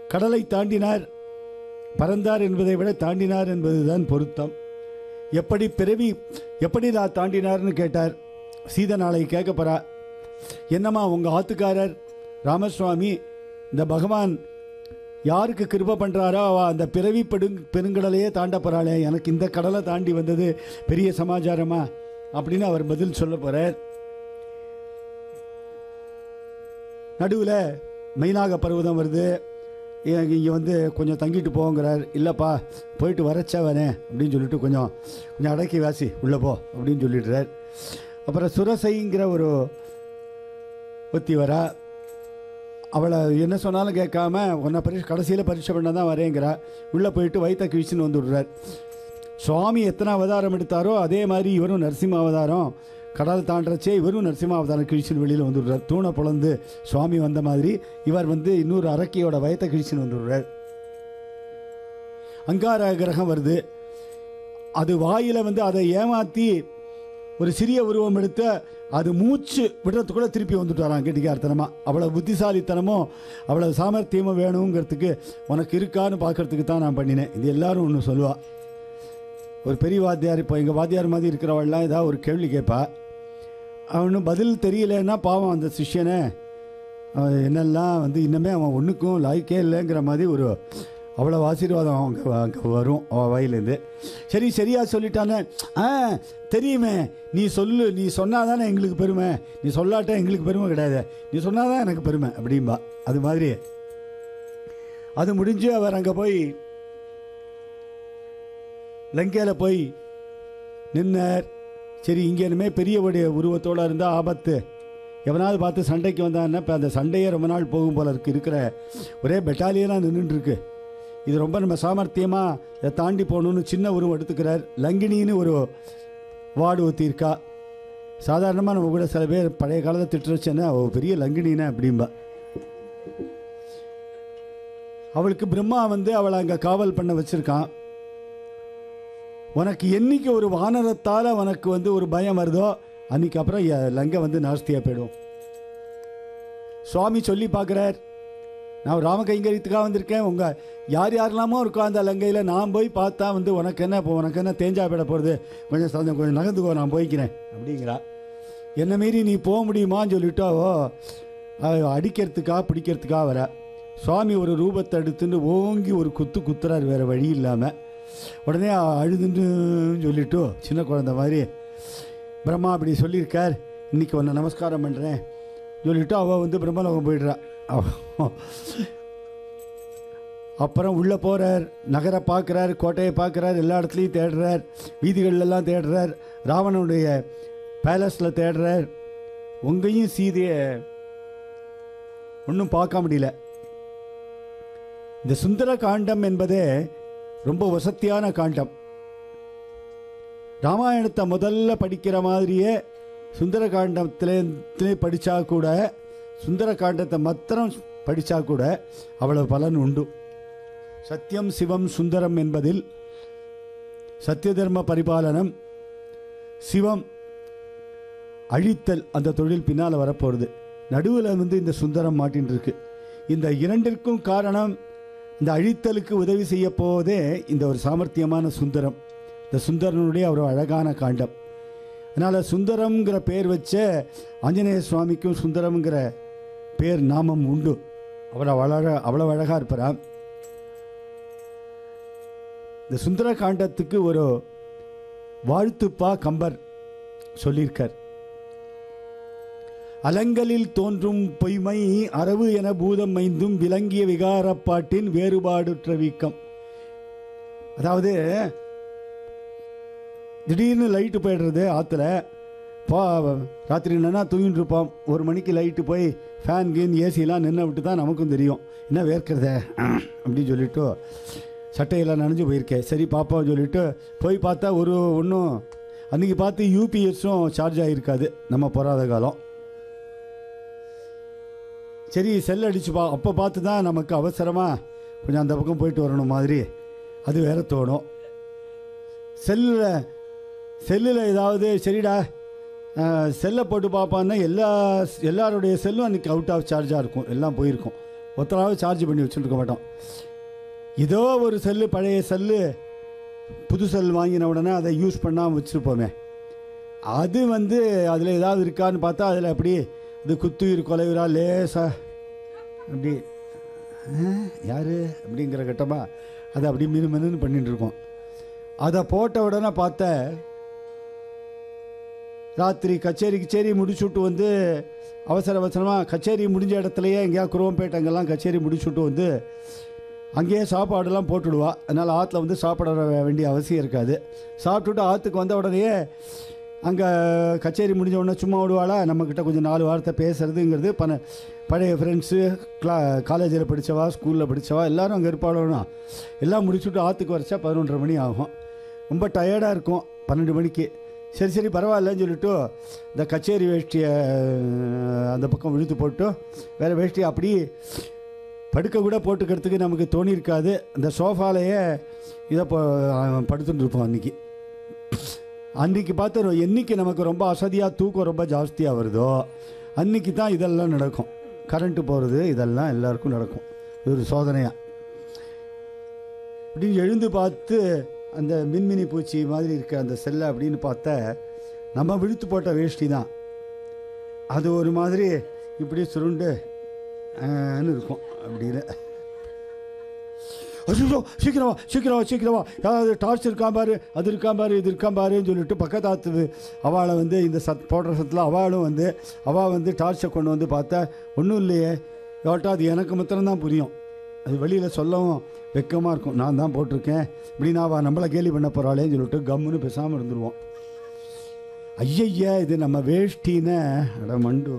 கடலை தாண்டினார், பறந்தார் என்பதை விட தாண்டினார் என்பதுதான் பொருத்தம். எப்படி பிறவி எப்படி நான் தாண்டினார்னு கேட்டார். சீதை நாளை கேட்க போறா, என்னம்மா உங்கள் ஆத்துக்காரர் ராமசுவாமி இந்த பகவான் யாருக்கு கிருபை பண்ணுறாரோ அவ அந்த பிறவி பெருங் பெருங்கடலையே தாண்ட போகிறாளே, எனக்கு இந்த கடலை தாண்டி வந்தது பெரிய சமாச்சாரமா அப்படின்னு அவர் பதில் சொல்ல போகிறார். நடுவில் மைனாக பருவதம் வருது, இங்கே வந்து கொஞ்சம் தங்கிட்டு போங்கிறார். இல்லைப்பா போயிட்டு வரச்சவனே அப்படின்னு சொல்லிட்டு கொஞ்சம் கொஞ்சம் அடக்கி வாசி உள்ளே போ அப்படின்னு சொல்லிடுறார். அப்புறம் சுரசைங்கிற ஒரு ஒத்தி வரா, அவளை என்ன சொன்னாலும் கேட்காம உன்னை பரிசு கடைசியில் பரீட்சை பண்ண தான் வரேங்கிறா. உள்ளே போயிட்டு வயிற்ற கிழிச்சுன்னு வந்து விடுறார். சுவாமி எத்தனை அவதாரம் எடுத்தாரோ அதே மாதிரி இவரும் நரசிம்ம அவதாரம் கடல் தாண்டச்சே இவரும் நரசிம்ம அவதாரம் கிழிச்சுன்னு வெளியில் வந்து விடுறார். தூணை பிளந்து சுவாமி வந்த மாதிரி இவர் வந்து இன்னொரு அரக்கியோட வயத்தை கிழிச்சுன்னு வந்து விடுறார். அங்கார கிரகம் வருது, அது வாயில் வந்து அதை ஏமாற்றி ஒரு சிறிய உருவம் எடுத்து அது மூச்சு விடுறதுக்குள்ளே திருப்பி வந்துட்டு வரான் கெட்டிக்காரத்தனமாக. அவ்வளோ புத்திசாலித்தனமும் அவ்வளோ சாமர்த்தியமும் வேணுங்கிறதுக்கு உனக்கு இருக்கான்னு பார்க்கறதுக்கு தான் நான் பண்ணினேன். இது எல்லாரும் ஒன்று சொல்லுவாள். ஒரு பெரிய வாத்தியார், இப்போ எங்கள் வாத்தியார் மாதிரி இருக்கிறவள்லாம் ஏதாவது ஒரு கேள்வி கேட்பா, அவனும் பதில் தெரியலன்னா பாவம் அந்த சிஷ்யனை அவன் என்னெல்லாம் வந்து இன்னமே அவன் ஒன்றுக்கும் லாய்க்கே இல்லைங்கிற மாதிரி ஒரு அவ்வளோ ஆசீர்வாதம் அங்கே அங்கே வரும் அவன் வாயிலேருந்து. சரி சரியா சொல்லிட்டானே, ஆ தெரியுமே, நீ சொல்லு, நீ சொன்னால் தானே எங்களுக்கு பெருமை, நீ சொல்லாட்டா எங்களுக்கு பெருமை கிடையாது, நீ சொன்னால் தான் எனக்கு பெருமை அப்படின்பா. அது மாதிரி அது முடிஞ்சு அவர் அங்கே போய் லங்கையில் போய் நின்னார். சரி இங்கே இனிமேல் பெரியவுடைய உருவத்தோடு இருந்தால் ஆபத்து, எவனாவது பார்த்து சண்டைக்கு வந்தான்னா இப்போ அந்த சண்டையே ரொம்ப நாள் போகும் போல இருக்கு. இருக்கிற ஒரே பெட்டாலியனாக நின்றுட்டுருக்கு. இது ரொம்ப நம்ம சாமர்த்தியமாக இதை தாண்டி போகணுன்னு சின்ன உருவம் எடுத்துக்கிறார். லங்கினின்னு ஒரு வார்டு ஊற்றிருக்கா. சாதாரணமாக நம்ம கூட சில பேர் பழைய காலத்தை திட்டுறச்சுன்னா அவள் பெரிய லங்கினின்னு அப்படிம்பா. அவளுக்கு பிரம்மா வந்து அவளை அங்கே காவல் பண்ண வச்சுருக்கான். உனக்கு என்னைக்கு ஒரு வானரத்தால் உனக்கு வந்து ஒரு பயம் வருதோ அன்றைக்கி அப்புறம் லங்கை வந்து நாஸ்தியாக போயிடும். சுவாமி சொல்லி பார்க்குறார், நான் ராம கைங்கரியத்துக்காக வந்திருக்கேன், உங்கள் யார் யாரெல்லாமோ இருக்கோ அந்த லங்கையில், நான் போய் பார்த்தா வந்து உனக்கு என்ன இப்போ உனக்கு என்ன தேஞ்சா போயிட போகிறது, கொஞ்சம் சந்தம் கொஞ்சம் நகர்ந்துக்கோ நான் போய்க்கிறேன் அப்படிங்கிறா. என்ன மீறி நீ போக முடியுமான்னு சொல்லிட்டோ அடிக்கிறதுக்காக பிடிக்கிறதுக்காக வர. சுவாமி ஒரு ரூபத்தை எடுத்துன்னு ஓங்கி ஒரு குத்து குத்துறார் வேறு வழி இல்லாமல். உடனே அழுதுன்னு சொல்லிட்டு சின்ன குழந்தை மாதிரி பிரம்மா அப்படி சொல்லியிருக்கார், இன்றைக்கி உன்னை நமஸ்காரம் பண்ணுறேன் சொல்லிவிட்டு அவள் வந்து பிரம்மலோகம் போயிடுறா. அப்புறம் உள்ளே போகிறார், நகரை பார்க்குறார், கோட்டையை பார்க்குறார், எல்லா இடத்துலையும் தேடுறார், வீதிகளெல்லாம் தேடுறார், ராவணனுடைய பேலஸில் தேடுறார். உங்களையும் சீதையை ஒன்றும் பார்க்க முடியல. இந்த சுந்தர காண்டம் என்பதே ரொம்ப வசத்தியான காண்டம். ராமாயணத்தை முதல்ல படிக்கிற மாதிரியே சுந்தர காண்டத்திலே படித்தா கூட, சுந்தர காண்டத்தை மாத்திரம் படித்தா கூட அவ்வளவு பலன் உண்டு. சத்தியம் சிவம் சுந்தரம் என்பதில் சத்திய தர்ம பரிபாலனம், சிவம் அழித்தல், அந்த தொழில் பின்னால் வரப்போகிறது. நடுவில் வந்து இந்த சுந்தரம் மாட்டின் இருக்கு. இந்த இரண்டிற்கும் காரணம் இந்த அழித்தலுக்கு உதவி செய்ய போவதே இந்த ஒரு சாமர்த்தியமான சுந்தரம். இந்த சுந்தரனுடைய ஒரு அழகான காண்டம். அதனால் சுந்தரம்ங்கிற பேர் வச்ச ஆஞ்சநேய சுவாமிக்கும் சுந்தரம்ங்கிற பேர் நாமம் உண்டு. அவ்வளோ அழக அவ்வளோ அழகாக இருப்பார். இந்த சுந்தர காண்டத்துக்கு ஒரு வாழ்த்துப்பா கம்பர் சொல்லியிருக்கார். அலங்கலில் தோன்றும் பொய்மை அரவு என பூதம் மைந்தும் விளங்கிய விகாரப்பாட்டின் வேறுபாடுற்ற வீக்கம். அதாவது திடீர்னு லைட்டு போயிடுறது ஆற்றுல, பா ராத்திரி என்னன்னா தூங்கிட்டு இருப்போம், ஒரு மணிக்கு லைட்டு போய் ஃபேன் கீன் ஏசிலாம் நின்று விட்டு தான் நமக்கும் தெரியும் என்ன வேர்க்கிறத அப்படின்னு சொல்லிவிட்டு சட்டையெல்லாம் நனைஞ்சு போயிருக்கேன். சரி பாப்பான்னு சொல்லிவிட்டு போய் பார்த்தா ஒரு ஒன்றும் அன்றைக்கி பார்த்து யூபிஎஸும் சார்ஜ் ஆகிருக்காது நம்ம போகாத காலம். சரி செல் அடிச்சு பா அப்போ பார்த்து தான் நமக்கு அவசரமாக கொஞ்சம் அந்த பக்கம் போயிட்டு வரணும் மாதிரி அது வேற தோணும். செல்லில் செல்லில் ஏதாவது சரிடா செல்லை போட்டு பார்ப்பான்னா எல்லா எல்லாருடைய செல்லும் அன்றைக்கி அவுட் ஆஃப் சார்ஜாக இருக்கும், எல்லாம் போயிருக்கும். ஒத்தனாவது சார்ஜ் பண்ணி வச்சுருக்க மாட்டோம். ஏதோ ஒரு செல்லு, பழைய செல்லு, புது செல் வாங்கின உடனே அதை யூஸ் பண்ணாமல் வச்சுருப்போமே, அது வந்து அதில் ஏதாவது இருக்கான்னு பார்த்தா அதில் அப்படி இது குத்துயிர் கொலையுறா லேசா அப்படி யார் அப்படிங்கிற கட்டமாக அதை அப்படி மினு மினுன்னு பண்ணிட்டு இருக்கோம். அதை போட்ட உடனே பார்த்த ராத்திரி கச்சேரி கச்சேரி முடிச்சுட்டு வந்து அவசர அவசரமாக கச்சேரி முடிஞ்ச இடத்துலையே எங்கேயா குரோம்பேட்டை அங்கெல்லாம் கச்சேரி முடிச்சுட்டு வந்து அங்கேயே சாப்பாடுலாம் போட்டுடுவா. அதனால் ஆற்றுல வந்து சாப்பிட வேண்டிய அவசியம் இருக்காது. சாப்பிட்டுட்டு ஆற்றுக்கு வந்த உடனேயே அங்கே கச்சேரி முடிஞ்ச உடனே சும்மா விடுவாளா, நம்மக்கிட்ட கொஞ்சம் நாலு வார்த்தை பேசுறதுங்கிறது பண பழைய ஃப்ரெண்ட்ஸு, கிளா காலேஜில் படித்தவா, ஸ்கூலில் படித்தவா எல்லோரும் அங்கே இருப்பாளோனா. எல்லாம் முடிச்சுட்டு ஆற்றுக்கு வரைச்சா பதினொன்றரை மணி ஆகும். ரொம்ப டயர்டாக இருக்கும் பன்னெண்டு மணிக்கு. சரி சரி பரவாயில்லன்னு சொல்லிவிட்டு இந்த கச்சேரி வேஷ்டியை அந்த பக்கம் இழுத்து போட்டு வேறு வேஷ்டியை அப்படி படுக்க கூட போட்டுக்கிறதுக்கு நமக்கு தோணியிருக்காது. அந்த சோஃபாலேயே இதை படுத்துட்டு இருப்போம். அன்றைக்கி அன்றைக்கி பார்த்து என்றைக்கு நமக்கு ரொம்ப அசதியாக தூக்கம் ரொம்ப ஜாஸ்தியாக வருதோ அன்றைக்கி தான் இதெல்லாம் நடக்கும். கரண்ட்டு போகிறது இதெல்லாம் எல்லாருக்கும் நடக்கும். இது ஒரு சோதனையாக. அப்படின்னு எழுந்து பார்த்து அந்த மின்மினி பூச்சி மாதிரி இருக்க அந்த செல்லை அப்படின்னு பார்த்தா நம்ம விழுத்து போட்ட வேஷ்டி தான். அது ஒரு மாதிரி இப்படி சுருண்டு இருக்கும். அப்படின்னு ஐயோ சீக்கிரமா சீக்கிரமா சீக்கிரமா ஏதாவது டார்ச் இருக்கா பாரு, அது இருக்கா பாரு, இது இருக்கா பாருன்னு சொல்லிட்டு பக்கத்தாத்து அவளை வந்து இந்த சத் போடுற சத்தில் அவளும் வந்து அவள் வந்து டார்ச்சை கொண்டு வந்து பார்த்தா ஒன்றும் இல்லையே. யோட்டா அது எனக்கு மாத்திரம்தான் புரியும். அது வெளியில் சொல்லவும் வெக்கமாக இருக்கும். நான் தான் போட்டிருக்கேன் இப்படின்னா அவள் நம்மளை கேலி பண்ண போகிறாளேன்னு சொல்லிட்டு கம்முன்னு பேசாமல் இருந்துருவோம். ஐயய்யா இது நம்ம வேஷ்டின்னு அட மண்டு.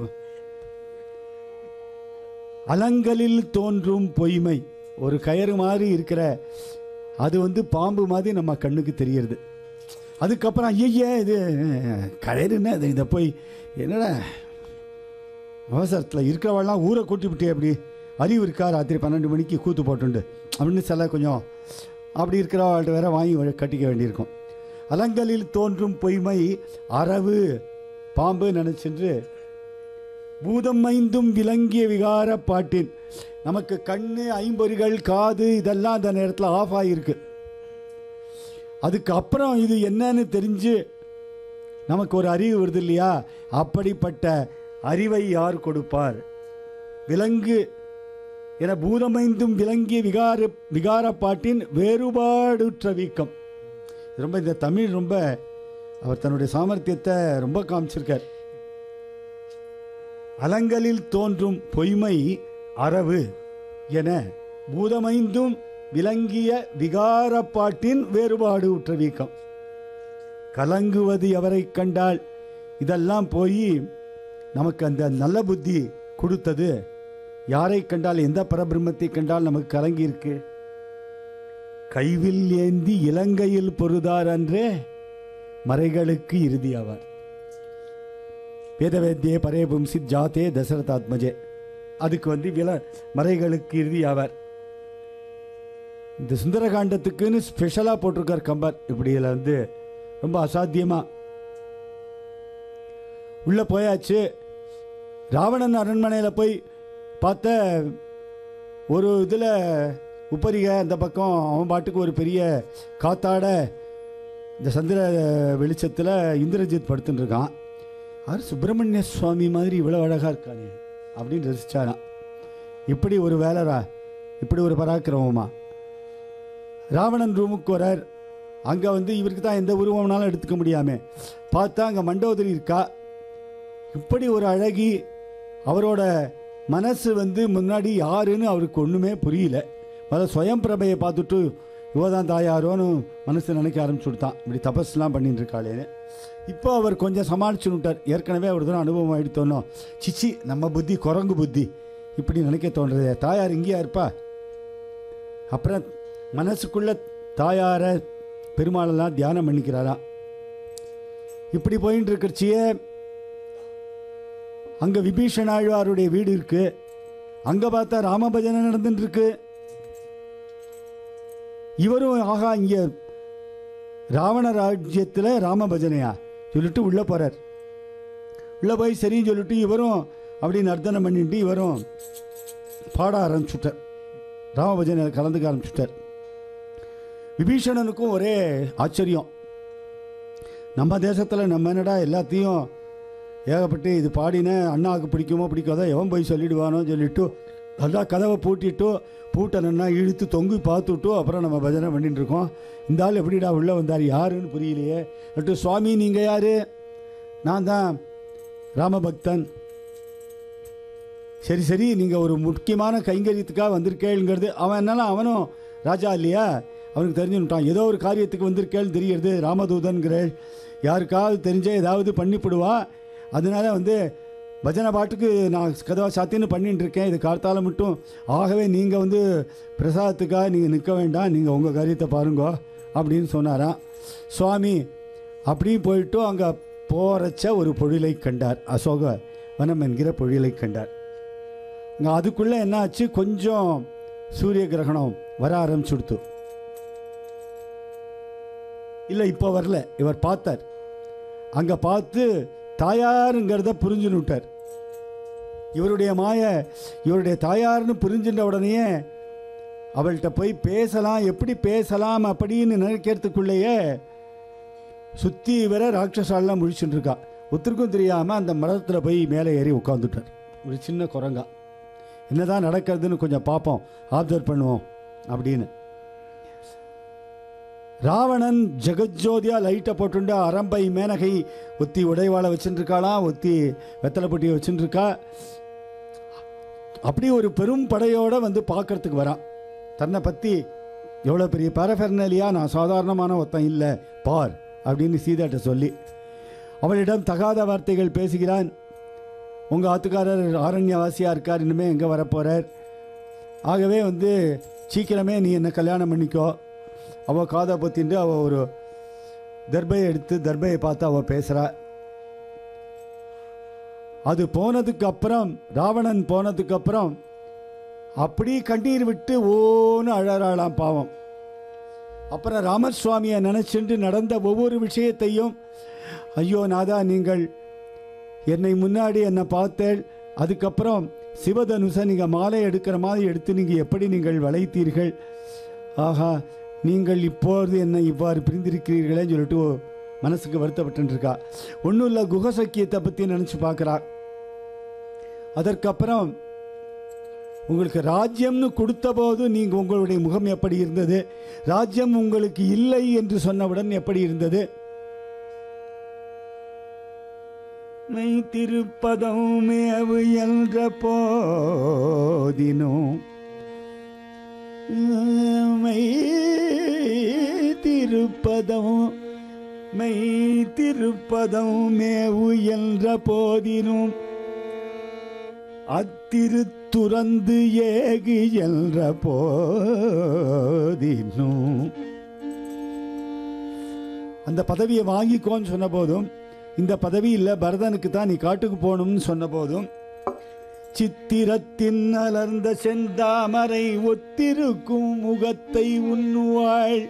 அலங்கலில் தோன்றும் பொய்மை ஒரு கயிறு மாதிரி இருக்கிற அது வந்து பாம்பு மாதிரி நம்ம கண்ணுக்கு தெரியறது. அதுக்கப்புறம் ஐயா இது கயிறுன்னு அது இதை போய் என்னடா அவசரத்தில் இருக்கிறவெல்லாம் ஊரை கூட்டி விட்டே அப்படி அறிவு இருக்கா ராத்திரி பன்னெண்டு மணிக்கு கூத்து போட்டுண்டு அப்படின்னு சில கொஞ்சம் அப்படி இருக்கிறவள்கிட்ட வேற வாங்கி கட்டிக்க வேண்டியிருக்கும். அலங்கலில் தோன்றும் பொய்மை அரவு பாம்பு நினைச்சென்று பூதம் ஐந்தும் விளங்கிய விகார பாட்டின் நமக்கு கண்ணு, ஐம்பொறிகள், காது இதெல்லாம் அந்த நேரத்தில் ஆஃப் ஆகியிருக்கு. அதுக்கப்புறம் இது என்னன்னு தெரிஞ்சு நமக்கு ஒரு அறிவு வருது இல்லையா? அப்படிப்பட்ட அறிவை யார் கொடுப்பார்? விலங்கு என பூதமைந்தும் விளங்கிய விகார விகார பாட்டின் வேறுபாடுற்ற வீக்கம். ரொம்ப இந்த தமிழ் ரொம்ப அவர் தன்னுடைய சாமர்த்தியத்தை ரொம்ப காமிச்சிருக்கார். அலங்கலில் தோன்றும் பொய்மை அரவு என பூதமைந்தும் விளங்கிய விகாரப்பாட்டின் வேறுபாடு உற்ற வீக்கம். கலங்குவது எவரை கண்டால் இதெல்லாம் போய் நமக்கு அந்த நல்ல புத்தி கொடுத்தது யாரை கண்டால், எந்த பரபிரம்மத்தை கண்டால் நமக்கு கலங்கி இருக்கு? கைவில் ஏந்தி இலங்கையில் பொருதார் அன்றே மறைகளுக்கு இறுதியாவார். வேதவேத்தியே பரே பும்சித் ஜாத்தே தசரதாத்மஜே. அதுக்கு வந்து வில மறைகளுக்கு இறுதி ஆவார். இந்த சுந்தரகாண்டத்துக்குன்னு ஸ்பெஷலாக போட்டிருக்கார் கம்பர். இப்படி இதில் வந்து ரொம்ப அசாத்தியமாக உள்ளே போயாச்சு. ராவணன் அரண்மனையில் போய் பார்த்த ஒரு இதில் உப்பரிகை அந்த பக்கம் அவன் பாட்டுக்கு ஒரு பெரிய காத்தாட இந்த சந்திர வெளிச்சத்தில் இந்திரஜித் படுத்துட்டு இருக்கான். ஆர் சுப்பிரமணிய சுவாமி மாதிரி இவ்வளோ அழகாக இருக்கானே அப்படின்னு ரசிச்சாரான். இப்படி ஒரு வேலரா, இப்படி ஒரு பராக்கிரமமா? ராவணன் ரூமுக்கு வரார். அங்கே வந்து இவருக்கு தான் எந்த உருவம்னாலும் எடுத்துக்க முடியாமே. பார்த்தா அங்கே மண்டோதரி இருக்கா. இப்படி ஒரு அழகி. அவரோட மனசு வந்து முன்னாடி யாருன்னு அவருக்கு ஒன்றுமே புரியல. முதல்ல சுயம் பிரபையை பார்த்துட்டு யுவதான் தாயாரோன்னு மனசு நினைக்க ஆரம்பிச்சு விட்டான். இப்படி தபஸ்லாம் பண்ணிட்டு இருக்காளேன்னு. இப்போ அவர் கொஞ்சம் சமாளிச்சு விட்டார். ஏற்கனவே ஒரு தூரம் அனுபவம் ஆகிடுத்தோன்னோ சிச்சி நம்ம புத்தி குரங்கு புத்தி இப்படி நினைக்க தோன்றது. தாயார் இங்கேயா இருப்பா? அப்புறம் மனசுக்குள்ள தாயார பெருமாளெல்லாம் தியானம் பண்ணிக்கிறாராம். இப்படி போயின்னு இருக்கிறச்சியே அங்கே விபீஷணாழ்வாருடைய வீடு இருக்கு. அங்கே பார்த்தா ராமபஜனை நடந்துட்டு இருக்கு. இவரும் ஆகா இங்கே ராவண ராஜ்யத்தில் ராமபஜனையா சொல்லிட்டு உள்ளே போகிறார். உள்ளே போய் சரின்னு சொல்லிட்டு இவரும் அப்படி நர்த்தனம் பண்ணிட்டு இவரும் பாட ஆரம்பிச்சுட்டார். ராமபஜனையில் கலந்துக்க ஆரம்பிச்சுட்டார். விபீஷணனுக்கும் ஒரே ஆச்சரியம். நம்ம தேசத்தில் நம்ம என்னடா எல்லாத்தையும் ஏகப்பட்டு இது பாடின அண்ணாவுக்கு பிடிக்குமோ பிடிக்காதோ எவன் போய் சொல்லிடுவானோ சொல்லிவிட்டு நல்லா கதவை பூட்டிட்டு பூட்டணுன்னா இழுத்து தொங்கி பார்த்துட்டு அப்புறம் நம்ம பஜனை பண்ணிட்டு இருக்கோம். இந்த ஆள் எப்படிடா உள்ளே வந்தார், யாருன்னு புரியலையே. அட்டு சுவாமி நீங்கள் யார்? நான் தான் ராமபக்தன். சரி சரி நீங்கள் ஒரு முக்கியமான கைங்கரியத்துக்காக வந்திருக்கேங்கிறது. அவன் என்னன்னா அவனும் ராஜா இல்லையா, அவனுக்கு தெரிஞ்சுட்டான். ஏதோ ஒரு காரியத்துக்கு வந்திருக்கேன்னு தெரிகிறது. ராமதூதன்கிறேள், யாருக்காவது தெரிஞ்ச ஏதாவது பண்ணிவிடுவா. அதனால வந்து பஜனை பாட்டுக்கு நான் கதவா சாத்தின்னு பண்ணிட்டு இருக்கேன். இது கார்த்தால மட்டும். ஆகவே நீங்கள் வந்து பிரசாதத்துக்காக நீங்கள் நிற்க வேண்டாம், நீங்கள் உங்கள் காரியத்தை பாருங்க அப்படின்னு சொன்னாராம். சுவாமி அப்படியும் போயிட்டு அங்கே போகிறச்ச ஒரு பொழிலை கண்டார். அசோக வனம் என்கிற பொழிலை கண்டார். அங்கே அதுக்குள்ளே என்ன ஆச்சு, கொஞ்சம் சூரிய கிரகணம் வர ஆரம்பிச்சுடுத்து. இல்லை இப்போ வரல, இவர் பார்த்தார். அங்கே பார்த்து தாயாருங்கிறத புரிஞ்சுன்னு விட்டார். இவருடைய மாய இவருடைய தாயார்னு புரிஞ்சுட்ட உடனேயே அவள்கிட்ட போய் பேசலாம், எப்படி பேசலாம் அப்படின்னு நினைக்கிறதுக்குள்ளேயே சுற்றி வர ராட்சசாலாம் முழிச்சுட்டு இருக்கா. ஒருத்தருக்கும் தெரியாமல் அந்த மரத்தில் போய் மேலே ஏறி உட்காந்துட்டார். ஒரு சின்ன குரங்கா. என்னதான் நடக்கிறதுன்னு கொஞ்சம் பார்ப்போம், ஆப்சர்வ் பண்ணுவோம் அப்படின்னு. ராவணன் ஜெகஜோதியா லைட்டை போட்டுண்டு அரம்பை மேனகை ஒத்தி உடைவாளை வச்சுருக்காளாம், ஒத்தி வெத்தலை பொட்டியை வச்சுருக்கா. அப்படி ஒரு பெரும் படையோடு வந்து பார்க்கறதுக்கு வரான். தன்னை பற்றி எவ்வளோ பெரிய பாரஃபெர்னாலியா, நான் சாதாரணமான ஒருத்தன் இல்லை பார் அப்படின்னு சீதாட்ட சொல்லி அவளிடம் தகாத வார்த்தைகள் பேசுகிறான். உங்கள் ஆத்துக்காரர் ஆரண்யவாசியாக இருக்கார், இனிமேல் எங்கே வரப்போகிறார். ஆகவே வந்து சீக்கிரமே நீ என்னை கல்யாணம் பண்ணிக்கோ. அவள் காதை பற்றிட்டு அவள் ஒரு தர்பையை எடுத்து தர்பையை பார்த்து அவள் பேசுகிறா. அது போனதுக்கு அப்புறம், ராவணன் போனதுக்கு அப்புறம் அப்படி கண்ணீர் விட்டு ஓன்னு அழறாளாம் பாவம். அப்புறம் ராமசுவாமியை நினச்சிட்டு நடந்த ஒவ்வொரு விஷயத்தையும், ஐயோ நாதா நீங்கள் என்னை முன்னாடி என்னை பார்த்தேள், அதுக்கப்புறம் சிவதனுசை நீங்கள் மாலை எடுக்கிற மாதிரி எடுத்து நீங்கள் எப்படி நீங்கள் வளைத்தீர்கள், ஆஹா நீங்கள் இப்போது என்னை இவ்வாறு பிரிந்திருக்கிறீர்களேன்னு சொல்லிட்டு மனசுக்கு வருத்தப்பட்டுருக்கா. ஒன்றும் இல்லை, குகசக்கியத்தை பற்றி நினச்சி பார்க்குறா. அதற்கப்புறம் உங்களுக்கு ராஜ்யம்னு கொடுத்த போது நீங்கள் உங்களுடைய முகம் எப்படி இருந்தது, ராஜ்யம் உங்களுக்கு இல்லை என்று சொன்னவுடன் எப்படி இருந்தது. மெய் திருப்பதம் மேவு என்ற போதினும் மெய் திருப்பதம் மெய் திருப்பதம் மேவு என்ற போதினும் அத்திருத்துறந்து ஏகு என்ற போதினும். அந்த பதவியை வாங்கிக்கோன்னு சொன்ன போதும், இந்த பதவி இல்லை பரதனுக்கு தான் நீ காட்டுக்கு போகணும்னு சொன்ன போதும், சித்திரத்தின் அலர்ந்த செந்தாமரை ஒத்திருக்கும் முகத்தை உண்ணுவாள்.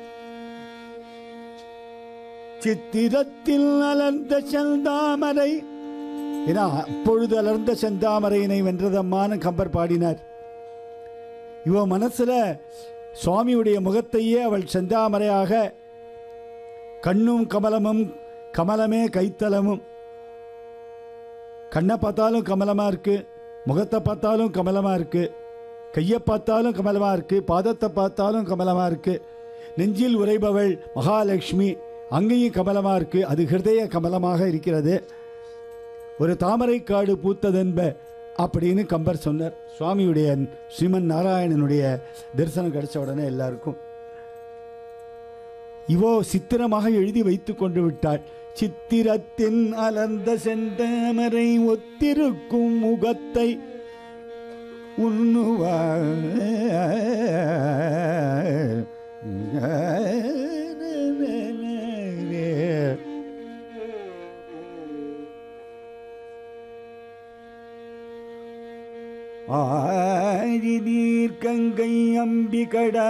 சித்திரத்தில் அலர்ந்த செந்தாமரை, ஏன்னா அப்பொழுது அலர்ந்த செந்தாமரையினை வென்றதம்மான்னு கம்பர் பாடினார். இவ மனசுல சுவாமியுடைய முகத்தையே அவள் செந்தாமரையாக, கண்ணும் கமலமும் கமலமே கைத்தலமும், கண்ணை பார்த்தாலும் கமலமா இருக்கு, முகத்தை பார்த்தாலும் கமலமா இருக்கு, கையை பார்த்தாலும் கமலமா இருக்கு, பாதத்தை பார்த்தாலும் கமலமா இருக்கு, நெஞ்சில் உரைபவள் மகாலட்சுமி அங்கேயும் கமலமா இருக்கு. அது ஹிருதய கமலமாக இருக்கிறது. ஒரு தாமரை காடு பூத்ததென்ப அப்படின்னு கம்பர் சொன்னார். சுவாமியுடைய ஸ்ரீமன் நாராயணனுடைய தரிசனம் கிடைச்ச உடனே எல்லாருக்கும் இவோ சித்திரமாக எழுதி வைத்து கொண்டு விட்டாள். சித்திரத்தின் அலர்ந்த செந்தாமரை ஒத்திருக்கும் முகத்தை உண்ணுவாள். ஆரி நீர்கங்கை அம்பிகடா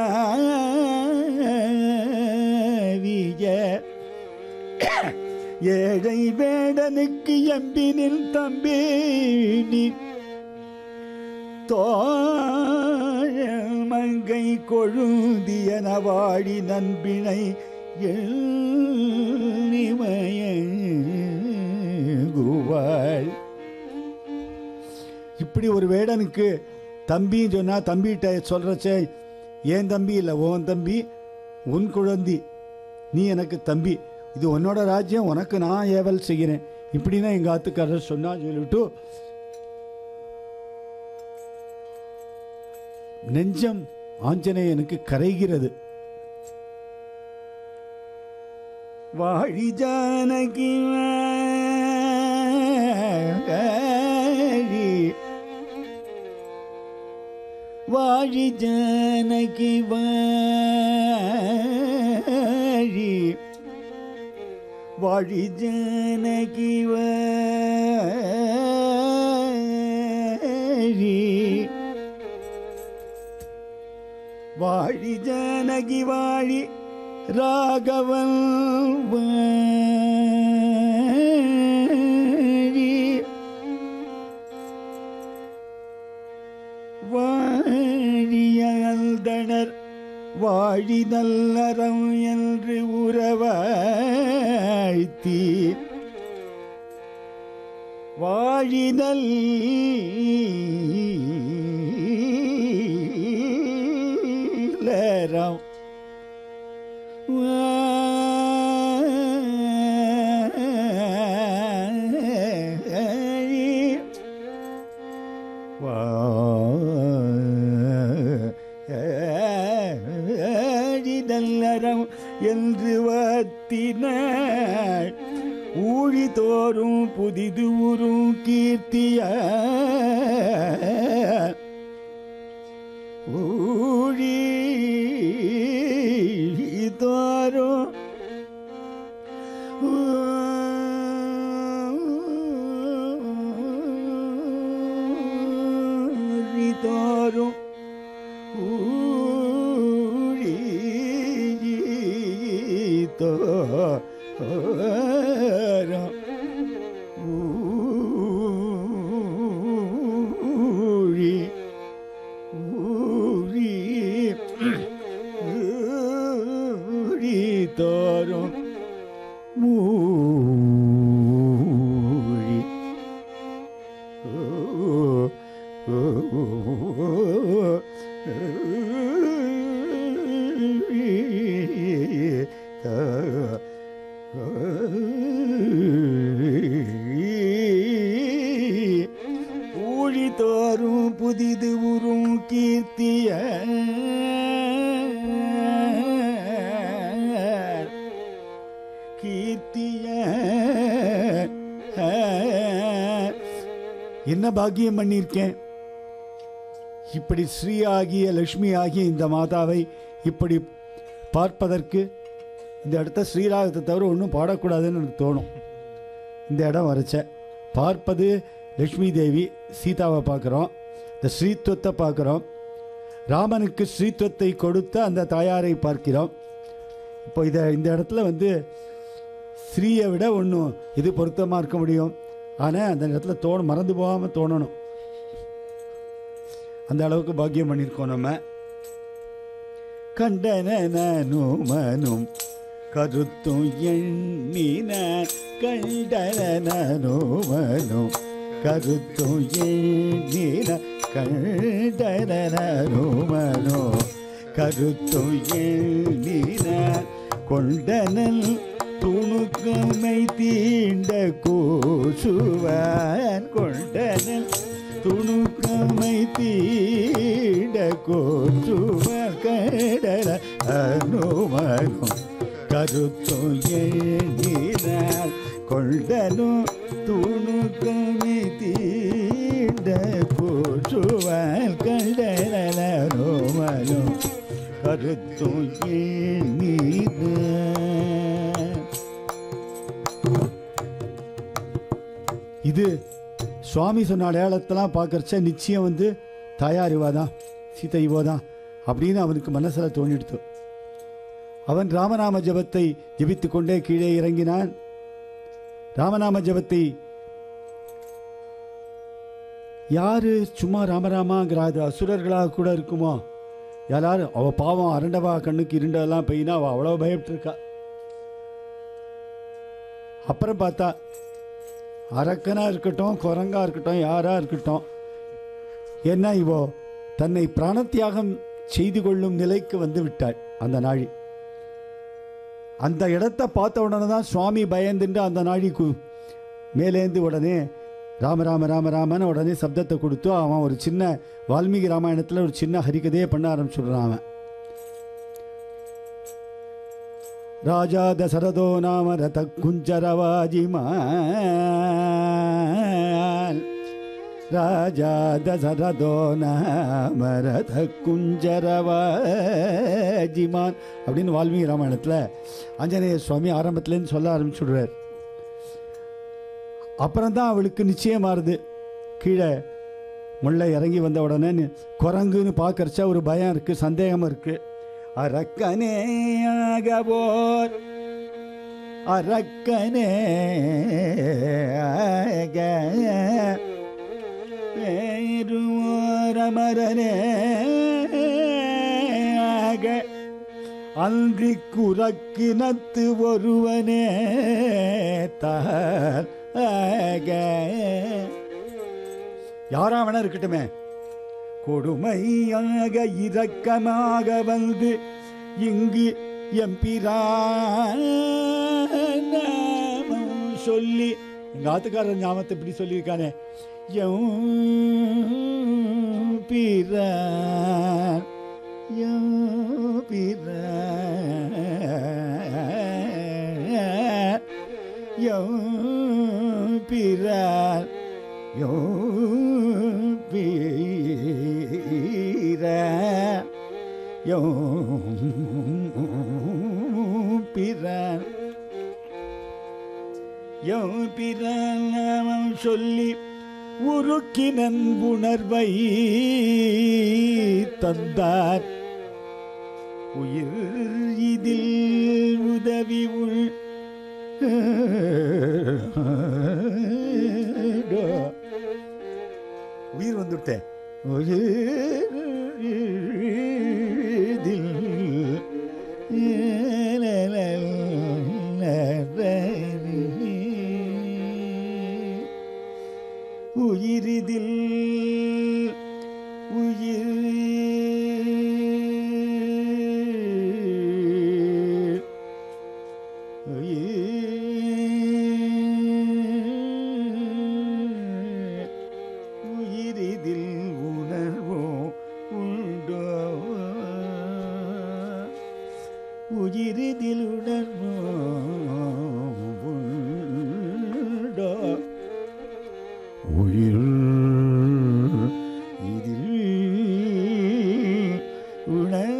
ஏழை வேடனுக்கு எம்பினில் தம்பி நீ தோழல் மங்கை கொழுந்தியன வாடி நண்பினை எண்ணிமயங்குவாள். இப்படி ஒரு வேடனுக்கு தம்பின்னு சொன்னா தம்பிகிட்ட சொல்றச்சே, ஏன் தம்பி இல்லை உன் தம்பி, உன் குழந்தை, நீ எனக்கு தம்பி, இது உன்னோட ராஜ்யம், உனக்கு நான் ஏவல் செய்கிறேன் இப்படின்னா எங்கள் ஆத்துக்காரர் சொன்னா சொல்லிட்டு நெஞ்சம் ஆஞ்சநேயனுக்கு கரைகிறது. வாழி ஜானகி வாழி, வாழி ஜானகி வாழி, வாழி ஜானகி வாழி, வாழி ஜானகி வாழி ராகவன் வாழி, வாழியல்தனர் வாழி நல்லறம் என்று உறவாய்த்தி, வாழினல் லரம் வாழினல்லறம் என்று வாத்தினாள். ஊழி தோறும் புதிது உறும் கீர்த்திய, ஊழி தோறும் ஊழி தோறும் ஊழி தோறும் ஊழி ஊழி ஊழி தோறும் ஊழி ஊழி தோறும் புதிது உறும் கீர்த்திய, கீர்த்திய என்ன பாக்கியம் பண்ணியிருக்கேன். இப்படி ஸ்ரீ ஆகிய லட்சுமி ஆகிய இந்த மாதாவை இப்படி பார்ப்பதற்கு இந்த இடத்த ஸ்ரீராகத்தை தவிர ஒன்றும் பாடக்கூடாதுன்னு எனக்கு தோணும். இந்த இடம் வரைச்ச பார்ப்பது லக்ஷ்மி தேவி சீதாவை பார்க்குறோம், இந்த ஸ்ரீத்துவத்தை பார்க்குறோம், ராமனுக்கு ஸ்ரீத்துவத்தை கொடுத்த அந்த தாயாரை பார்க்கிறோம். இப்போ இதை இந்த இடத்துல வந்து ஸ்ரீயை விட ஒன்றும் இது பொருத்தமாக இருக்க முடியும். ஆனால் அந்த இடத்துல தோணும், மறந்து போகாமல் தோணணும். அந்த அளவுக்கு பாக்கியம் பண்ணியிருக்கோம் நம்ம. கண்டனனும் மனும் கருத்தும் எண்ணின, கண்டனனும் மனும் கருத்தும் எண்ணின, கண்டனனும் மனும் கருத்தும் எண்ணின, கொண்டனல் துணுக்கமை தீண்ட கோசுவான், கொண்டனல் துணுக்கமை தீண்ட கோசுவான், கடல அனுமனும் கருத்தும் எண்ணினார், கொண்டனும் துணுக்கமை தீண்ட கோசுவான், கடல அனுமனும் கருத்தும் எண்ணினார். இது சுவாமி சொன்ன அடையாளத்தெல்லாம் பார்க்கறச்ச நிச்சயம் வந்து தாயார் இவாதான், சீதை இவாதான் அப்படின்னு அவனுக்கு மனசில் தோணிடுத்து. அவன் ராமநாம ஜபத்தை ஜபித்து கொண்டே கீழே இறங்கினான். ராமநாம ஜபத்தை யார் சும்மா ராமராமாங்கிற அது அசுரர்களாக கூட இருக்குமோ? எல்லாரும் அவள் பாவம் அரண்டவா கண்ணுக்கு இருண்டெல்லாம் பெய்யினா அவள் அவ்வளோ பயப்பட்டுருக்கா. அப்புறம் பார்த்தா அரக்கனாக இருக்கட்டும், குரங்காக இருக்கட்டும், யாராக இருக்கட்டும், என்ன இவோ தன்னை பிராணத்தியாகம் செய்து கொள்ளும் நிலைக்கு வந்து விட்டாள் அந்த நாழி. அந்த இடத்த பார்த்த உடனே தான் சுவாமி பயந்துட்டு அந்த நாழி கு மேலேந்து உடனே ராம ராம ராம ராமன்னு உடனே சப்தத்தை கொடுத்து அவன் ஒரு சின்ன வால்மீகி ராமாயணத்தில் ஒரு சின்ன ஹரிகதையே பண்ண ஆரம்பிச்சுடுறான். அவன் ராஜா தசரதோ நாம ரத குஞ்சரவாஜிமான், ராஜா தசரதோ நாம ரத குஞ்சரவாஜிமான் அப்படின்னு வால்மீகி ராமாயணத்தில் ஆஞ்சநேய சுவாமி ஆரம்பத்துலேருந்து சொல்ல ஆரம்பிச்சுடுறார். அப்புறம்தான் அவளுக்கு நிச்சயமாறுது. கீழே முல்லை இறங்கி வந்த உடனே குரங்குன்னு பார்க்கறச்சா ஒரு பயம் இருக்குது, சந்தேகமும் இருக்குது. அரக்கனே ஆகவோர் அரக்கனே ரமரனே ஆக அன்றி குரக்கினத்து ஒருவனே தார் யாரா வேணா இருக்கட்டுமே, கொடுமையாக இரக்கமாக வந்து இங்கு எம்பிராமம் சொல்லி எங்க ஆத்துக்காரர் ஞாபகத்தை இப்படி சொல்லியிருக்கானே, எம்பிரான் எம்பிரான் யோபிரார் யோபிரார் யோபிரார் யோபிரார் நாமம் சொல்லி உருக்கினன் உணர்வை தந்தார். உயிர் இதில் உதவி உள் உயிர் வந்துட்டேன். உயிரிதில் உயிர் உயிரிதில் உணர்வோ உண்டோ, உயிரிதில் உணர்வோ உண்டோ, உயிர் இதில் உணர்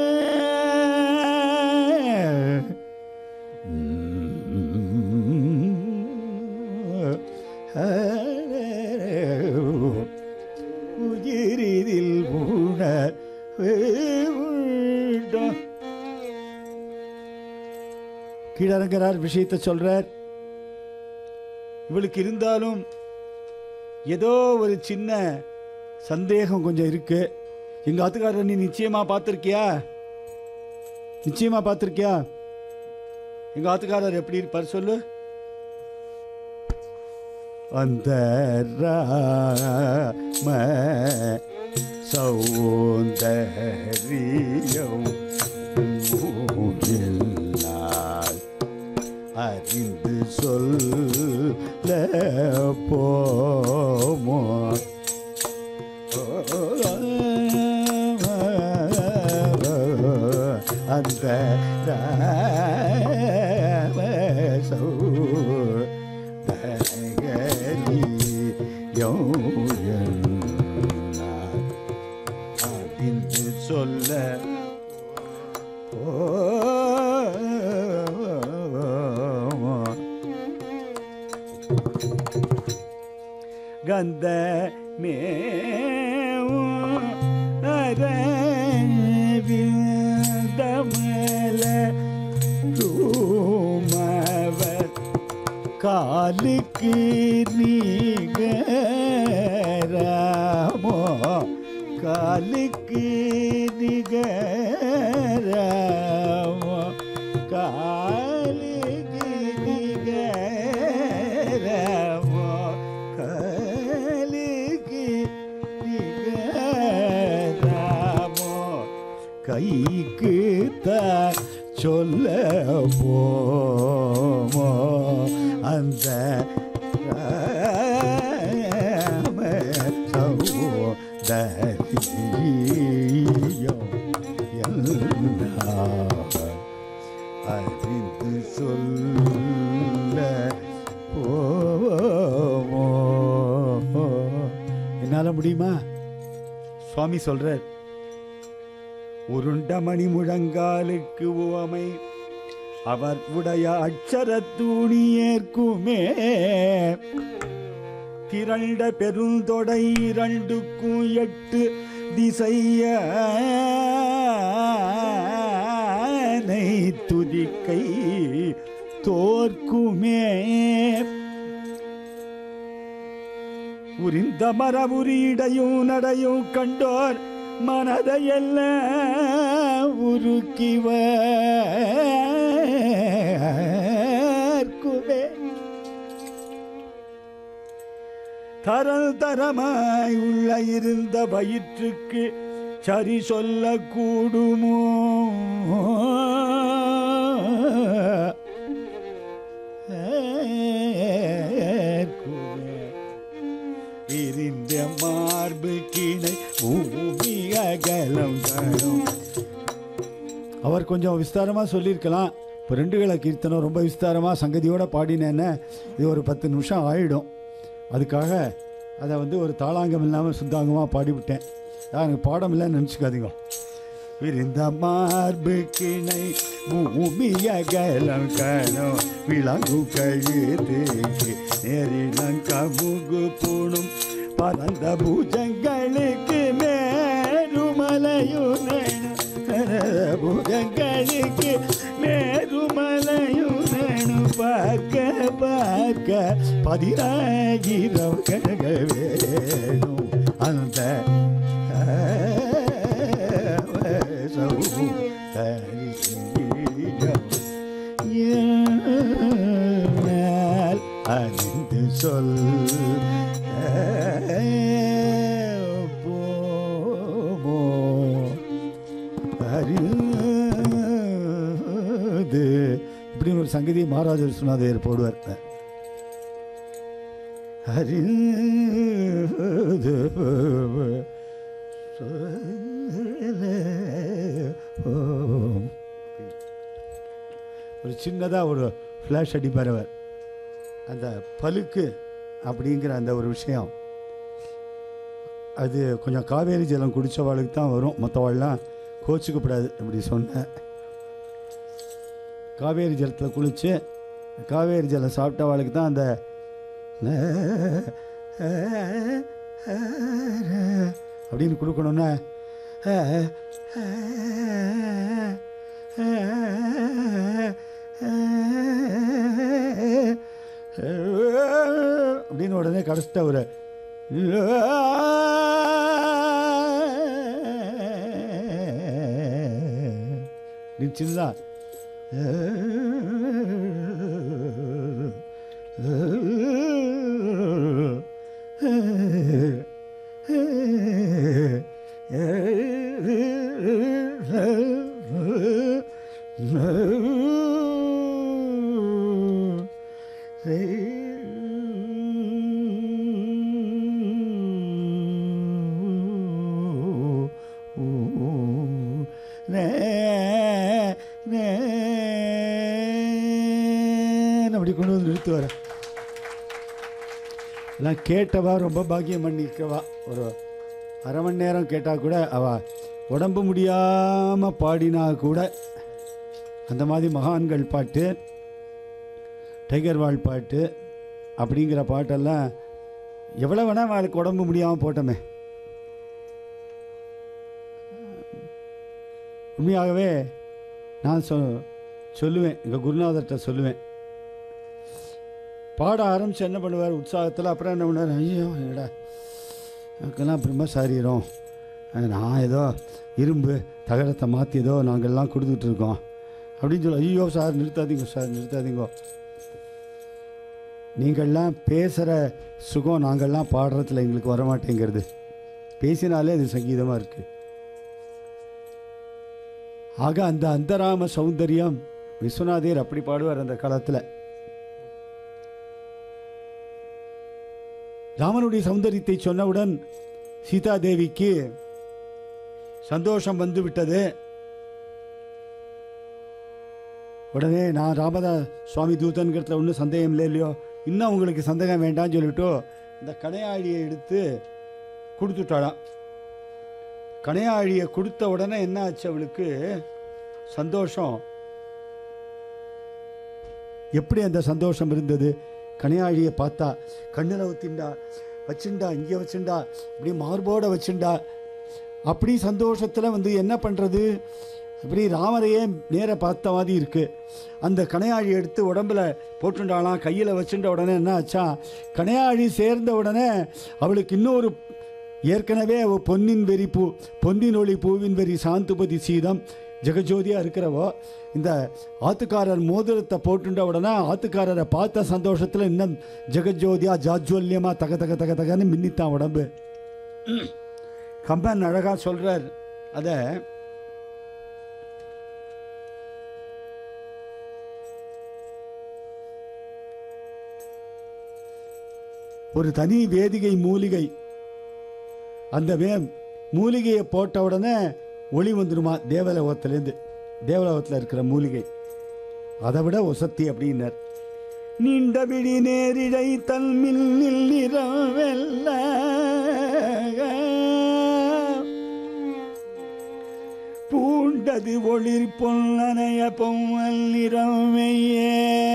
உயிரிதில் உணர் உண்டோ. கீழறங்கிறார், விஷயத்தை சொல்றார். இவளுக்கு இருந்தாலும் ஏதோ ஒரு சின்ன சந்தேகம் கொஞ்சம் இருக்கு. எங்க ஆத்துக்காரர் நீ நிச்சயமா பார்த்திருக்கியா? நிச்சயமா பார்த்திருக்கியா? எங்க ஆத்துக்காரர் எப்படி இருப்பார் சொல்லு? அந்த ராம சௌந்தரியம் அறிந்து சொல்ல போமோ, அந்த ராம சௌந்தரியம் அறிந்து சொல்ல கந்த மேவிந்தமல ரூமவர் காலுக்கு நீகரா காலுக்கு நிகரமோ காலுக்கு நிகரமோ காலுக்கு நிகரமோ கைக்கு தான் சொல்ல போமோ அந்த சகோதரியம் அறிந்து சொல்ல போமோ. என்னால முடியுமா? சுவாமி சொல்றார், உருண்ட மணி முழங்காலுக்கு உவமை அவர் உடைய அட்சர தூணி ஏற்குமே திரண்ட பெருந்தொடை இரண்டுக்கும் எட்டு திசையனை துதிக்கை தோற்குமே உரிந்த மரபுரிடையும் நடையும் கண்டோர் மனதையெல்லாம் உருக்கிவர்க்குவே தரல் தரமாய் உள்ள இருந்த வயிற்றுக்கு சரி சொல்ல கூடுமோ இருந்த மார்பு கிணை பூமி அகலம் தரும். அவர் கொஞ்சம் விஸ்தாரமா சொல்லியிருக்கலாம். இப்போ ரெண்டு வேளை கீர்த்தனம் ரொம்ப விஸ்தாரமா சங்கதியோட பாடினேன்னு இது ஒரு பத்து நிமிஷம் ஆயிடும். அதுக்காக அதை வந்து ஒரு தாளாங்கம் இல்லாமல் சுத்தாங்கமாக பாடிவிட்டேன். எனக்கு பாடம் இல்லைன்னு நினச்சிக்காதீங்க. விரிந்த மார்பு கிணை பூமி அகலம் கணோ விளங்கு கழுதுக்கு நேரிலங்கமுகு பூணும் பரந்த பூஜங்களுக்கு மேருமலையுனேனு பூஜங்களுக்கு மேருமலையுனேனு பார்க்க பார்க்க பதினாயிரம் வேணும் அந்த அறிந்து சொல் போமோ அறிந்து இப்படின்னு ஒரு சங்கதி மகாராஜர் சுனாதையர் போடுவார். அறிந்து ஒரு சின்னதாக ஒரு ஃப்ளாஷ் அடிப்பார் அவர். அந்த பலுக்கு அப்படிங்கிற அந்த ஒரு விஷயம் அது கொஞ்சம் காவேரி ஜலம் குடித்தவாளுக்கு தான் வரும், மற்றவாள்லாம் கோச்சிக்கப்படாது. அப்படி சொன்னேன். காவேரி ஜலத்தில் குளித்து காவேரி ஜலம் சாப்பிட்டவாளுக்கு தான் அந்த அப்படின்னு கொடுக்கணுன்னா அப்படின்னு உடனே கடைசிட்ட ஒரு சின்னதா அப்படி கொண்டு வந்து நிறுத்து வர எல்லாம் கேட்டவா ரொம்ப பாக்கியம் பண்ணியிருக்கவா. ஒரு அரை மணி நேரம் கேட்டால் கூட அவள் உடம்பு முடியாமல் பாடினா கூட அந்த மாதிரி மகான்கள் பாட்டு, டைகர் வால் பாட்டு அப்படிங்கிற பாட்டெல்லாம் எவ்வளோ வேணால் அவளுக்கு உடம்பு முடியாமல் போட்டோமே. உண்மையாகவே நான் சொ சொல்லுவேன் எங்கள் குருநாதர்கிட்ட சொல்லுவேன். பாட ஆரம்பித்து என்ன பண்ணுவார் உற்சாகத்தில், அப்புறம் என்ன பண்ணுவார், ஐயோ என்னடா எனக்கெல்லாம் பிரம்மசாரீரம் நான் ஏதோ இரும்பு தகரத்தை மாற்றி ஏதோ நாங்கள்லாம் கொடுத்துட்டு இருக்கோம் அப்படின்னு சொல்லி, ஐயோ சார் நிறுத்தாதீங்க சார் நிறுத்தாதீங்க, நீங்கள்லாம் பேசுகிற சுகம் நாங்கள்லாம் பாடுறதுல எங்களுக்கு வரமாட்டேங்கிறது, பேசினாலே அது சங்கீதமாக இருக்குது. ஆக அந்த அந்தராம சௌந்தரியம் விஸ்வநாதர் அப்படி பாடுவார் அந்த காலத்தில். ராமனுடைய சௌந்தரியத்தை சொன்னவுடன் சீதாதேவிக்கு சந்தோஷம் வந்து விட்டது. உடனே நான் ராமதா சுவாமி தூதன்கிறதுல ஒன்றும் சந்தேகம் இல்லை இல்லையோ, இன்னும் உங்களுக்கு சந்தேகம் வேண்டாம்னு சொல்லிவிட்டு இந்த கணையாழியை எடுத்து கொடுத்துட்டாளாம். கணையாழியை கொடுத்த உடனே என்ன ஆச்சு அவளுக்கு சந்தோஷம். எப்படி அந்த சந்தோஷம் இருந்தது, கணையாழியை பார்த்தா கண்ணில் ஊத்திண்டா வச்சுண்டா, இங்கே வச்சுண்டா, இப்படி மார்போட வச்சுண்டா, அப்படி சந்தோஷத்தில் வந்து என்ன பண்ணுறது, அப்படி ராமரையே நேர பார்த்த மாதிரி இருக்குது. அந்த கணையாழி எடுத்து உடம்புல போட்டுண்டாலாம், கையில் வச்சுட்ட உடனே என்ன ஆச்சா, கணையாழி சேர்ந்த உடனே அவளுக்கு இன்னொரு ஏற்கனவே பொன்னின் வெறி பூ பொன்னின் ஒளி பூவின் வெறி சாந்துபதி சீதம் ஜெகஜோதியாக இருக்கிறவோ இந்த ஆத்துக்காரர் மோதிரத்தை போட்டுட்ட உடனே ஆத்துக்காரரை பார்த்த சந்தோஷத்தில் இன்னும் ஜெகஜோதியாக ஜாஜ்வல்யமாக தக தக தக தகன்னு மின்னித்தான் உடம்பு. கம்பன் அழகாக சொல்கிறார் அதை. ஒரு தனி வேதிகை மூலிகை, அந்த வே மூலிகையை போட்ட உடனே ஒளி வந்துடுமா தேவலோகத்திலேருந்து, தேவலோகத்தில் இருக்கிற மூலிகை அதை விட ஒசத்தி அப்படின்னார். நீண்ட விழி நேரிழை தன்மில் நிறவெல்ல பூண்டது ஒளிர் பொன்னனைய பொம்மல் நிறமையே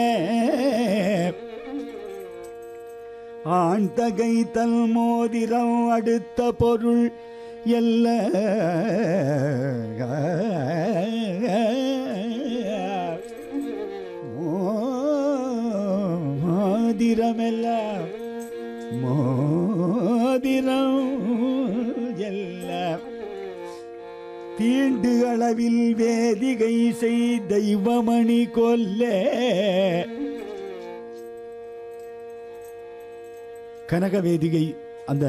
ஆண் தகை தல் மோதிரம் அடுத்த பொருள் எல்ல மோதிரமெல்லாம் மோதிரம் எல்லாம் தீண்டு அளவில் வேதிகை செய் தெய்வமணி கொல்லே கனக வேதிகை. அந்த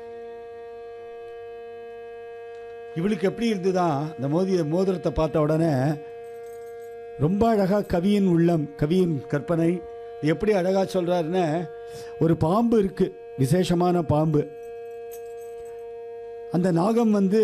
இவளுக்கு எப்படி இருந்துதான் இந்த மோதிய மோதிரத்தை பார்த்த உடனே ரொம்ப அழகா கவியின் உள்ளம், கவியின் கற்பனை எப்படி அழகா சொல்றாருன்னு, ஒரு பாம்பு இருக்கு, விசேஷமான பாம்பு. அந்த நாகம் வந்து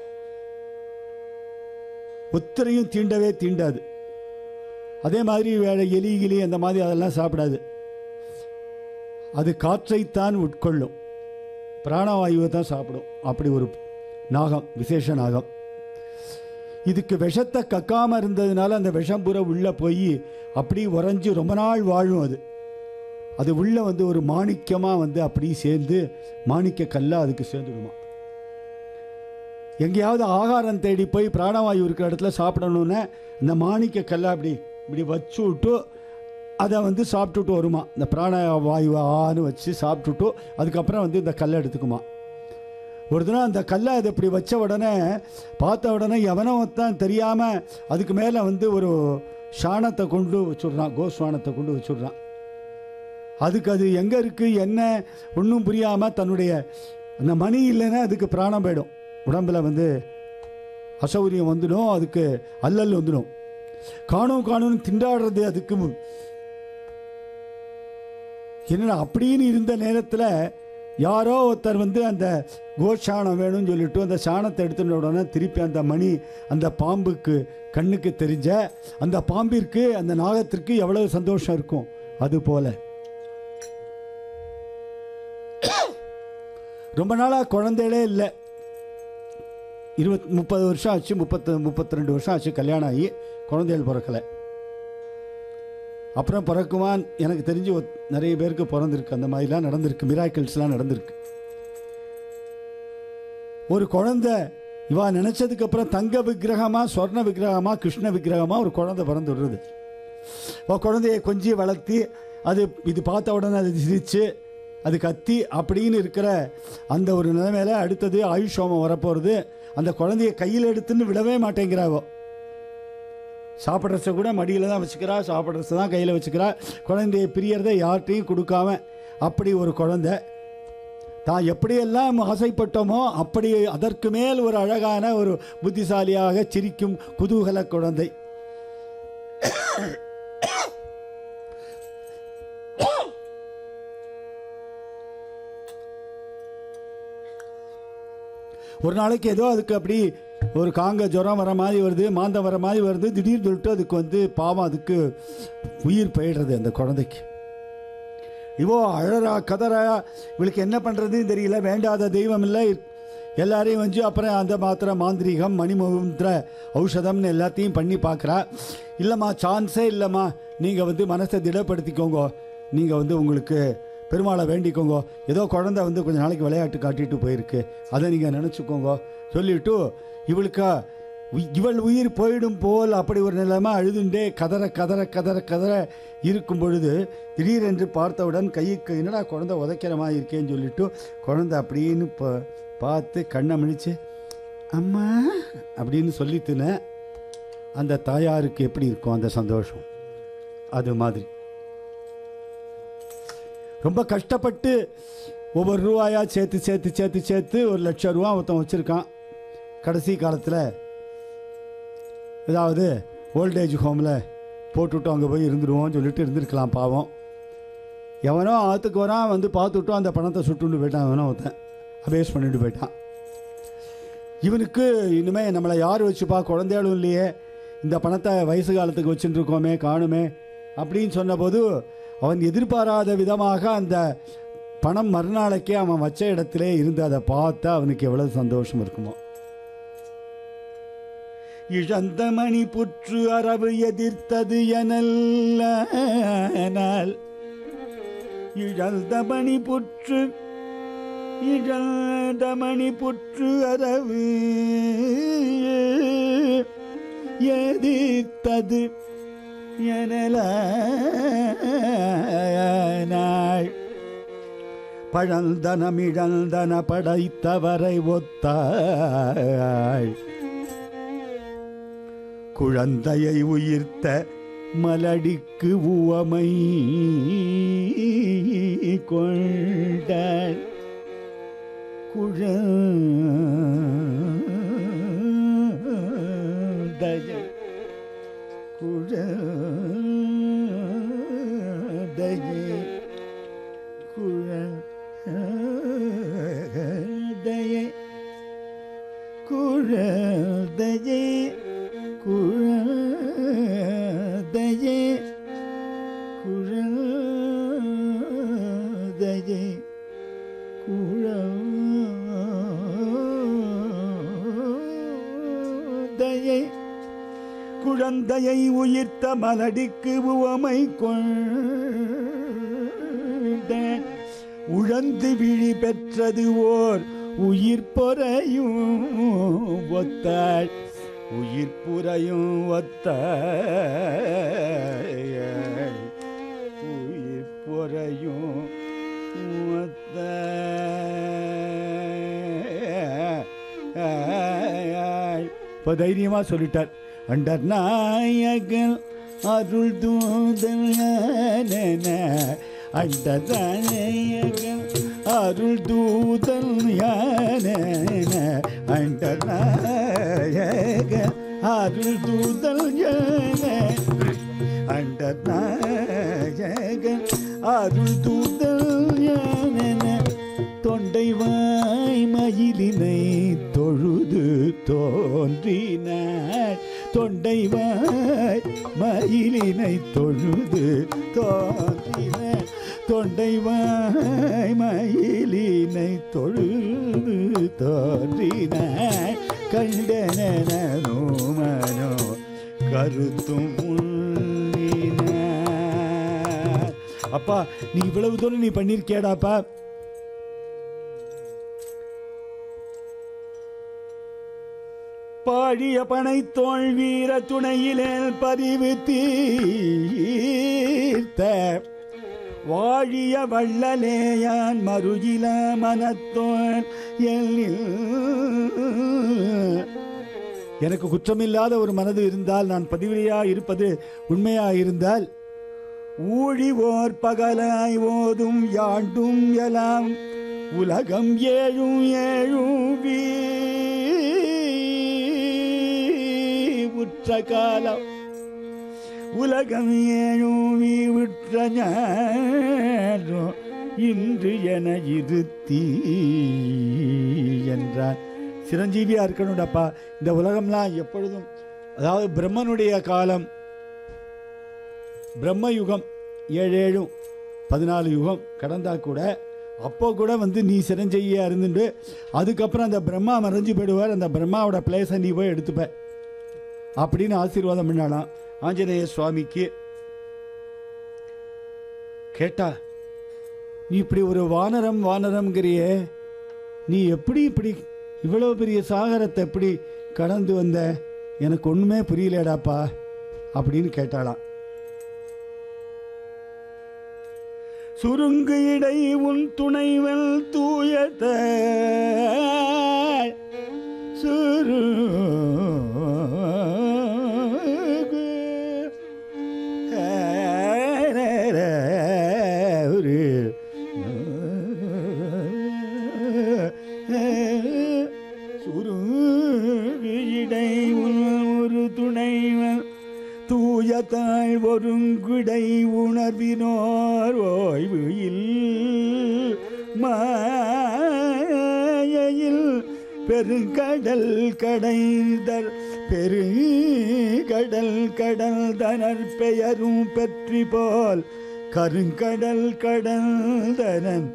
ஒத்தரையும் தீண்டவே தீண்டாது. அதே மாதிரி வேற எலி கிளி அந்த மாதிரி அதெல்லாம் சாப்பிடாது. அது காற்றைத்தான் உட்கொள்ளும், பிராணவாயுவை தான் சாப்பிடும். அப்படி ஒரு நாகம், விசேஷ நாகம். இதுக்கு விஷத்தை கக்காமல் இருந்ததுனால அந்த விஷம் பூரா உள்ளே போய் அப்படி உறைஞ்சி ரொம்ப நாள் வாழும். அது அது உள்ளே வந்து ஒரு மாணிக்கமாக வந்து அப்படி சேர்ந்து மாணிக்க கல்லாக அதுக்கு சேர்ந்துடுமா. எங்கேயாவது ஆகாரம் தேடி போய் பிராணவாயு இருக்கிற இடத்துல சாப்பிடணுன்னு இந்த மாணிக்க கல்லை அப்படி இப்படி வச்சு விட்டு அதை வந்து சாப்பிட்டுட்டு வருமா. இந்த பிராணவாயுவை ஆன்னு வச்சு சாப்பிட்டுட்டு அதுக்கப்புறம் வந்து இந்த கல்லை எடுத்துக்குமா. ஒரு தினம் அந்த கல்லை அதை இப்படி வச்ச உடனே பார்த்த உடனே எவனோ தான் தெரியாமல் அதுக்கு மேலே வந்து ஒரு சாணத்தை கொண்டு வச்சுட்றான், கோஸ்வானத்தை கொண்டு வச்சுட்றான். அதுக்கு அது எங்கே இருக்குது என்ன ஒன்றும் புரியாமல் தன்னுடைய அந்த மணி இல்லைன்னா அதுக்கு பிராணம் போயிடும், உடம்புல வந்து அசௌரியம் வந்துடும், அதுக்கு அல்லல் வந்துடும். காணும் காணும்னு திண்டாடுறது அதுக்கு என்னடா அப்படின்னு இருந்த நேரத்தில் யாரோ ஒருத்தர் வந்து அந்த கோஷானம் வேணும்னு சொல்லிட்டு அந்த சாணத்தை எடுத்துட்ட உடனே திருப்பி அந்த மணி அந்த பாம்புக்கு கண்ணுக்கு தெரிஞ்ச அந்த பாம்பிற்கு அந்த நாகத்திற்கு எவ்வளவு சந்தோஷம் இருக்கும். அது போல ரொம்ப நாளாக குழந்தைகளே இல்லை, இருபத் முப்பது வருஷம் ஆச்சு, முப்பத்து முப்பத்தி ரெண்டு வருஷம் ஆச்சு கல்யாணம் ஆகி, குழந்தைகள் பிறக்கலை. அப்புறம் பிறக்குவான் எனக்கு தெரிஞ்சு நிறைய பேருக்கு பிறந்திருக்கு, அந்த மாதிரிலாம் நடந்திருக்கு, மிராக்கிள்ஸ்லாம் நடந்திருக்கு. ஒரு குழந்தை இவா நினைச்சதுக்கு அப்புறம் தங்க விக்கிரகமா சொர்ண விக்கிரகமா கிருஷ்ண விக்கிரகமா ஒரு குழந்தை பிறந்து விடுறது. குழந்தைய கொஞ்சி வளர்த்தி அது இது பார்த்த உடனே அது சிரிச்சு அது கத்தி அப்படின்னு இருக்கிற அந்த ஒரு நிலைமையில அடுத்தது ஆயுஷோமம் வரப்போகிறது. அந்த குழந்தைய கையில் எடுத்துன்னு விடவே மாட்டேங்கிறாவோ. சாப்பிட்றச்ச கூட மடியில் தான் வச்சுக்கிறா, சாப்பிட்றச்ச தான் கையில் வச்சுக்கிறா. குழந்தைய பிரியறதை யார்கிட்டையும் கொடுக்காம அப்படி ஒரு குழந்தை. தான் எப்படியெல்லாம் ஆசைப்பட்டோமோ அப்படி அதற்கு மேல் ஒரு அழகான ஒரு புத்திசாலியாக சிரிக்கும் குதூகல குழந்தை. ஒரு நாளைக்கு ஏதோ அதுக்கு அப்படி ஒரு காங்க ஜுரம் வர மாதிரி வருது, மாந்தம் வர மாதிரி வருது. திடீர்னு சொல்லிட்டு அதுக்கு வந்து பாவம், அதுக்கு உயிர் போயிடுறது அந்த குழந்தைக்கு. இவோ அழறா கதறா, இவளுக்கு என்ன பண்ணுறதுன்னு தெரியல. வேண்டாத தெய்வம் இல்லை, எல்லாரையும் வந்து அப்புறம் அந்த மாத்திரை மாந்திரிகம் மணிமுகிற ஔஷதம்னு எல்லாத்தையும் பண்ணி பார்க்குறா. இல்லைம்மா, சான்ஸே இல்லைம்மா, நீங்கள் வந்து மனசை திடப்படுத்திக்கோங்க, நீங்கள் வந்து உங்களுக்கு பெருமாளை வேண்டிக்கோங்க, ஏதோ குழந்தை வந்து கொஞ்சம் நாளைக்கு விளையாட்டு காட்டிட்டு போயிருக்கு, அதை நீங்கள் நினச்சிக்கோங்க சொல்லிவிட்டு இவளுக்கா இவள் உயிர் போயிடும் போல் அப்படி ஒரு நிலைமை அழுதுண்டே கதற கதற கதற கதற இருக்கும் பொழுது திடீரென்று பார்த்தவுடன் கைக்கு என்னடா குழந்தை உதைக்கிற மாதிரி இருக்கேன்னு சொல்லிட்டு குழந்தை அப்படின்னு பா பார்த்து கண்ணை மிழிச்சு அம்மா அப்படின்னு சொல்லித்துன அந்த தாயாருக்கு எப்படி இருக்கும் அந்த சந்தோஷம். அது மாதிரி ரொம்ப கஷ்டப்பட்டு ஒவ்வொரு ரூபாயா சேர்த்து சேர்த்து சேர்த்து சேர்த்து ஒரு லட்சம் ரூபா ஒருத்தன் வச்சுருக்கான். கடைசி காலத்தில் ஏதாவது ஓல்டேஜ் ஹோமில் போட்டுவிட்டு அங்கே போய் இருந்துடுவோம்னு சொல்லிட்டு இருந்திருக்கலாம். பாவம், எவனோ ஆற்றுக்கு வரான், வந்து பார்த்துட்டோம் அந்த பணத்தை சுட்டுண்டு போயிட்டான். எவனோ ஒருத்தன் அபேஸ் பண்ணிட்டு போயிட்டான். இவனுக்கு இனிமேல் நம்மளை யார் வச்சுப்பா, குழந்தையாலும் இல்லையே, இந்த பணத்தை வயசு காலத்துக்கு வச்சுட்டு இருக்கோமே காணுமே அப்படின்னு சொன்னபோது அவன் எதிர்பாராத விதமாக அந்த பணம் மறுநாளைக்கே அவன் வச்ச இடத்திலே இருந்து அதை பார்த்தா அவனுக்கு எவ்வளவு சந்தோஷம் இருக்குமோ. இழந்த மணி புற்று அரவு எதிர்த்தது எனல்ல, இழந்த மணி புற்று இழந்த மணி புற்று அரவு எதிர்த்தது எனல பழந்தனமிழந்தன படைத்தவரை ஒத்தாய் குழந்தையை உயிர்த்த மலடிக்கு உவமை கொண்ட குழந்தையை குழந்தையை குழந்தையை குழந்தையை குழந்தையே குழந்தையே குழந்தையே குழந்தையை உயிர்த்த மலடிக்கு உவமை கொண்ட உழந்து விழி பெற்றது ஓர் உயிர் பொறையும் ஒத்தாள் உயிர் புறையும் ஒத்த உயிர் பொறையும் ஒத்த இப்போ தைரியமாக சொல்லிட்டார். அண்டர் நாயகன் அருள் தூதல் அண்டர் நாயகன் அருள் தூதல் யான அண்டர் நாயகன் அருள் தூதல் யான அண்டர் நாயகன் அருள் தூதல் யான தொண்டை வாய் மயிலினை தொழுது தோன்றினார் தொண்டை வாய் மயிலினை தொழுது தோன்றினார் தொண்டை வாய் மயிலினை தொழுது தோன்றினார் கண்டனோ மனோ கருத்தும் உள்ளினார். அப்பா நீ இவ்வளவு தூரம் நீ பண்ணிருக்கியாடாப்பா. பாழிய பனை தோல் வீர துணையிலே பரிவு தீர்த்த வாழிய வள்ளலேயான் மருகில மனத்தோன் எல்லில். எனக்கு குற்றமில்லாத ஒரு மனது இருந்தால், நான் பதிவிலையா இருப்பது உண்மையா இருந்தால், ஊழி ஓர் பகலாய் ஓதும் யாண்டும் எலாம் உலகம் ஏழும் ஏழும் வீ உற்ற காலம் உலகம் ஏழும் வீ உற்ற ஞானோ இன்று என இருத்தி என்றார். சிரஞ்சீவியா இருக்கணும்டாப்பா. இந்த உலகம்லாம் எப்பொழுதும், அதாவது பிரம்மனுடைய காலம், பிரம்ம யுகம் ஏழு ஏழும் பதினாலு யுகம் கடந்தா கூட, அப்போ கூட வந்து நீ சிரஞ்சீவியா இருந்துட்டு அதுக்கப்புறம் அந்த பிரம்மா மறைஞ்சு போயிடுவார். அந்த பிரம்மாவோட பிளேஸை நீ போய் எடுத்துப்ப அப்படின்னு ஆசீர்வாதம் பண்ணலாம் ஆஞ்சநேய சுவாமிக்கு. கேட்டா, நீ இப்படி ஒரு வானரம் வானரம்ங்கிறியே, நீ எப்படி இப்படி இவ்வளோ பெரிய சாகரத்தை எப்படி கடந்து வந்த? எனக்கு ஒன்றுமே புரியலடாப்பா அப்படின்னு கேட்டாளாம். சுருங்கு இடை உன் துணைவல் தூயத சுரு சுருங்கிடை ஒரு துணைவன் தூயதாய் ஒருங்குடை உணர்வினோர் ஓய்வில் மாயையில் பெருங்கடல் கடைந்தர் பெருங்கடல் கடல்தனர் பெயரும் பெற்றி போல் கருங்கடல் கடல்தனன்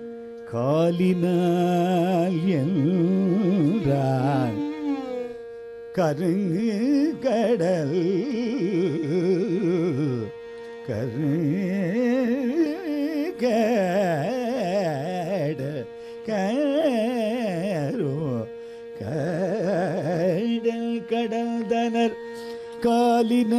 காலினால் என்றான். கருங்கு கடல் கருங்கட கரோ கடல் கடல்தனர் காலின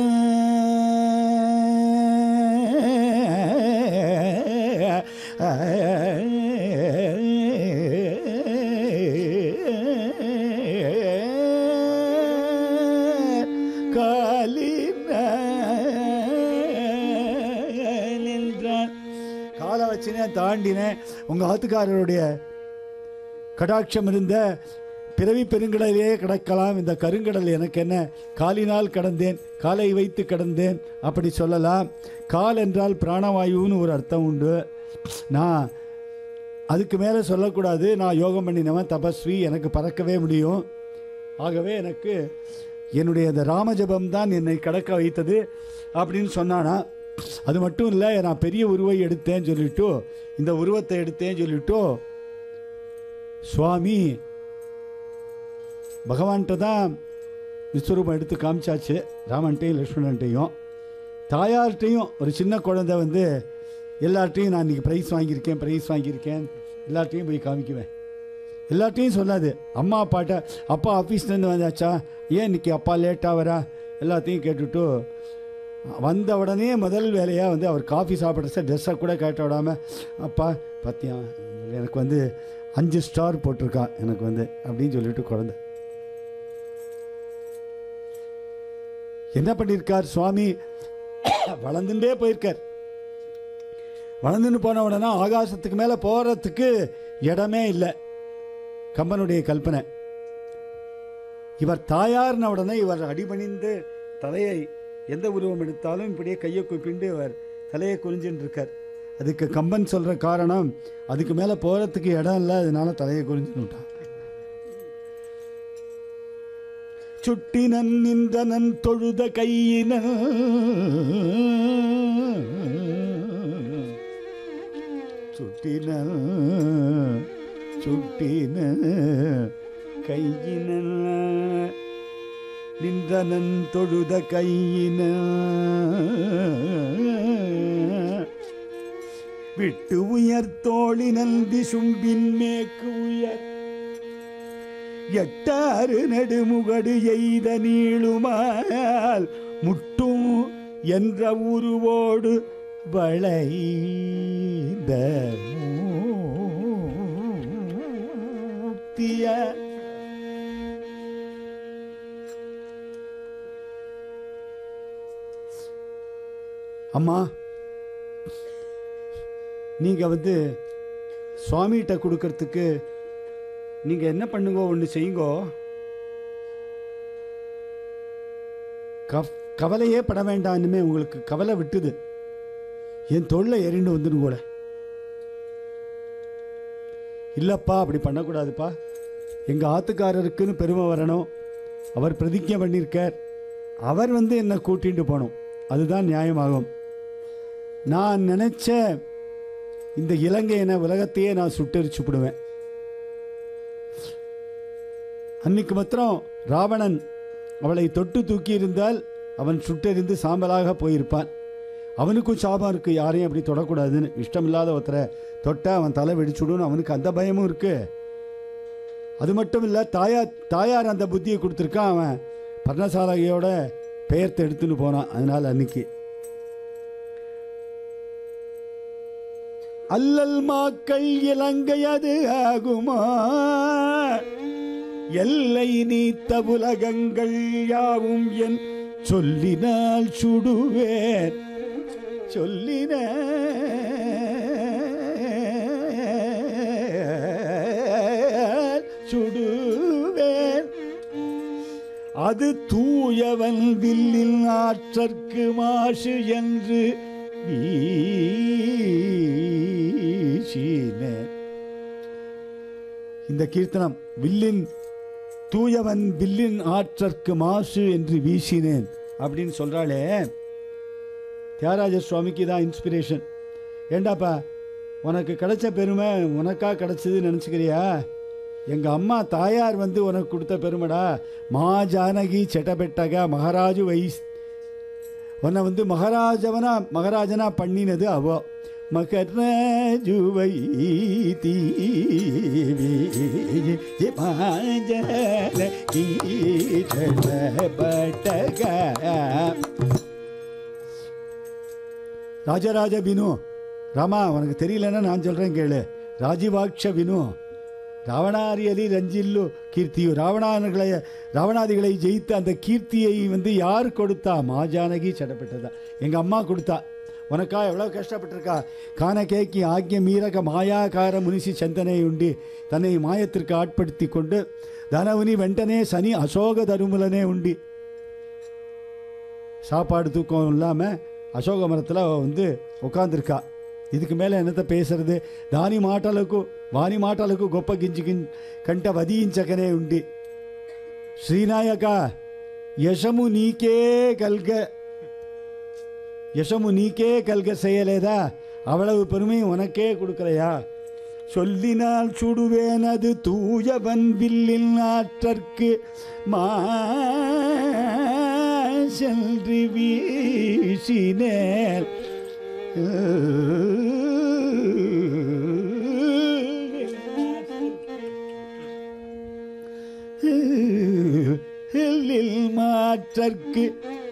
காலை வச்சுனேன் தாண்டினேன். உங்க ஆத்துக்காரருடைய கடாட்சம் இருந்த பிறவி பெருங்கடலே கிடக்கலாம். இந்த கருங்கடல் எனக்கு என்ன, காலினால் கடந்தேன், காலை வைத்து கடந்தேன் அப்படி சொல்லலாம். கால் என்றால் பிராணவாயுன்னு ஒரு அர்த்தம் உண்டு. நான் அதுக்கு மேலே சொல்லக்கூடாது. நான் யோகம் பண்ணினவன், தபஸ்வி, எனக்கு பறக்கவே முடியும். ஆகவே எனக்கு என்னுடைய இந்த ராமஜபம் தான் என்னை கடக்க வைத்தது அப்படின்னு சொன்னானா. அது மட்டும் இல்லை, நான் பெரிய உருவை எடுத்தேன்னு சொல்லிட்டு, இந்த உருவத்தை எடுத்தேன்னு சொல்லிட்டு சுவாமி பகவான்கிட்ட தான் விஸ்வரூபம் எடுத்து காமிச்சாச்சு. ராமன்ட்டையும் லக்ஷ்மணன்ட்டையும் தாயார்கிட்டையும். ஒரு சின்ன குழந்தை வந்து எல்லார்ட்டையும் நான் இன்றைக்கி ப்ரைஸ் வாங்கியிருக்கேன் ப்ரைஸ் வாங்கியிருக்கேன் எல்லார்ட்டையும் போய் காமிக்குவேன். எல்லார்ட்டையும் சொல்லாது. அம்மா அப்பாட்ட, அப்பா ஆஃபீஸ்லேருந்து வந்தாச்சா, ஏன் இன்றைக்கி அப்பா லேட்டாக வரா, எல்லாத்தையும் கேட்டுவிட்டு வந்த உடனே முதல் வேலையாக வந்து அவர் காஃபி சாப்பிட்ற ட்ரெஸ்ஸை கூட கேட்ட விடாமல், அப்பா பார்த்தியா எனக்கு வந்து அஞ்சு ஸ்டார் போட்டிருக்கான் எனக்கு வந்து அப்படின்னு சொல்லிட்டு குழந்தை என்ன பண்ணியிருக்கார் சுவாமி, வளர்ந்துட்டே போயிருக்கார். வளர்ந்துன்னு போன உடனே ஆகாசத்துக்கு மேலே போகிறதுக்கு இடமே இல்லை. கம்பனுடைய கல்பனை. இவர் தாயார்ன உடனே இவர் அடிபணிந்து தலையை எந்த உருவம் எடுத்தாலும் இப்படியே கையை குப்பிண்டு இவர் தலையை குறிஞ்சுட்டு இருக்கார். அதுக்கு கம்பன் சொல்கிற காரணம், அதுக்கு மேலே போகிறதுக்கு இடம் இல்லை, அதனால தலையை குறிஞ்சுட்டான். சுட்டினன் நின்றனன் தொழுத கையினன் சுட்டினன் சுட்டின கையினன் நின்றனன் தொழுத கையின விட்டு உயர் தோழி நந்தி சும்பின் மேற்கு உயர் எட்டாறு நெடுமுகடு எய்த நீளுமால் முட்டும் என்ற உருவோடு வளை ஆனந்த மூர்த்திய அம்மா, நீங்கள் வந்து சுவாமிகிட்ட கொடுக்கறதுக்கு நீங்கள் என்ன பண்ணுங்கோ, ஒன்று செய்யுங்கோ. கவ் கவலையே பட வேண்டாம். இனிமே உங்களுக்கு கவலை விட்டுது. என் தொல்லை எறிண்டு வந்துடும் கூட. இல்லைப்பா, அப்படி பண்ணக்கூடாதுப்பா. எங்கள் ஆத்துக்காரருக்குன்னு பெருமை வரணும். அவர் பிரதிஜை பண்ணியிருக்கார். அவர் வந்து என்னை கூட்டிகிட்டு போகணும். அதுதான் நியாயமாகும். நான் நினச்ச இந்த இலங்கையின உலகத்தையே நான் சுட்டெரிச்சு விடுவேன். அன்னைக்கு மாத்திரம் ராவணன் அவளை தொட்டு தூக்கி இருந்தால் அவன் சுட்டெறிந்து சாம்பலாக போயிருப்பான். அவனுக்கும் சாபம் இருக்குது, யாரையும் அப்படி தொடக்கூடாதுன்னு. இஷ்டமில்லாத ஒருத்தரை தொட்டால் அவன் தலை வெடிச்சுடுன்னு அவனுக்கு அந்த பயமும் இருக்குது. அது மட்டும் இல்லை, தாயார் தாயார் அந்த புத்தியை கொடுத்துருக்கான். அவன் பர்ணசாலையோட பெயர்த்து எடுத்துன்னு போனான். அதனால் அன்னைக்கு அல்லல் மாக்கள் இலங்கையது ஆகுமா, எல்லை நீத்த உலகங்கள் யாவும் என் சொல்லினால் சுடுவேன், சொல்லின சுடுவேன். அது தூயவன் வில்லின் ஆற்றற்கு மாசு என்று வீசினேன். இந்த கீர்த்தனம் வில்லின் தூயவன் வில்லின் ஆற்றற்கு மாசு என்று வீசினேன் அப்படின்னு சொல்றாளே, தியாகராஜ சுவாமிக்கு தான் இன்ஸ்பிரேஷன். ஏண்டாப்பா, உனக்கு கிடைச்ச பெருமை உனக்கா கிடைச்சதுன்னு நினச்சிக்கிறியா? எங்கள் அம்மா தாயார் வந்து உனக்கு கொடுத்த பெருமைடா. மா ஜானகி செட்டபெட்டக மகாராஜு வைஸ், உன்னை வந்து மகாராஜவனா மகாராஜனா பண்ணினது அவ. மகராஜு வைத்தி மாஜனகி செட்டபெட்டக. ராஜராஜ வினு, ராமா உனக்கு தெரியலன்னா நான் சொல்கிறேன் கேளு. ராஜிவாக்ஷ வினு, ராவணாரியலி ரஞ்சில்லு கீர்த்தியு. ராவணாதிகளை ராவணாதிகளை ஜெயித்த அந்த கீர்த்தியை வந்து யார் கொடுத்தா? மாஜானகி சடப்பட்டதா, எங்கள் அம்மா கொடுத்தா. உனக்கா எவ்வளோ கஷ்டப்பட்டிருக்கா. கான கேக்கி ஆக்கிய மீரக மாயாக்கார முனிசி சந்தனை உண்டு தன்னை மாயத்திற்கு ஆட்படுத்தி கொண்டு தனவுனி வெண்டனே சனி அசோக தருமுலனே உண்டு. சாப்பாடு தூக்கம் இல்லாமல் அசோக மரத்தில் வந்து உட்காந்துருக்கா. இதுக்கு மேலே என்னத்தை பேசுறது? దాని మాటలకు వాని మాటలకు గొప్ప గింజి కంట వదించకనే ఉండి. శ్రీనాయక యశము నీకే కల్గ యశము నీకే కల్గ செய்யலேதா? அவ்வளவு பெருமை உனக்கே கொடுக்கலையா? சொல்லினால் சுடுவேனது தூயவன் வில்லின் ஆற்றற்கு மாசென்று வீசினேன். மாற்றற்கு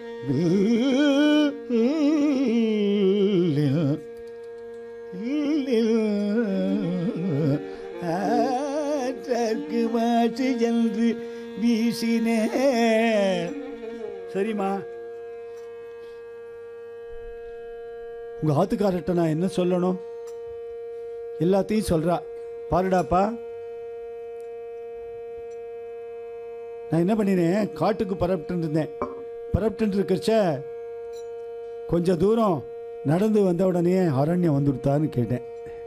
ஆற்றற்கு மாற்றி என்று வீசினே. சரிம்மா, உங்கள் ஆத்துக்காரர்கிட்ட நான் என்ன சொல்லணும்? எல்லாத்தையும் சொல்கிறா. பாருடாப்பா, நான் என்ன பண்ணினேன், காட்டுக்கு பரப்பிட்டு இருந்தேன். பரப்பிட்டு இருக்கிறச்ச கொஞ்சம் தூரம் நடந்து வந்த உடனே அரண்யம் வந்துடுத்தான்னு கேட்டேன்.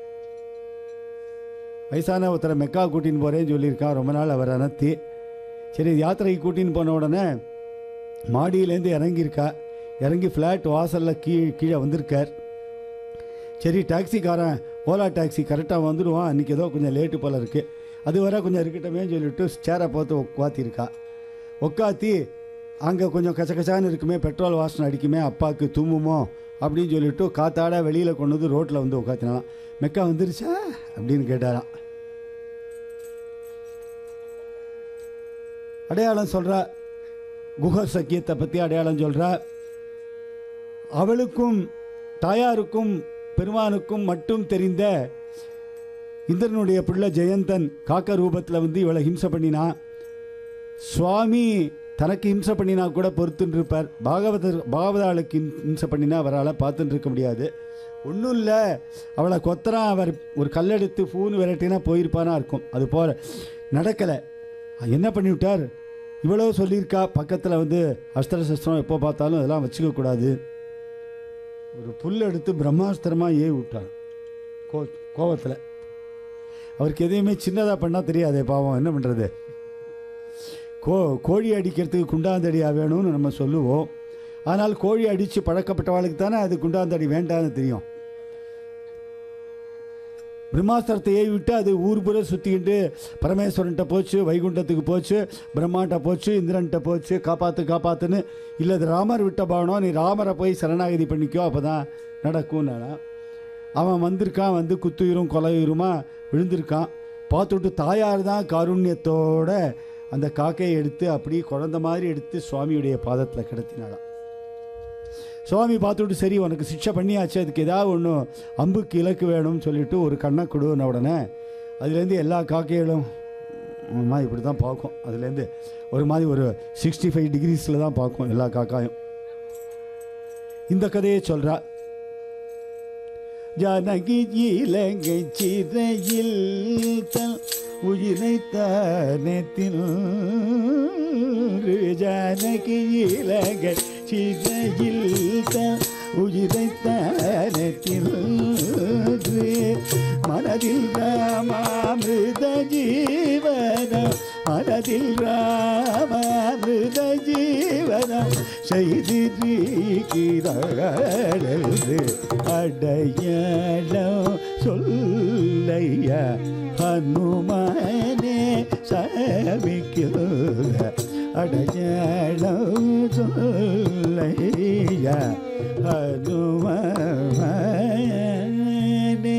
வயசான ஒருத்தரை மெக்கா கூட்டின்னு போகிறேன்னு சொல்லியிருக்கான். ரொம்ப நாள் அவர் அனத்தி. சரி, யாத்திரைக்கு கூட்டின்னு போன உடனே மாடியிலேருந்து இறங்கியிருக்கா. இறங்கி ஃப்ளாட் வாசலில் கீ கீழே வந்திருக்கார். சரி, டாக்ஸிக்காரன் ஓலா டாக்ஸி கரெக்டாக வந்துடுவான், அன்றைக்கி ஏதோ கொஞ்சம் லேட்டு போல் இருக்குது, அது வர கொஞ்சம் இருக்கட்டுமே சொல்லிவிட்டு சேரை பார்த்து உட்காத்திருக்கா. உட்காத்தி அங்கே கொஞ்சம் கச்சக்கச்சான்னு இருக்குமே, பெட்ரோல் வாசனை அடிக்குமே, அப்பாவுக்கு தும்முமோ அப்படின்னு சொல்லிவிட்டு காத்தாட வெளியில் கொண்டு வந்து ரோட்டில் வந்து உட்காத்தினாலாம். மெக்கா வந்துருச்சா அப்படின்னு கேட்டாராம். அடையாளம் சொல்கிறா, குஹர் சக்கியத்தை பற்றி அடையாளம் சொல்கிறா. அவளுக்கும் தாயாருக்கும் பெருமானுக்கும் மட்டும் தெரிந்த இந்திரனுடைய பிள்ளை ஜெயந்தன் காக்க ரூபத்தில் வந்து இவளை ஹிம்சை பண்ணினா. சுவாமி தனக்கு ஹிம்சை பண்ணினா கூட பொறுத்துன்னு இருப்பார். பாகவதர் பாகவதாளுக்கு ஹிம்சை பண்ணினா அவரால் பார்த்துட்டு இருக்க முடியாது. ஒன்றும் இல்லை, அவளை கொத்தரா அவர் ஒரு கல்லெடுத்து பூன்னு விரட்டினா போயிருப்பானா இருக்கும். அது போல நடக்கலை. என்ன பண்ணிவிட்டார், இவ்வளோ சொல்லியிருக்கா, பக்கத்தில் வந்து அஸ்திர சஸ்திரம் எப்போ பார்த்தாலும் அதெல்லாம் வச்சுக்கக்கூடாது. ஒரு புல் எடுத்து பிரம்மாஸ்திரமாக ஏவி விட்டார் கோ கோவத்தில். அவருக்கு எதையுமே சின்னதாக பண்ணால் தெரியாதே பாவம், என்ன பண்ணுறது. கோ கோழி அடிக்கிறதுக்கு குண்டாந்தடியாக வேணும்னு நம்ம சொல்லுவோம். ஆனால் கோழி அடித்து பழக்கப்பட்டவாளுக்கு தானே அது குண்டாந்தடி வேண்டான்னு தெரியும். பிரம்மாஸ்திரத்தை ஏவி விட்டு அது ஊர் புற சுற்றிக்கிட்டு பரமேஸ்வரன்ட்ட போச்சு, வைகுண்டத்துக்கு போச்சு, பிரம்மாண்ட போச்சு, இந்திரன்ட்ட போச்சு, காப்பாற்று காப்பாற்றுன்னு. இல்லை அது ராமர் விட்ட பாவனம், நீ ராமரை போய் சரணாகதி பண்ணிக்கோ, அப்போ தான் நடக்கும்னா. அவன் வந்திருக்கான், வந்து குத்துயிரும் கொலையுருமா விழுந்திருக்கான். பார்த்துட்டு தாயார் தான் காருண்யத்தோட அந்த காக்கையை எடுத்து அப்படி குழந்த மாதிரி எடுத்து சுவாமியுடைய பாதத்தில் கிடத்தினாலாம். சுவாமி பார்த்துட்டு சரி உனக்கு சிக்ஷை பண்ணியாச்சு, அதுக்கு ஏதாவது ஒன்று அம்புக்கு இலக்கு வேணும்னு சொல்லிவிட்டு ஒரு கண்ணை கொடுன உடனே அதுலேருந்து எல்லா காக்கைகளும் அம்மா இப்படி தான் பார்க்கும். அதுலேருந்து ஒரு மாதிரி ஒரு சிக்ஸ்டி ஃபைவ் டிகிரிஸில் தான் பார்க்கும் எல்லா காக்காயும். இந்த கதையை சொல்கிறா. ஜானகி இலங்கை சிறையில் தன் உயிரை தானத்தில் ஜானகி இலங்கை சிறையில் தன் உயிரை தானத்தில் மனதில் ராமாமிருத ஜீவனம் மனதில் ராமாமிருத ஜீவனம் செய்திருக்கிறாளது அடையாளம் சொல்லையா ஹனுமானே சாமிக்குள்ள அடையாளம் சொல்லையா ஹனுமானே.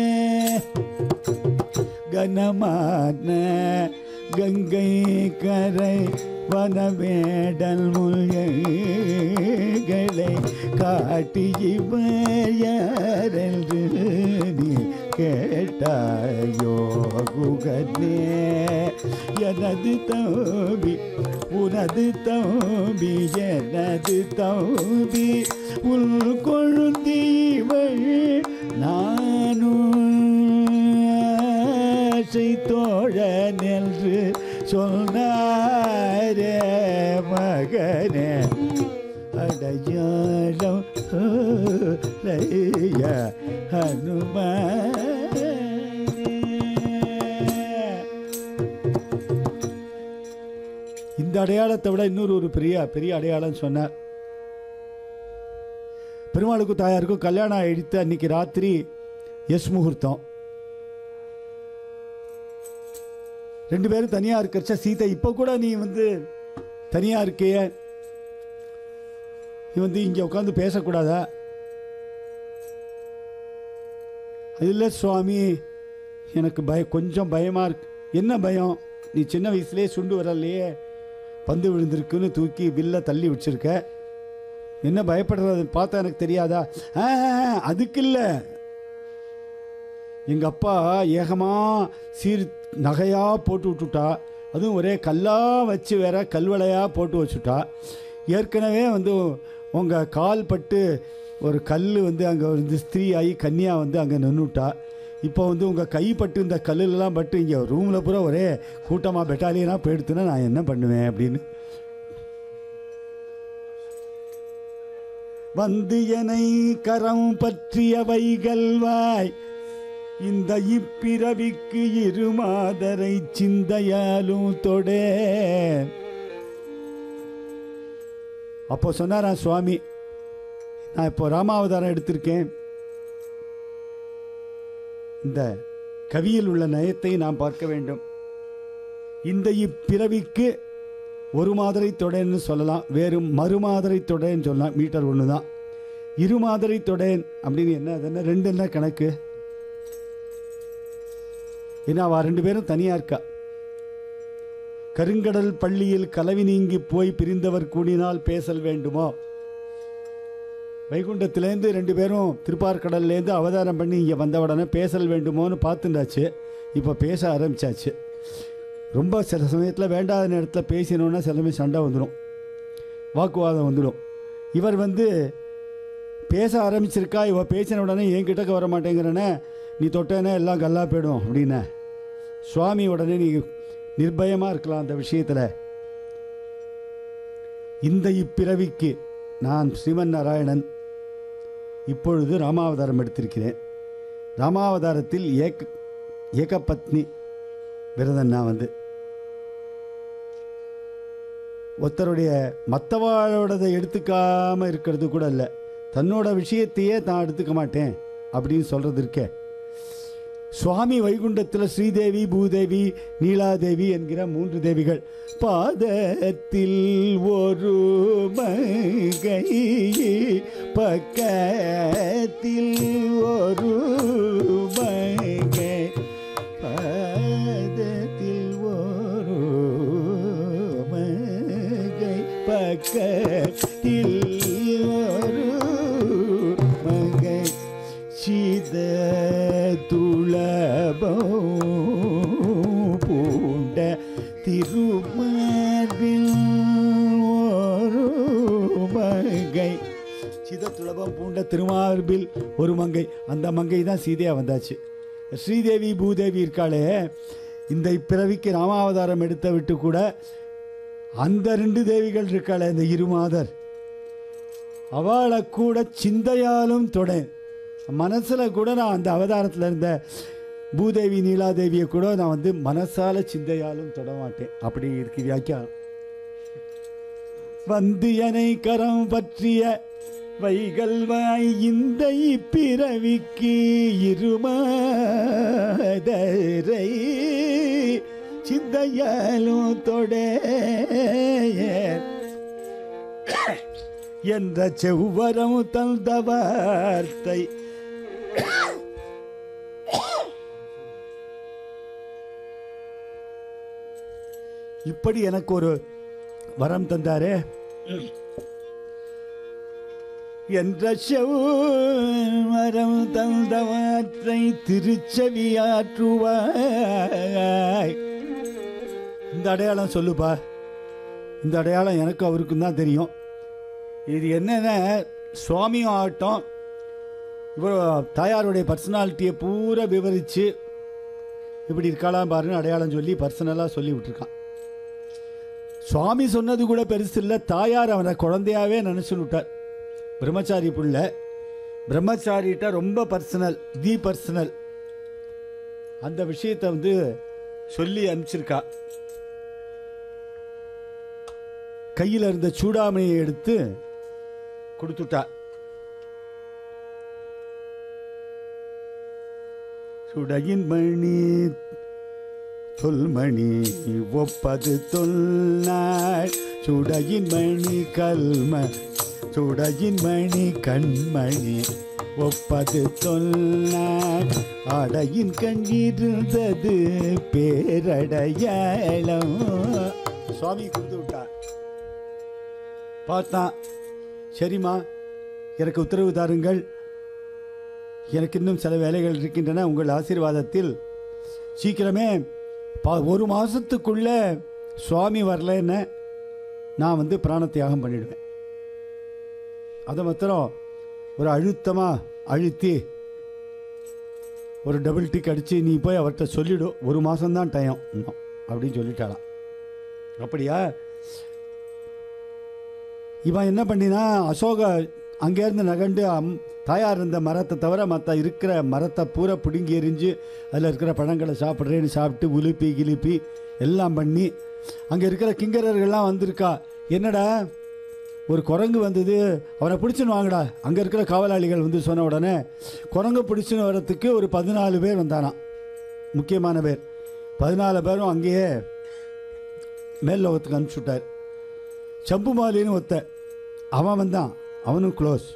கனமான கங்கை கரை வனவேடல் முல்களை காட்டி இவையாரென்று நீ கேட்டாயோ குகனே. எனது தம்பி உனது தம்பி எனது தம்பி உள் கொழுந்தீவள் நானும் தோழன் என்று சொன்னாரே மகனே. அடையாளம் ஹனுமான். இந்த அடையாளத்தை விட இன்னொரு ஒரு பெரிய பெரிய அடையாளம் சொன்னார். பெருமாளுக்கும் தாயாருக்கும் கல்யாணம் ஆயிடுத்து. அன்னைக்கு ராத்திரி எஸ் முகூர்த்தம். ரெண்டு பேரும் தனியாக இருக்கிறச்ச சீதை இப்போ கூட நீ வந்து தனியாக இருக்கிய, நீ வந்து இங்கே உட்காந்து பேசக்கூடாதா? அது இல்லை சுவாமி, எனக்கு பய கொஞ்சம் பயமாக இருக்கு. என்ன பயம்? நீ சின்ன வயசுலேயே சுண்டு வரலையே, பந்து விழுந்திருக்குன்னு தூக்கி வில்ல தள்ளி வச்சிருக்க, என்ன பயப்படுறது பார்த்தா எனக்கு தெரியாதா? ஆ அதுக்கு இல்லை, எங்கள் அப்பா ஏகமாக சீர் நகையாக போட்டு விட்டுட்டா, அதுவும் ஒரே கல்லாக வச்சு வேற கல்வளையாக போட்டு வச்சுட்டா. ஏற்கனவே வந்து உங்கள் கால் பட்டு ஒரு கல் வந்து அங்கே வந்து ஸ்திரீ ஆகி கன்னியாக வந்து அங்கே நின்றுட்டா. இப்போ வந்து உங்கள் கைப்பட்டு இந்த கல்லுலாம் பட்டு இங்கே ரூமில் பூரா ஒரே கூட்டமாக பெட்டாலியனாக போயிடுத்துன்னா நான் என்ன பண்ணுவேன் அப்படின்னு வந்து என்னை கரம் பற்றிய வைகல்வாய் இந்த இப்பிறவிக்கு இருமாதரை சிந்தையாலும் தொடே. அப்போ சொன்னாரா சுவாமி, நான் இப்போ ராமாவதாரம் எடுத்திருக்கேன், இந்த கவியில் உள்ள நயத்தை நாம் பார்க்க வேண்டும். இந்த இப்பிறவிக்கு ஒரு மாதிரி தொடேன்னு சொல்லலாம், வேறு மறுமாதிரை தொடேன்னு சொல்லலாம். மீட்டர் ஒன்று தான். இரு மாதிரி தொடேன் அப்படின்னு என்ன, அது என்ன ரெண்டு என்ன கணக்கு? ஏன்னா அவ ரெண்டு பேரும் தனியா இருக்கா. கருங்கடல் பள்ளியில் கலவி நீங்கி போய் பிரிந்தவர் கூடினால் பேசல் வேண்டுமோ? வைகுண்டத்துலேருந்து ரெண்டு பேரும் திருப்பார்கடல்லேருந்து அவதாரம் பண்ணி இங்கே வந்த உடனே பேசல் வேண்டுமோன்னு பார்த்துட்டாச்சு. இப்போ பேச ஆரம்பித்தாச்சு. ரொம்ப சில சமயத்தில் வேண்டாத நேரத்தில் பேசினோன்னா சில சமயம் சண்டை வந்துடும், வாக்குவாதம் வந்துடும். இவர் வந்து பேச ஆரம்பிச்சிருக்கா, இவ பேசின உடனே என்கிட்டக்க வர மாட்டேங்கிறனே, நீ தொட்டேனே எல்லாம் கல்லா போயிடும் அப்படின்ன. சுவாமி உடனே நீ நிர்பயமாக இருக்கலாம் அந்த விஷயத்தில். இந்த இப்பிறவிக்கு நான் ஸ்ரீமன் நாராயணன் இப்பொழுது ராமாவதாரம் எடுத்திருக்கிறேன். ராமாவதாரத்தில் ஏக ஏகபத்னி விரதன். நான் வந்து ஒருத்தருடைய மற்றவாழோடதை எடுத்துக்காமல் இருக்கிறது கூட இல்லை, தன்னோட விஷயத்தையே தான் எடுத்துக்க மாட்டேன் அப்படின்னு சொல்கிறது இருக்க. சுவாமி வைகுண்டத்தில் ஸ்ரீதேவி, பூதேவி, நீலாதேவி என்கிற மூன்று தேவிகள். பாதத்தில் ஒரு மங்கை, பக்கத்தில் ஒரு மங்கை, பாதத்தில் ஒரு மங்கை, பக்கத்தில் ஒரு மங்கை, சீத துளபம் பூண்ட திருமார்பில் ஒரு மங்கை. சீத துளபம் பூண்ட திருமார்பில் ஒரு மங்கை. அந்த மங்கை தான் சீதையா வந்தாச்சு. ஸ்ரீதேவி பூதேவி இருக்காளே, இந்த இப்பிறவிக்கு ராமாவதாரம் எடுத்த விட்டு கூட அந்த ரெண்டு தேவிகள் இருக்காளே, இந்த இருமாதர், அவளை கூட சிந்தையாலும் தொட மனசில் கூட நான் அந்த அவதாரத்தில் இருந்த பூதேவி நீலாதேவியை கூட நான் வந்து மனசால சிந்தையாலும் தொட மாட்டேன். அப்படி இருக்கு வியாக்கியானம். வந்து எனை கரம் பற்றிய வைகல்வாய் இந்த இப்பிறவிக்கு இருமாதரை சிந்தையாலும் தொட என்ற செவ்வரம் தந்த வார்த்தை இப்படி எனக்கு ஒரு வரம் தந்தாரே. என்ற செவ்வரம் தந்த வார்த்தை திருச்செவியாற்றுவாய். இந்த அடையாளம் சொல்லுப்பா. இந்த அடையாளம் எனக்கு அவருக்கும் தான் தெரியும். இது என்னென்ன சுவாமியும் ஆகட்டும், இவர் தாயாருடைய பர்சனாலிட்டியை பூரா விவரித்து இப்படி இருக்கலாம் பாருன்னு அடையாளம் சொல்லி பர்சனலாக சொல்லி விட்டுருக்கான். சுவாமி சொன்னது கூட பெருசு இல்லை, தாயார் அவனை குழந்தையாவே நினச்சுன்னு விட்டார். பிரம்மச்சாரி புள்ள, பிரம்மச்சாரிகிட்ட ரொம்ப பர்சனல், தி பர்சனல் அந்த விஷயத்தை வந்து சொல்லி அனுப்பிச்சிருக்கா. கையில் இருந்த சூடாமணியை எடுத்து கொடுத்துட்டா. சுடையின் மணி தொல்மணி ஒப்பது தொல்நாள், சுடையின் மணி கல்ம சுடையின் மணி கண்மணி ஒப்பது தொல்நாள், அடையின் கண்ணிருந்தது பேரடையாளம். சுவாமி கொடுத்து விட்டார். பார்த்தான், சரிம்மா எனக்கு உத்தரவு தாருங்கள், எனக்கு இன்னும் சில வேலைகள் இருக்கின்றன, உங்கள் ஆசீர்வாதத்தில் சீக்கிரமே ஒரு மாதத்துக்குள்ள சுவாமி வரலன்னு நான் வந்து பிராணத்தியாகம் பண்ணிடுவேன். அதை மாத்திரம் ஒரு அழுத்தமாக அழுத்தி ஒரு டபுள் டிக் அடித்து நீ போய் அவர்கிட்ட சொல்லிவிடும், ஒரு மாதம்தான் டைம் இன்னும் அப்படின்னு சொல்லிட்டாளாம். அப்படியா? இவன் என்ன பண்ணினா, அசோக அங்கேருந்து நகண்டு அம் தாயார் இருந்த மரத்தை தவிர மற்ற இருக்கிற மரத்தை பூரா பிடுங்கி எரிஞ்சு அதில் இருக்கிற பழங்களை சாப்பிட்றேன்னு சாப்பிட்டு உலுப்பி கிளிப்பி எல்லாம் பண்ணி, அங்கே இருக்கிற கிங்கரர்கள்லாம் வந்திருக்கா. என்னடா ஒரு குரங்கு வந்தது, அவனை பிடிச்சுன்னு வாங்கடா. அங்கே இருக்கிற காவலாளிகள் வந்து சொன்ன உடனே குரங்கு பிடிச்சுன்னு வரத்துக்கு ஒரு பதினாலு பேர் வந்தானான், முக்கியமான பேர். பதினாலு பேரும் அங்கேயே மேல் லோகத்துக்கு அனுப்பிச்சுட்டார். சம்புமாலின்னு ஒத்த அவன் வந்தான், அவனும் க்ளோஸ்.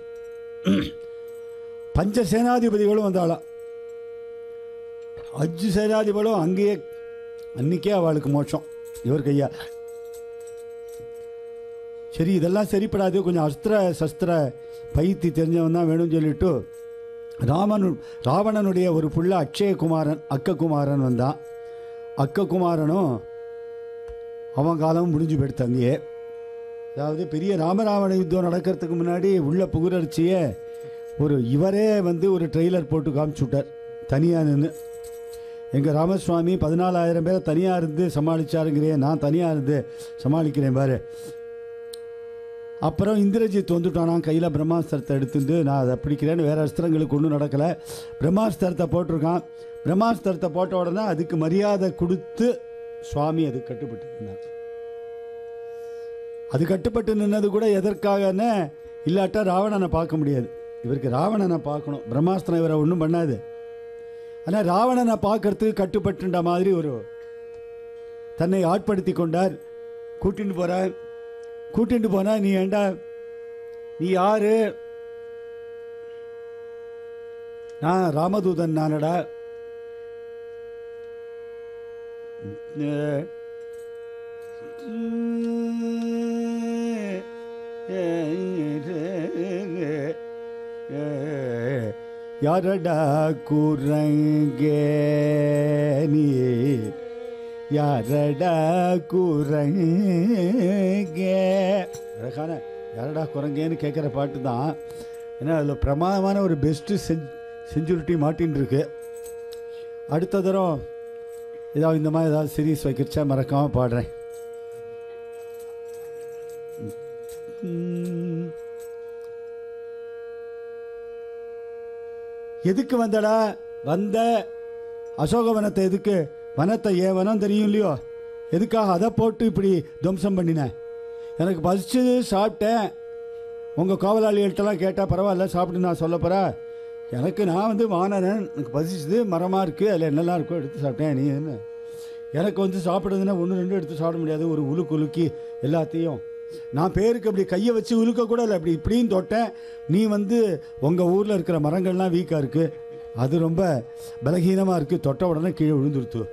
பஞ்ச சேனாதிபதிகளும் வந்தாளாம். அஞ்சு சேனாதிபதிகளும் அங்கேயே அன்னைக்கே அவளுக்கு மோட்சம் இவர் கையா. சரி இதெல்லாம் சரிப்படாது, கொஞ்சம் அஸ்திர சஸ்திர பயிற்சி தெரிஞ்சவன் தான் வேணும்னு சொல்லிட்டு ராமனு ராவணனுடைய ஒரு புள்ள அக்ஷயகுமாரன் அக்ககுமாரன் வந்தான். அக்ககுமாரனும் அவன் காலம் முடிஞ்சு போயிடுத்து அங்கேயே. அதாவது பெரிய ராமராவண யுத்தம் நடக்கிறதுக்கு முன்னாடி உள்ள புகுரட்சியை ஒரு இவரே வந்து ஒரு ட்ரெய்லர் போட்டு காமிச்சு விட்டார் தனியாக நின்று. எங்கள் ராமசுவாமி பதினாலாயிரம் பேரை தனியாக இருந்து சமாளிச்சாருங்கிறேன், நான் தனியாக இருந்து சமாளிக்கிறேன் பாரு. அப்புறம் இந்திரஜித் வந்துட்டானா கையில் பிரம்மாஸ்திரத்தை எடுத்துட்டு, நான் அதை பிடிக்கிறேன்னு வேறு அஸ்திரங்களுக்கு ஒன்றும் நடக்கலை. பிரம்மாஸ்திரத்தை போட்டிருக்கான். பிரம்மாஸ்திரத்தை போட்ட உடனே அதுக்கு மரியாதை கொடுத்து சுவாமி அது கட்டுப்பட்டு நின்னார். அது கட்டுப்பட்டு நின்னது கூட எதற்காகன்னு இல்லாட்டா ராவணனை பார்க்க முடியாது. இவருக்கு ராவணனை பார்க்கணும், பிரம்மாஸ்திரம் இவரை ஒன்றும் பண்ணாது. ஆனால் ராவணனை பார்க்கறதுக்கு கட்டுப்பட்டுன்ற மாதிரி ஒரு தன்னை ஆட்படுத்தி கொண்டார். கூட்டிட்டு போற கூட்டிட்டு போனா நீ ஏண்டா, நீ யாரு? நான் ராமதூதன் நானடா. யாரடா குரங்கே நீ, யாரடா குரங்கே. அழகான யாரடா குரங்கேன்னு கேட்குற பாட்டு தான். ஏன்னா அதில் பிரமாதமான ஒரு பெஸ்ட்டு செஞ் செஞ்சுரிட்டி மாட்டின்னு இருக்கு. அடுத்த தரம் ஏதாவது இந்த மாதிரி ஏதாவது சீரீஸ் வைக்கிறச்சா மறக்காமல் பாடுறேன். எதுக்கு வந்தடா? வந்த அசோகவனத்தை எதுக்கு? வனத்தை ஏன் வனம் தெரியும் இல்லையோ, எதுக்காக அதை போட்டு இப்படி துவம்சம் பண்ணினேன்? எனக்கு பசிச்சது, சாப்பிட்டேன். உங்கள் காவலாளிகள்கிட்டலாம் கேட்டால் பரவாயில்ல சாப்பிட்டு நான் சொல்ல போகிறேன். எனக்கு நான் வந்து வானரன், எனக்கு பசிச்சது, மரமாக இருக்குது, அதில் என்னெல்லாம் இருக்கோ எடுத்து சாப்பிட்டேன். நீ என்ன எனக்கு வந்து சாப்பிடுறதுன்னா ஒன்று ரெண்டு எடுத்து சாப்பிட முடியாது, ஒரு உலுக்கு உலுக்கி எல்லாத்தையும். நான் பேருக்கு அப்படி கையை வச்சு உலுக்க கூட இல்லை, அப்படி இப்படின்னு தொட்டேன். நீ வந்து உங்கள் ஊரில் இருக்கிற மரங்கள்லாம் வீக்காக இருக்குது, அது ரொம்ப பலகீனமாக இருக்குது, தொட்ட உடனே கீழே விழுந்துருத்து.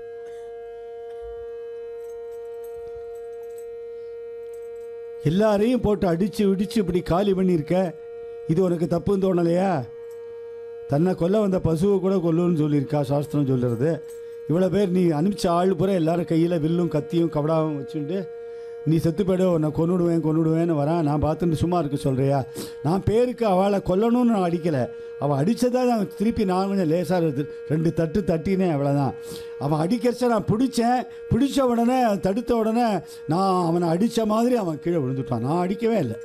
எல்லாரையும் போட்டு அடித்து இடித்து இப்படி காலி பண்ணியிருக்க, இது உனக்கு தப்புன்னு தோணலையா? தன்னை கொல்ல வந்த பசுவை கூட கொல்லுன்னு சொல்லியிருக்கா சாஸ்திரம் சொல்கிறது. இவ்வளோ பேர் நீ அனுப்பிச்ச ஆள் பூரா எல்லாரும் கையில் வில்லும் கத்தியும் கபடாவும் வச்சுட்டு நீ செத்து போய்டு, நான் கொன்னுடுவேன் கொன்னுடுவேன்னு வரான். நான் பார்த்துட்டு சும்மா இருக்க சொல்கிறியா? நான் பேருக்கு அவளை கொல்லணும்னு நான் அடிக்கலை, அவள் அடித்ததா நான் திருப்பி நான் கொஞ்சம் லேசாக ரெண்டு தட்டு தட்டினேன், அவ்வளோதான். அவன் அடிக்கிறச்ச நான் பிடிச்சேன், பிடிச்ச உடனே தடுத்த உடனே நான் அவனை அடித்த மாதிரி அவன் கீழே விழுந்துட்டான். நான் அடிக்கவே இல்லை.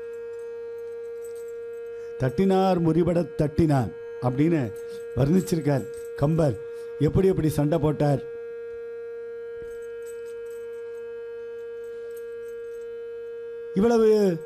தட்டினார் முறிபட தட்டினான் அப்படின்னு வர்ணிச்சிருக்கார் கம்பர். எப்படி எப்படி சண்டை போட்டார். இவ்வளவு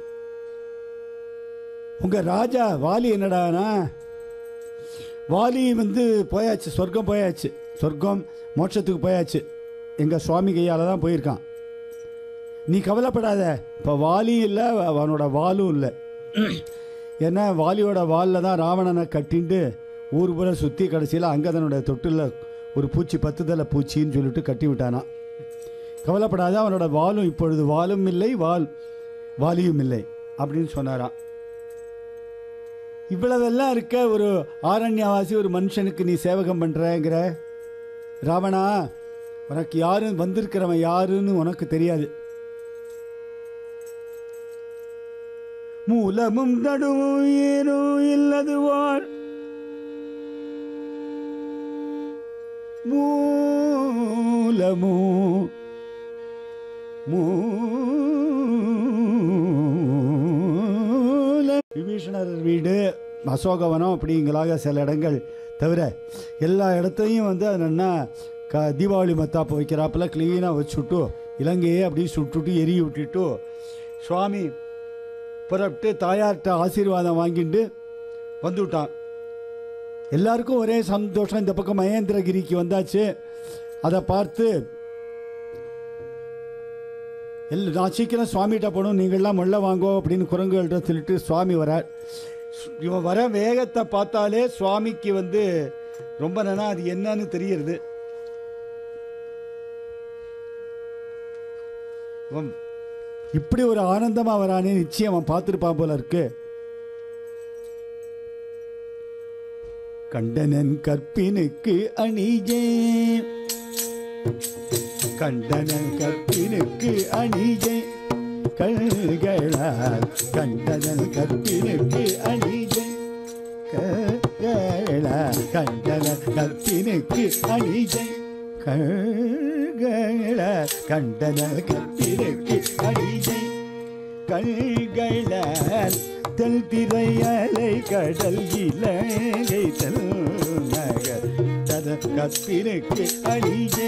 உங்க ராஜா வாலி என்னடானா, வாலி வந்து போயாச்சு, சொர்க்கம் போயாச்சு, சொர்க்கம் மோட்சத்துக்கு போயாச்சு, எங்க சுவாமி கையால தான் போயிருக்கான். நீ கவலைப்படாத, இப்போ வாலி இல்லை, அவனோட வாலும் இல்லை. ஏன்னா வாலியோட வாலில் தான் ராவணனை கட்டிண்டு ஊர் பூரா சுற்றி கடைசியில் அங்கதனுடைய தொட்டில் ஒரு பூச்சி பத்துதலை பூச்சின்னு சொல்லிட்டு கட்டி விட்டானா. கவலைப்படாத, அவனோட வாலும் இப்பொழுது வாலும் இல்லை, வால் வாலியும் இல்லை அப்படின்னு சொன்னாராம். இவ்வளவெல்லாம் இருக்க ஒரு ஆரண்யவாசி ஒரு மனுஷனுக்கு நீ சேவகம் பண்றங்கிற ராவணா, உனக்கு யாரு வந்திருக்கிறவன் யாருன்னு உனக்கு தெரியாது. மூலமும் நடுவும் ஏனோ இல்லது வாழ் மூலமோ விபீஷணர் வீடு அசோகவனம் அப்படிங்களாக சில இடங்கள் தவிர எல்லா இடத்தையும் வந்து என்னென்னா க தீபாவளி மத்தாப்பு வைக்கிறாப்பில் க்ளீனாக வச்சுட்டு இலங்கையே அப்படி சுட்டுட்டு எரிய விட்டுட்டு சுவாமி புறப்பட்டு தாயார்கிட்ட ஆசீர்வாதம் வாங்கிட்டு வந்துவிட்டான். எல்லாருக்கும் ஒரே சந்தோஷம். இந்த பக்கம் மகேந்திரகிரிக்கு வந்தாச்சு. அதை பார்த்து எல் நான் சீக்கிரம் சுவாமிகிட்ட போகணும், நீங்கள்லாம் மொள்ள வாங்கோ அப்படின்னு குரங்குகள்கிட்ட சொல்லிட்டு சுவாமி வரார். இவன் வர வேகத்தை பார்த்தாலே சுவாமிக்கு வந்து ரொம்ப நானா அது என்னன்னு தெரியுது. இவன் இப்படி ஒரு ஆனந்தமா வரானே, நிச்சயம் அவன் பார்த்துருப்பான் போல இருக்கு. கண்டனன் கற்பினுக்கு அணிஜே, கண்டனன் கற்பினுக்கு அணிஜே, கண்களால் கண்டனன் கற்பினுக்கு அணிஜே, கண்களால் கண்டனன் கற்பினுக்கு அணிஜே, கண்களால் கண்டனன் கற்பினுக்கு அணிஜே, கண்களால் தெல் திரையலை கடல் இலங்கை தெல் நகர் தத கற்பினுக்கு அணிஜை.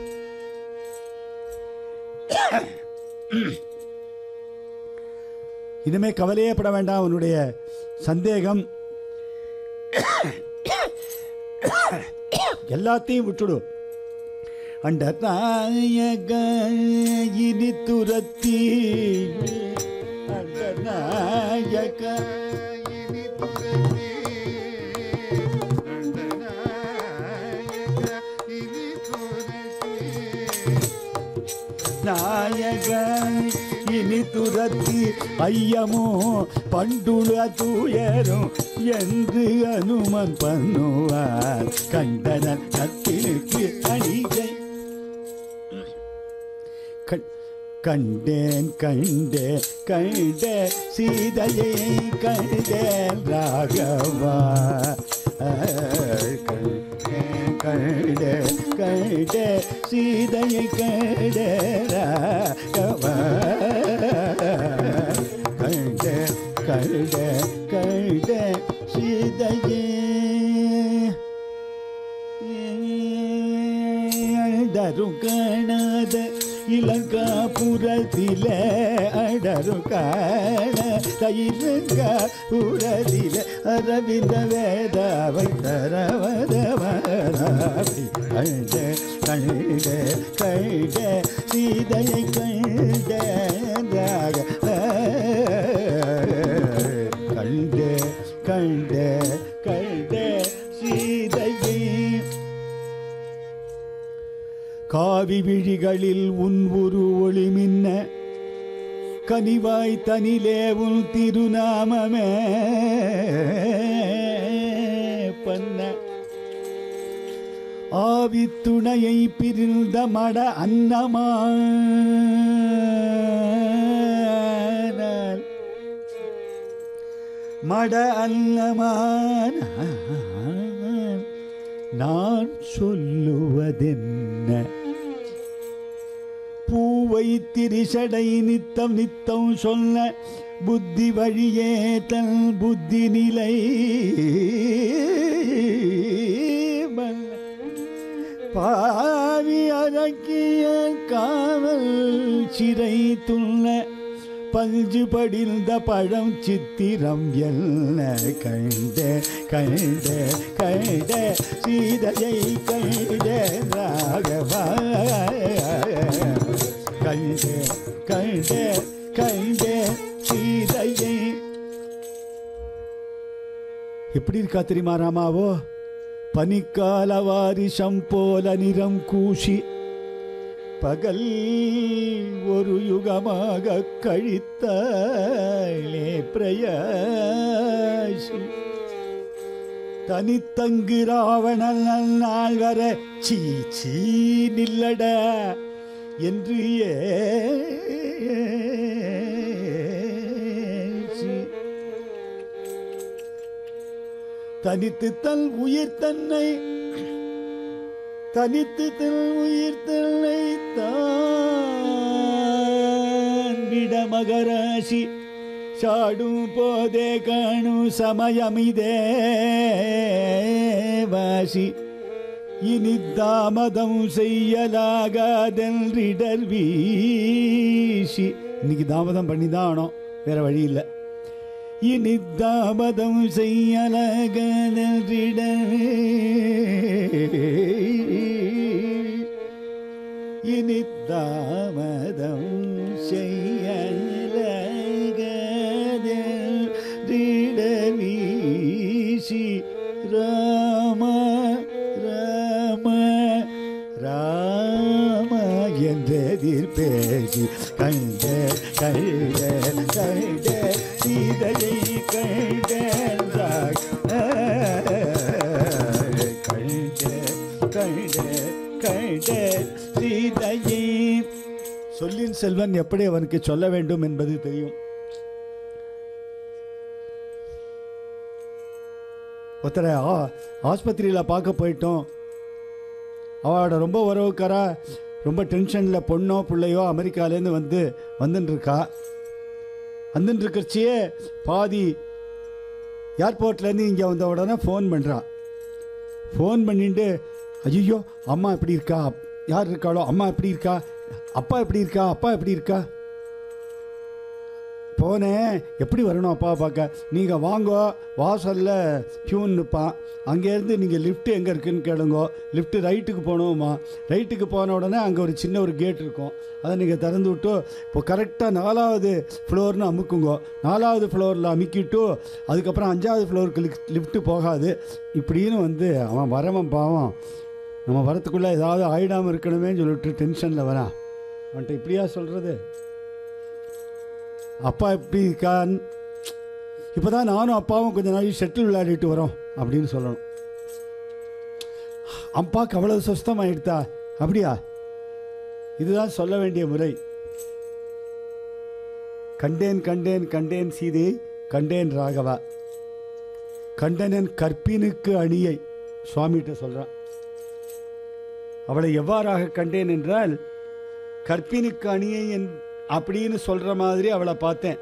இனிமே கவலையே பட வேண்டாம். உன்னுடைய சந்தேகம் எல்லாத்தையும் விட்டுடு. அண்ட நாயக இனி துரத்தி, அண்ட நாயக இனி துரத்தி, அண்ட நாயக இனி துரத்தி, நாயக இனி துரத்தி ஐயமோ பண்டுள துயரும் என்று அனுமன் பண்ணுவார். கண்டனன் கத்திற்கு அணிகை கண்டேன் கண்டேன் கண்டே சீதையை கண்டேன் ராகவா, கண்டேன் கண்டே கண்டே சீதையை கண்டே ராகவா, கண்டே கண்டே கண்டே சீதையே அடரு காணாத இலங்காபுரத்தில, அடரு காணாத இலங்காபுரத்தில அரவிந்த வேதாவை தரவதவராபி, கண்ட கண்ட கண்ட சீதையை கண்ட ராக, கண்ட கண்ட கண்ட சீதையை. காவி விழிகளில் உன் ஒரு ஒளி மின்ன, கனிவாய் தனிலே உன் திருநாமமே பண்ண, ஆவி துணையை பிரிந்த மட அன்னமானால், மட அன்னமான நான் சொல்லுவதென்ன, பூவை திரிசடை நித்தம் நித்தம் சொல்ல, புத்தி வழியே தன் புத்தி நிலை பாவி அரக்கிய காவல் சிறை துள்ள, பஞ்சு படிந்த பழம் சித்திரம் என்ன, கண்ட கண்ட கண்ட சீதையை கண்ட ராகவா, கண்ட கண்ட கண்ட சீதையை. எப்படி இருக்கா தெரியுமா ராமாவோ? பனிக்கால வாரிசம் போல நிறம் கூசி, பகல் ஒரு யுகமாக கழித்தாளே பிரயாசி, தனித்தங்கு ராவணன் நாள் வர சீச்சி நில்லட என்று ஏசி, தனித்து தன் உயிர் தன்னை தனித்து தன் உயிர் தன்னை தான் விட மகராசி, சாடும் போதே காணும் சமயமிதே வாசி, இனி தாமதம் செய்யலாகாதென்றிடர் வீசி. இன்னைக்கு தாமதம் பண்ணி தான் ஆனோம், வேற வழி இல்லை. இனி தாமதம் செய்யலாகாதென்றிடர், இனி தாமதம் செய்யலாகாதென்றிடர் வீசி, ராம ராம ராம என்று என்றெதிர் பேசி கண்டே கண்டே கண்டே சீதையை கண்டேன் கண்டே கண்டே கண்டே சீதையை. சொல்லின் செல்வன் எப்படி அவனுக்கு சொல்ல வேண்டும் என்பது தெரியும். ஒருத்தரை ஆ ஆஸ்பத்திரியில் பார்க்க போயிட்டோம். அவளோட ரொம்ப உறவுக்காரா ரொம்ப டென்ஷனில் பொண்ணோ பிள்ளையோ அமெரிக்காலேருந்து வந்து வந்துட்டுருக்கா. வந்துட்டுருக்கச்சியே பாதி ஏர்போர்ட்லேருந்து இங்கே வந்த உடனே ஃபோன் பண்ணுறான். ஃபோன் பண்ணிட்டு ஐயோ அம்மா எப்படி இருக்கா, யார் இருக்காளோ அம்மா எப்படி இருக்கா, அப்பா எப்படி இருக்கா, அப்பா எப்படி இருக்கா. போனேன், எப்படி வரணும் அப்பாவை பார்க்க, நீங்கள் வாங்கோ, வாசலில் பியூன் நிற்பான், அங்கேருந்து நீங்கள் லிஃப்ட்டு எங்கே இருக்குதுன்னு கேளுங்கோ, லிஃப்ட்டு ரைட்டுக்கு போகணுமா, ரைட்டுக்கு போன உடனே அங்கே ஒரு சின்ன ஒரு கேட் இருக்கும், அதை நீங்கள் திறந்து விட்டு இப்போ கரெக்டாக நாலாவது ஃப்ளோர்னு அமுக்குங்கோ, நாலாவது ஃப்ளோரில் அமுக்கிட்டு அதுக்கப்புறம் அஞ்சாவது ஃப்ளோருக்கு லிஃப்ட் லிஃப்ட்டு போகாது. இப்படின்னு வந்து அவன் வரவன் பாவம் நம்ம வரத்துக்குள்ளே ஏதாவது ஆயிடாமல் இருக்கணுமே சொல்லிட்டு டென்ஷனில் வரான். அவன்கிட்ட இப்படியா சொல்கிறது, அப்பா எப்படி இருக்கான், இப்போ தான் நானும் அப்பாவும் கொஞ்ச நாளைக்கு ஷட்டில் விளையாடிட்டு வரோம் அப்படின்னு சொல்லணும். அப்பாவுக்கு அவ்வளவு சுஸ்தமாயிடுதா, அப்படியா, இதுதான் சொல்ல வேண்டிய முறை. கண்டேன் கண்டேன் கண்டேன் சீதையை கண்டேன் ராகவா, கண்டனன் கற்பினுக்கு அணியை சுவாமிகிட்ட சொல்கிறான். அவளை எவ்வாறாக கண்டேன் என்றால் கற்பினுக்கு அணியை என் அப்படின்னு சொல்ற மாதிரி அவளை பார்த்தேன்.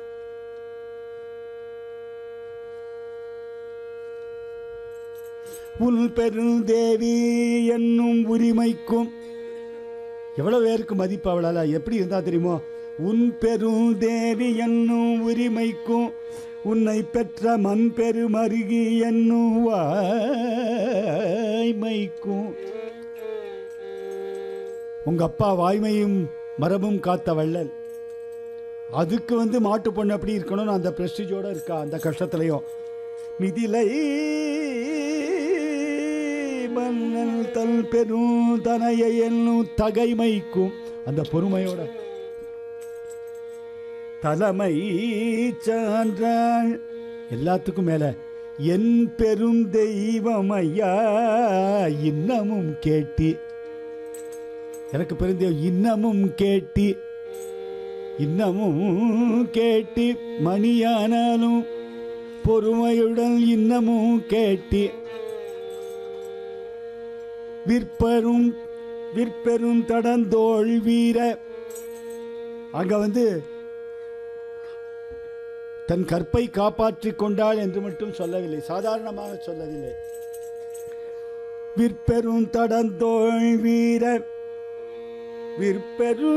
உன் பெருந்தேவி என்னும் உரிமைக்கும், எவ்வளவு பேருக்கு மதிப்பு அவளால எப்படி இருந்தா தெரியுமோ, உன் பெருந்தேவி என்னும் உரிமைக்கும் உன்னை பெற்ற மண் பெருமருகி என்னும் வாய்மைக்கும். உங்க அப்பா வாய்மையும் மரபும் காத்த வள்ளல், அதுக்கு வந்து மாட்டு பொண்ணு அப்படி இருக்கணும்னு அந்த பிரஸ்டிஜோட இருக்கா. அந்த கஷ்டத்திலையும் மிதிலை மன்னல் தன் பெரும் தனையை என்னும் தகைமைக்கும் அந்த பொறுமையோட தலைமை சான்றாள். எல்லாத்துக்கும் மேல என் பெரும் தெய்வம் ஐயா இன்னமும் கேட்டி, எனக்கு பெருந்தெய்வம் இன்னமும் கேட்டி, இன்னமும் கேட்டி மணியானாலும் பொறுமையுடன் இன்னமும் கேட்டி விற்பெரும் விற்பெரும் தடந்தோள் வீர. அங்க வந்து தன் கற்பை காப்பாற்றிக் கொண்டாள் என்று மட்டும் சொல்லவில்லை, சாதாரணமாக சொல்லவில்லை. விற்பெரும் தடந்தோள் வீர விற்பெரு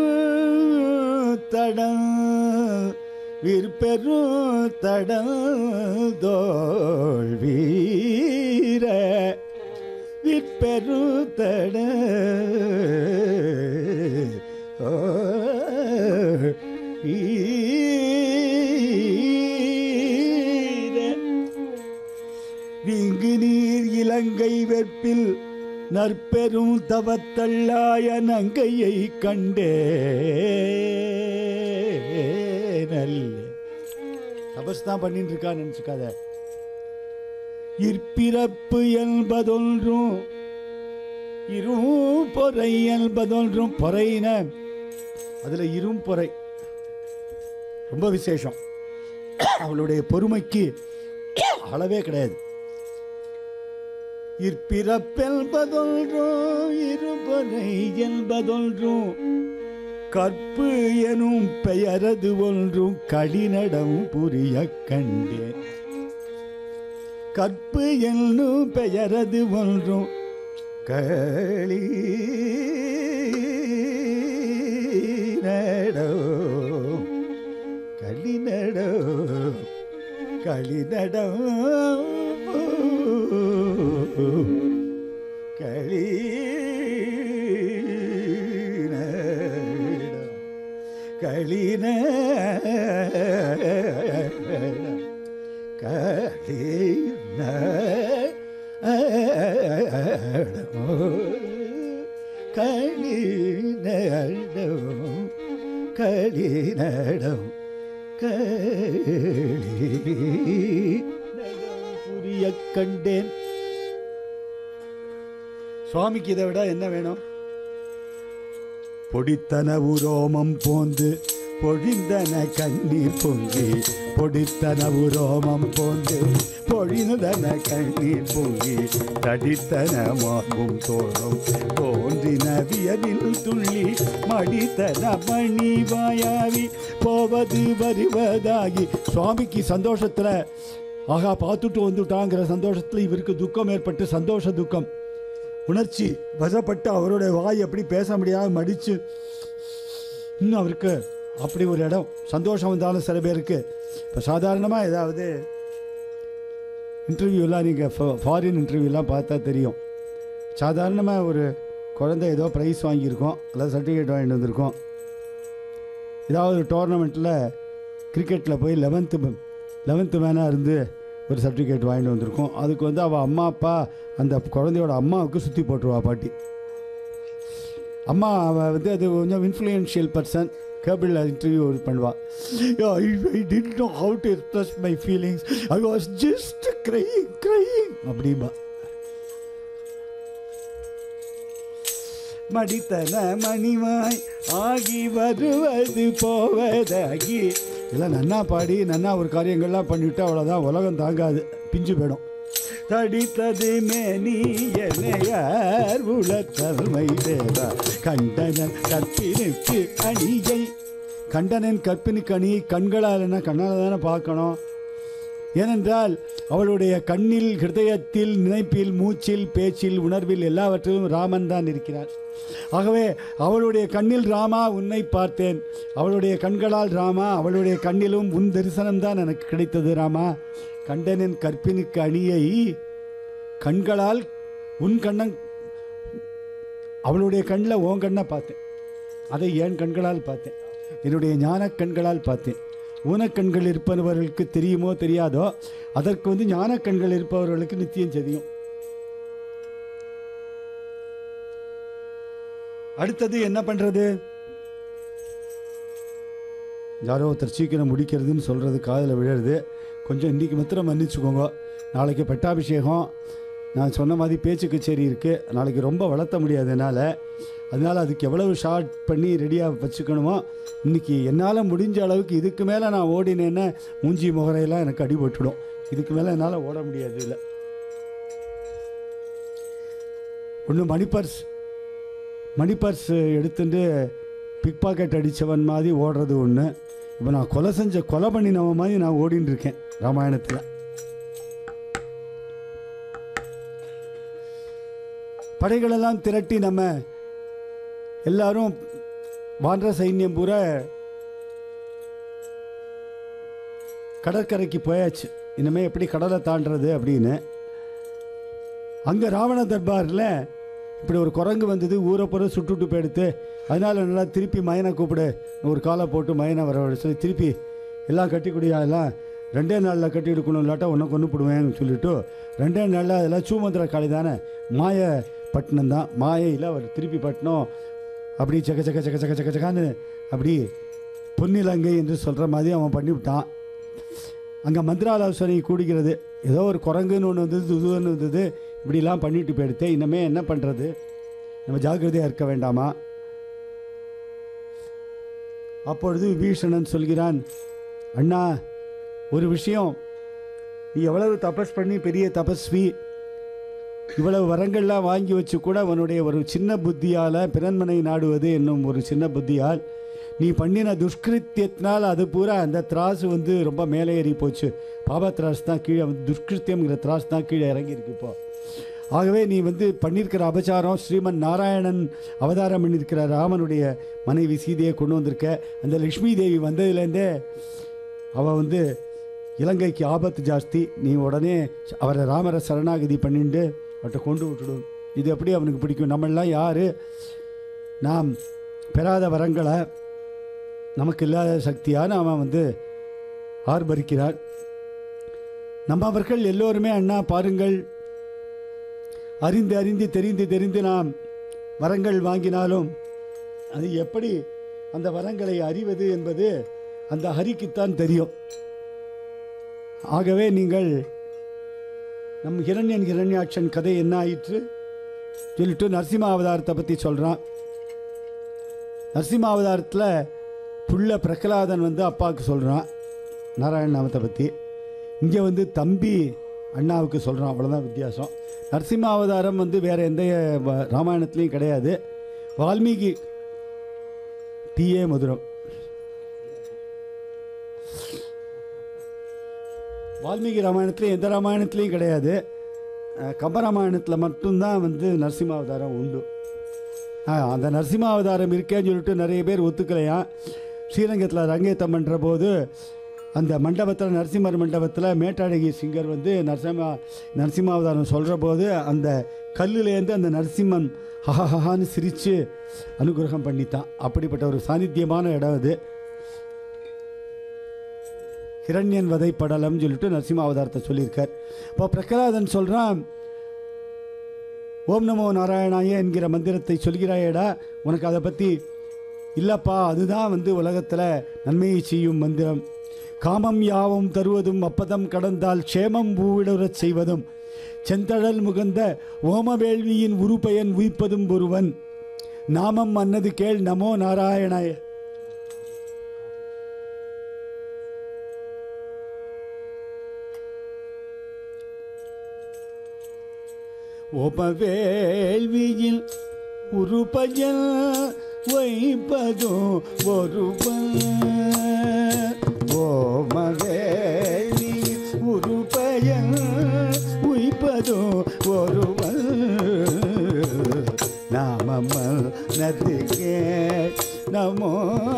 தடம் விற்பெரு தடந்தோள் வீர விற்பெரு தட விங்கு நீர் இலங்கை வெற்பில் நற்பெரும் தவத்தள்ளாய நங்கையை கண்டே. நல்ல தபஸ் தான் பண்ணிட்டு இருக்கா நினைச்சுக்காத. இற்பிறப்பு என்பதொன்றும் இரும் பொறை என்பதொன்றும், பொறைன அதுல இரும் பொறை ரொம்ப விசேஷம். அவளுடைய பொறுமைக்கு அளவே கிடையாது. இற்பிறப்பென்பதொன்றும் இருபொறை என்பதொன்றும் கற்பு எனும் பெயரது ஒன்றும் கடினடம் புரிய கண்டேன். கற்பு என்னும் பெயரது ஒன்றும் களி நடோ களிநடோ களிநடம் களி களின களின களின நடம் களி நடம் களி நடம் புரிய கண்டேன். சுவாமிக்கு இதை விட என்ன வேணும்? பொடித்தன உரோமம் போந்து பொழிந்தன கண்ணீர் பொங்கி, பொடித்தன உரோமம் போந்து பொழிந்தன கண்ணீர் பொங்கி, தடித்தன மார்பும் தோறும் தோன்றின வியலில் துள்ளி, மடித்தன மணி வாயாவி போவது வருவதாகி. சுவாமிக்கு சந்தோஷத்தில் ஆகா பார்த்துட்டு வந்துட்டாங்கிற சந்தோஷத்தில் இவருக்கு துக்கம் ஏற்பட்டு சந்தோஷ துக்கம் உணர்ச்சி வசப்பட்டு அவருடைய வாய் எப்படி பேச முடியாமல் மடித்து இன்னும் அவருக்கு அப்படி ஒரு இடம். சந்தோஷம் வந்தாலும் சில பேருக்கு இப்போ சாதாரணமாக ஏதாவது இன்டர்வியூலாம் நீங்கள் ஃபாரின் இன்டர்வியூலாம் பார்த்தா தெரியும். சாதாரணமாக ஒரு குழந்தை ஏதோ ப்ரைஸ் வாங்கியிருக்கோம், அல்லது சர்டிஃபிகேட் வாங்கிட்டு வந்திருக்கோம். ஏதாவது ஒரு டோர்னமெண்ட்டில் கிரிக்கெட்டில் போய் லெவன்த்து லெவன்த்து மேனாக இருந்து ஒரு சர்டிஃபிகேட் வாங்கிட்டு வந்திருக்கோம். அதுக்கு வந்து அவள் அம்மா அப்பா அந்த குழந்தையோட அம்மாவுக்கு சுற்றி போட்டுருவா பாட்டி. அம்மா அவள் வந்து அது கொஞ்சம் இன்ஃப்ளூயன்ஷியல் பர்சன், கேபிளில் இன்டர்வியூ பண்ணுவாள். I did know how to express my feelings, I was just crying crying அப்படிம்பா. மடித்தன மணிவாய் ஆகி வருவது போவதாகி. இதெல்லாம் நன்னா பாடி நன்னா ஒரு காரியங்கள்லாம் பண்ணிவிட்டு அவ்வளோதான், உலகம் தாங்காது, பிஞ்சு போயிடும். தடித்தது மேனி என்னையார் உலத்தல்மை தேவா கண்டனன் கற்பினுக்கு அணியை. கண்டனன் கற்பினுக்கு அணியை கண்களால் என்ன கண்ணால் தானே பார்க்கணும். ஏனென்றால் அவளுடைய கண்ணில், ஹிருதயத்தில், நினைப்பில், மூச்சில், பேச்சில், உணர்வில் எல்லாவற்றிலும் ராமன் தான் இருக்கிறார். ஆகவே அவளுடைய கண்ணில் ராமா உன்னை பார்த்தேன், அவளுடைய கண்களால் ராமா, அவளுடைய கண்ணிலும் உன் தரிசனம்தான் எனக்கு கிடைத்தது ராமா. கண்டனின் கற்பினுக்கு அணியை கண்களால் உன் கண்ணன், அவளுடைய கண்ணில் உன் கண்ணை பார்த்தேன், அதை என் கண்களால் பார்த்தேன், என்னுடைய ஞான கண்களால் பார்த்தேன். ஊனக்கண்கள் இருப்பவர்களுக்கு தெரியுமோ தெரியாதோ, அதற்கு வந்து ஞான கண்கள் இருப்பவர்களுக்கு நித்தியம் தெரியும். அடுத்தது என்ன பண்றது? யாரோ ஒருத்தர் சீக்கிரம் முடிக்கிறதுன்னு சொல்றது காதில் விழுறது. கொஞ்சம் இன்றைக்கி மாத்திரம் மன்னிச்சுக்கோங்க. நாளைக்கு பட்டாபிஷேகம், நான் சொன்ன மாதிரி பேச்சு கச்சேரி இருக்குது, நாளைக்கு ரொம்ப வளர்த்த முடியாது என்னால். அதனால் அதுக்கு எவ்வளவு ஷார்ட் பண்ணி ரெடியாக வச்சுக்கணுமோ இன்றைக்கி என்னால் முடிஞ்ச அளவுக்கு. இதுக்கு மேலே நான் ஓடினேன்னா மூஞ்சி முகரையெல்லாம் எனக்கு அடிபட்டுடும். இதுக்கு மேலே என்னால் ஓட முடியாது. இல்லை ஒன்று மணிப்பர்ஸ் மணிப்பர்ஸ் எடுத்துட்டு பிக் பாக்கெட் அடித்தவன் மாதிரி ஓடுறது ஒன்று. இப்போ நான் கொலை செஞ்ச கொலை பண்ணினவன் மாதிரி நான் ஓடின்னு இருக்கேன் ராமாயணத்தில். படைகளெல்லாம் திரட்டி நம்ம எல்லாரும் வான்ற சைன்யம் பூரா கடற்கரைக்கு போயாச்சு. இனிமேல் எப்படி கடலை தாண்டது அப்படின்னு. அங்கே ராவண தர்பாரில் இப்படி ஒரு குரங்கு வந்தது, ஊரை பூரா சுட்டுட்டு போயிடுத்து. அதனால் நல்லா திருப்பி மயனை கூப்பிடு, ஒரு காலை போட்டு மயனை வர சொல்லி திருப்பி எல்லாம் கட்டி குடியா, எல்லாம் ரெண்டே நாளில் கட்டி எடுக்கணும், இல்லாட்டா ஒன்றை கொண்டு போடுவேன்னு சொல்லிவிட்டு ரெண்டே நாளில் அதெல்லாம் சூமந்திர காளி தானே, மாய பட்டினம் தான், மாயையில் அவர் திருப்பி பட்டினம் அப்படி சக்க சக்க சக்க சக்க சக்க சக்கான்னு அப்படி பொன்னிலங்கை என்று சொல்கிற மாதிரி அவன் பண்ணிவிட்டான். அங்கே மந்திராலோசனை கூடுகிறது. ஏதோ ஒரு குரங்குன்னு ஒன்று வந்தது, துதுன்னு வந்தது, இப்படிலாம் பண்ணிட்டு போயிடுத்து. இன்னமே என்ன பண்ணுறது, நம்ம ஜாக்கிரதையாக இருக்க வேண்டாமா? அப்பொழுது விபீஷணன் சொல்கிறான், அண்ணா ஒரு விஷயம், நீ எவ்வளவு தபஸ் பண்ணி பெரிய தபஸ்வி, இவ்வளவு வரங்கள்லாம் வாங்கி வச்சு கூட உன்னுடைய ஒரு சின்ன புத்தியால், பிறன்மனை நாடுவது என்னும் ஒரு சின்ன புத்தியால் நீ பண்ணின துஷ்கிருத்தியத்தினால் அது பூரா அந்த திராசு வந்து ரொம்ப மேலே ஏறி போச்சு. பாபா திராஸ் தான் கீழே வந்து, துஷ்கிருத்தியம்ங்கிற திராஸ் தான் கீழே இறங்கியிருக்கு இப்போ. ஆகவே நீ வந்து பண்ணியிருக்கிற அபச்சாரம், ஸ்ரீமன் நாராயணன் அவதாரம் பண்ணியிருக்கிற ராமனுடைய மனைவி சீதையை கொண்டு வந்திருக்க. அந்த லக்ஷ்மி தேவி வந்ததுலேருந்தே அவள் வந்து இலங்கைக்கு ஆபத்து ஜாஸ்தி. நீ உடனே அவரை ராமரை சரணாகதி பண்ணிட்டு அவர்கிட்ட கொண்டு விட்டுடும். இது எப்படி அவனுக்கு பிடிக்கும்? நம்மளாம் யார், நாம் பெறாத வரங்களை நமக்கு இல்லாத சக்தியான அவன் வந்து ஆர்ப்பரிக்கிறான். நம்ம அவர்கள் எல்லோருமே அண்ணா பாருங்கள், அறிந்து அறிந்து தெரிந்து தெரிந்து நாம் வரங்கள் வாங்கினாலும் அது எப்படி அந்த வரங்களை அறிவது என்பது அந்த ஹரிக்குத்தான் தெரியும். ஆகவே நீங்கள் நம் ஹிரண்யன் ஹிரண்யாட்சன் கதை என்ன ஆயிற்று சொல்லிட்டு நரசிம்ம அவதாரத்தை பற்றி சொல்கிறான். நரசிம்ம அவதாரத்தில் புள்ள பிரகலாதன் வந்து அப்பாவுக்கு சொல்கிறான் நாராயண நாமத்தை பற்றி. இங்கே வந்து தம்பி அண்ணாவுக்கு சொல்கிறான். அவ்வளோதான் வித்தியாசம். நரசிம்ம அவதாரம் வந்து வேறு எந்த ராமாயணத்துலேயும் கிடையாது. வால்மீகி டி ஏ மதுரம் வால்மீகி ராமாயணத்துலேயும் எந்த ராமாயணத்துலேயும் கிடையாது. கம்பராமாயணத்தில் மட்டும்தான் வந்து நரசிம்ம அவதாரம் உண்டு. அந்த நரசிம்ம அவதாரம் இருக்கேன்னு சொல்லிட்டு நிறைய பேர் ஒத்துக்கலையாம். ஸ்ரீரங்கத்தில் ரங்கேத்தம் பண்ணுற போது அந்த மண்டபத்தில் நரசிம்மர் மண்டபத்தில் மேட்டாடகி சிங்கர் வந்து நரசிம்ம நரசிம்ம அவதாரம் சொல்கிற போது அந்த கல்லுலேருந்து அந்த நரசிம்மன் ஹஹஹான்னு சிரித்து அனுகிரகம் பண்ணித்தான். அப்படிப்பட்ட ஒரு சாநித்தியமான இடம் அது. ஹிரண்யன் வதை படலம்னு சொல்லிட்டு நரசிம்ம அவதாரத்தை சொல்லியிருக்கார். இப்போ பிரகலாதன் சொல்கிறான், ஓம் நமோ நாராயணாய என்கிற மந்திரத்தை சொல்கிறாயேடா, உனக்கு அதை பற்றி இல்லைப்பா, அதுதான் வந்து உலகத்தில் நன்மையை செய்யும் மந்திரம். காமம் யாவும் தருவதும் அப்பதம் கடந்தால் க்ஷேமம் பூவிடறச் செய்வதும் செந்தழல் முகந்த ஓமவேள்வியின் உருப்பயன் உயிப்பதும் ஒருவன் நாமம் அன்னது கேள் நமோ நாராயணாய. ஓமவேள்வியில் உருப்பயன் வைப்பதும் ஒருவன். ஓமவேள்வியில் உருப்பயன் உய்ப்பதும் ஒருவன் நாமமல் நதிகே நமோ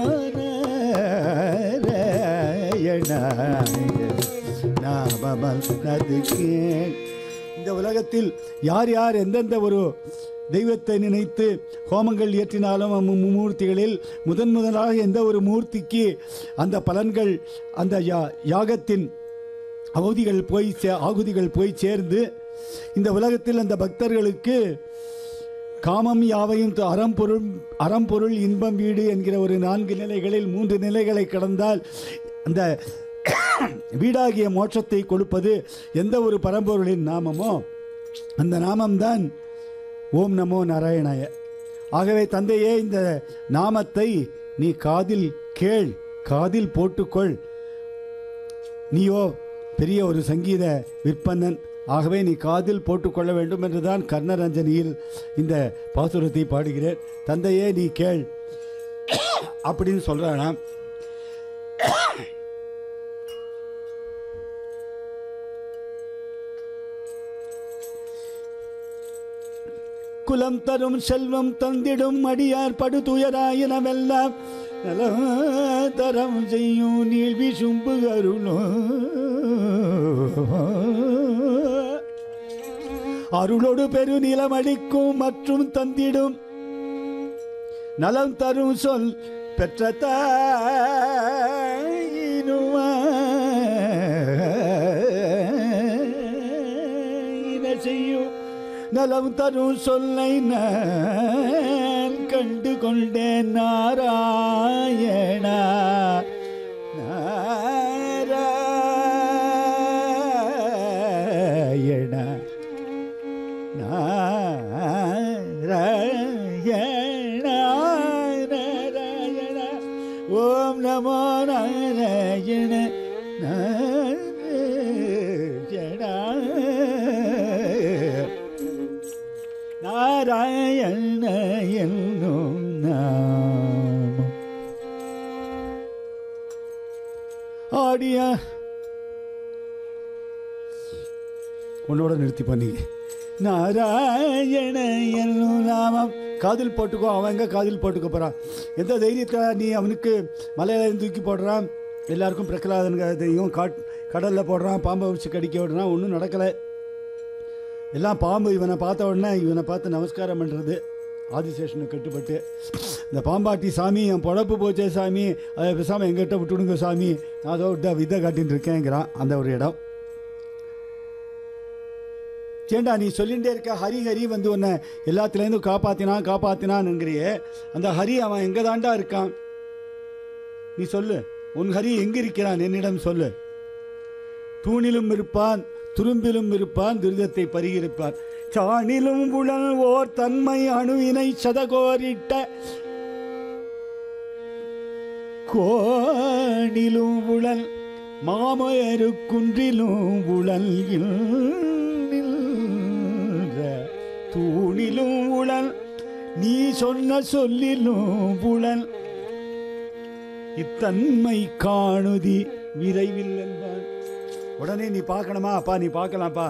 நாராயணாய நாமமல் நதிகே. இந்த உலகத்தில் யார் யார் எந்தெந்த ஒரு தெய்வத்தை நினைத்து ஹோமங்கள் இயற்றினாலும் மூர்த்திகளில் முதன் முதலாக எந்த ஒரு மூர்த்திக்கு அந்த பலன்கள் அந்த யா யாகத்தின் ஆகுதிகள் போய் சே ஆகுதிகள் போய் சேர்ந்து இந்த உலகத்தில் அந்த பக்தர்களுக்கு காமம் யாவையும் அறம்பொருள் அறம்பொருள் இன்பம் வீடு என்கிற ஒரு நான்கு நிலைகளில் மூன்று நிலைகளை கடந்தால் அந்த வீடாகிய மோட்சத்தை கொடுப்பது எந்த ஒரு பரம்பொருளின் நாமமோ அந்த நாமம்தான் ஓம் நமோ நாராயணாய. ஆகவே தந்தையே, இந்த நாமத்தை நீ காதில் கேள், காதில் போட்டுக்கொள். நீயோ பெரிய ஒரு சங்கீத விற்பனன், ஆகவே நீ காதில் போட்டுக்கொள்ள வேண்டும் என்றுதான் கர்ணரஞ்சனியில் இந்த பாசுரத்தை பாடுகிறேன். தந்தையே நீ கேள் அப்படின்னு சொல்றானாம். குலம் தரும் செல்வம் தந்திடும் அடியார் படு துயராயினமெல்லாம் நலதரம் செய்யும் நீழ்வி சும்பு அருளோ அருளோடு பெரு நிலம் அடிக்கும் மற்றும் தந்திடும் நலம் தரும் சொல் பெற்ற தாயினுமா செய்யும் நலம் தரும் சொல்லை நான் கண்டு கொண்டேன் நாராயணா நாராயணா நாராயணா நாராயணா. ஓம் நமோ நாராயண நாராயணா நாராயண என்னும் நாமம் ஆடியா உன்னோட நிறுத்தி பண்ணீங்க. நாராயண என்னும் நாமம் காதில் போட்டுக்கோ. அவன் எங்க காதில் போட்டுக்க போறான்? எந்த தைரியத்தை நீ அவனுக்கு மலையில தூக்கி போடுறான்? எல்லாருக்கும் பிரகலாதன் தெரியும். காட் கடலில் போடுறான், பாம்பை வச்சு கடிக்க விடுறான், ஒன்றும் நடக்கலை. எல்லாம் பாம்பு இவனை பார்த்த உடனே இவனை பார்த்து நமஸ்காரம் பண்ணுறது. ஆதிசேஷனுக்கு கட்டுப்பட்டு இந்த பாம்பாட்டி, சாமி என் பொழப்பு போச்சே சாமி, அதை பேசாமல் எங்கிட்ட விட்டுடுங்க சாமி, நான் அதோ வித்த வித்தை காட்டின்னு இருக்கேங்கிறான். அந்த ஒரு இடம் ஏண்டா நீ சொல்லிகிட்டே இருக்க ஹரி ஹரி வந்து உன்னை எல்லாத்துலேருந்தும் காப்பாற்றினா காப்பாற்றினான்ங்கிறியே, அந்த ஹரி அவன் எங்கே தாண்டா இருக்கான்? நீ சொல்லு, உன் ஹரி எங்கே இருக்கிறான் என்னிடம் சொல்லு. தூணிலும் இருப்பான், துரும்பிலும் இருப்பான், துரிதத்தை பருகிருப்பான். சாணிலும் உழல் ஓர் தன்மை அணுவினை சதகோரிட்ட கோணிலும் உழல் மாமயரு குன்றிலும் உழல் தூணிலும் உழல் நீ சொன்ன சொல்லிலும் உழல் இத்தன்மை காணுதி விரைவில் என்பான். உடனே நீ பார்க்கணுமா? அப்பா நீ பார்க்கலாம்ப்பா.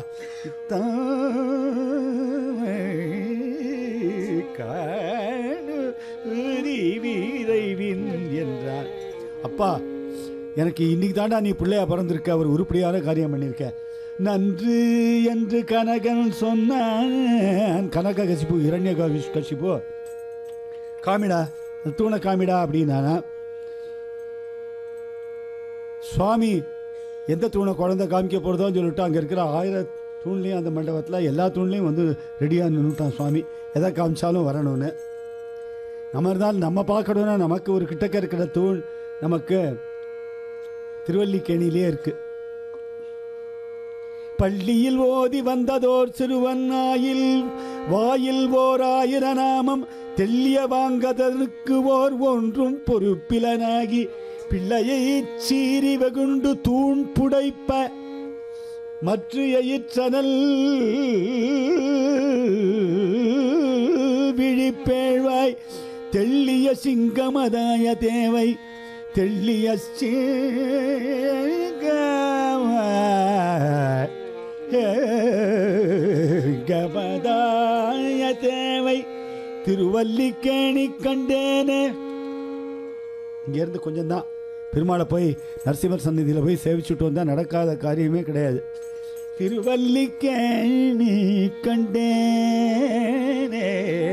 காணுதி விரைவின் என்றார். அப்பா எனக்கு இன்னைக்கு தாண்டா நீ பிள்ளையா பிறந்திருக்க, ஒரு உருப்படியான காரியம் பண்ணியிருக்க. நன்று என்று கனகன் சொன்னான். கனக கசிப்பு இரண்ய கசிப்பு காமிடா தூண காமிடா அப்படின்னா சுவாமி எந்த தூணை குழந்தை காமிக்க போகிறதோன்னு சொல்லிட்டு அங்கே இருக்கிற ஆயிரம் தூண்லேயும் அந்த மண்டபத்தில் எல்லா தூண்லேயும் வந்து ரெடியாக நின்றுட்டான் சுவாமி. எதை காமிச்சாலும் வரணும்னு. நம்ம இருந்தாலும் நம்ம பார்க்கணுன்னா நமக்கு ஒரு கிட்டக்க இருக்கிற தூண் நமக்கு திருவல்லிக்கேணியிலே இருக்கு. பள்ளியில் ஓதி வந்ததோர் சிறுவன் ஆயில் வாயில் ஓர் ஆயிர நாமம் தெல்லிய வாங்கதற்கு ஓர் ஒன்றும் பொறுப்பிலனாகி பிள்ளையை சீறி வெகுண்டு தூண் புடைப்ப மற்ற எயிற்றனல் விழிப்பேழ்வாய் தெள்ளிய சிங்கமதாய தேவை தெள்ளிய சிங்கமதாய தேவை திருவல்லிக்கேணி கண்டேனே. இங்கேருந்து கொஞ்சம்தான் பெருமாளை போய் நரசிம்மர் சந்நிதியில் போய் சேவிச்சுட்டு வந்தால் நடக்காத காரியமே கிடையாது. திருவல்லிக்கேணி கண்டேனே.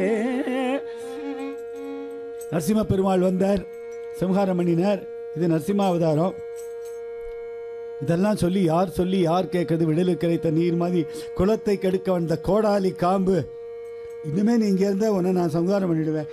நரசிம்ம பெருமாள் வந்தார், சம்ஹாரம் பண்ணினார். இது நரசிம்ம அவதாரம். இதெல்லாம் சொல்லி யார் சொல்லி யார் கேட்கறது? விடலுக்கு கிடைத்த நீர் மாதிரி குளத்தை கெடுக்க வந்த கோடாலி காம்பு, இனிமே நீ இங்கே இருந்தால் உன்னை நான் சம்ஹாரம் பண்ணிடுவேன்.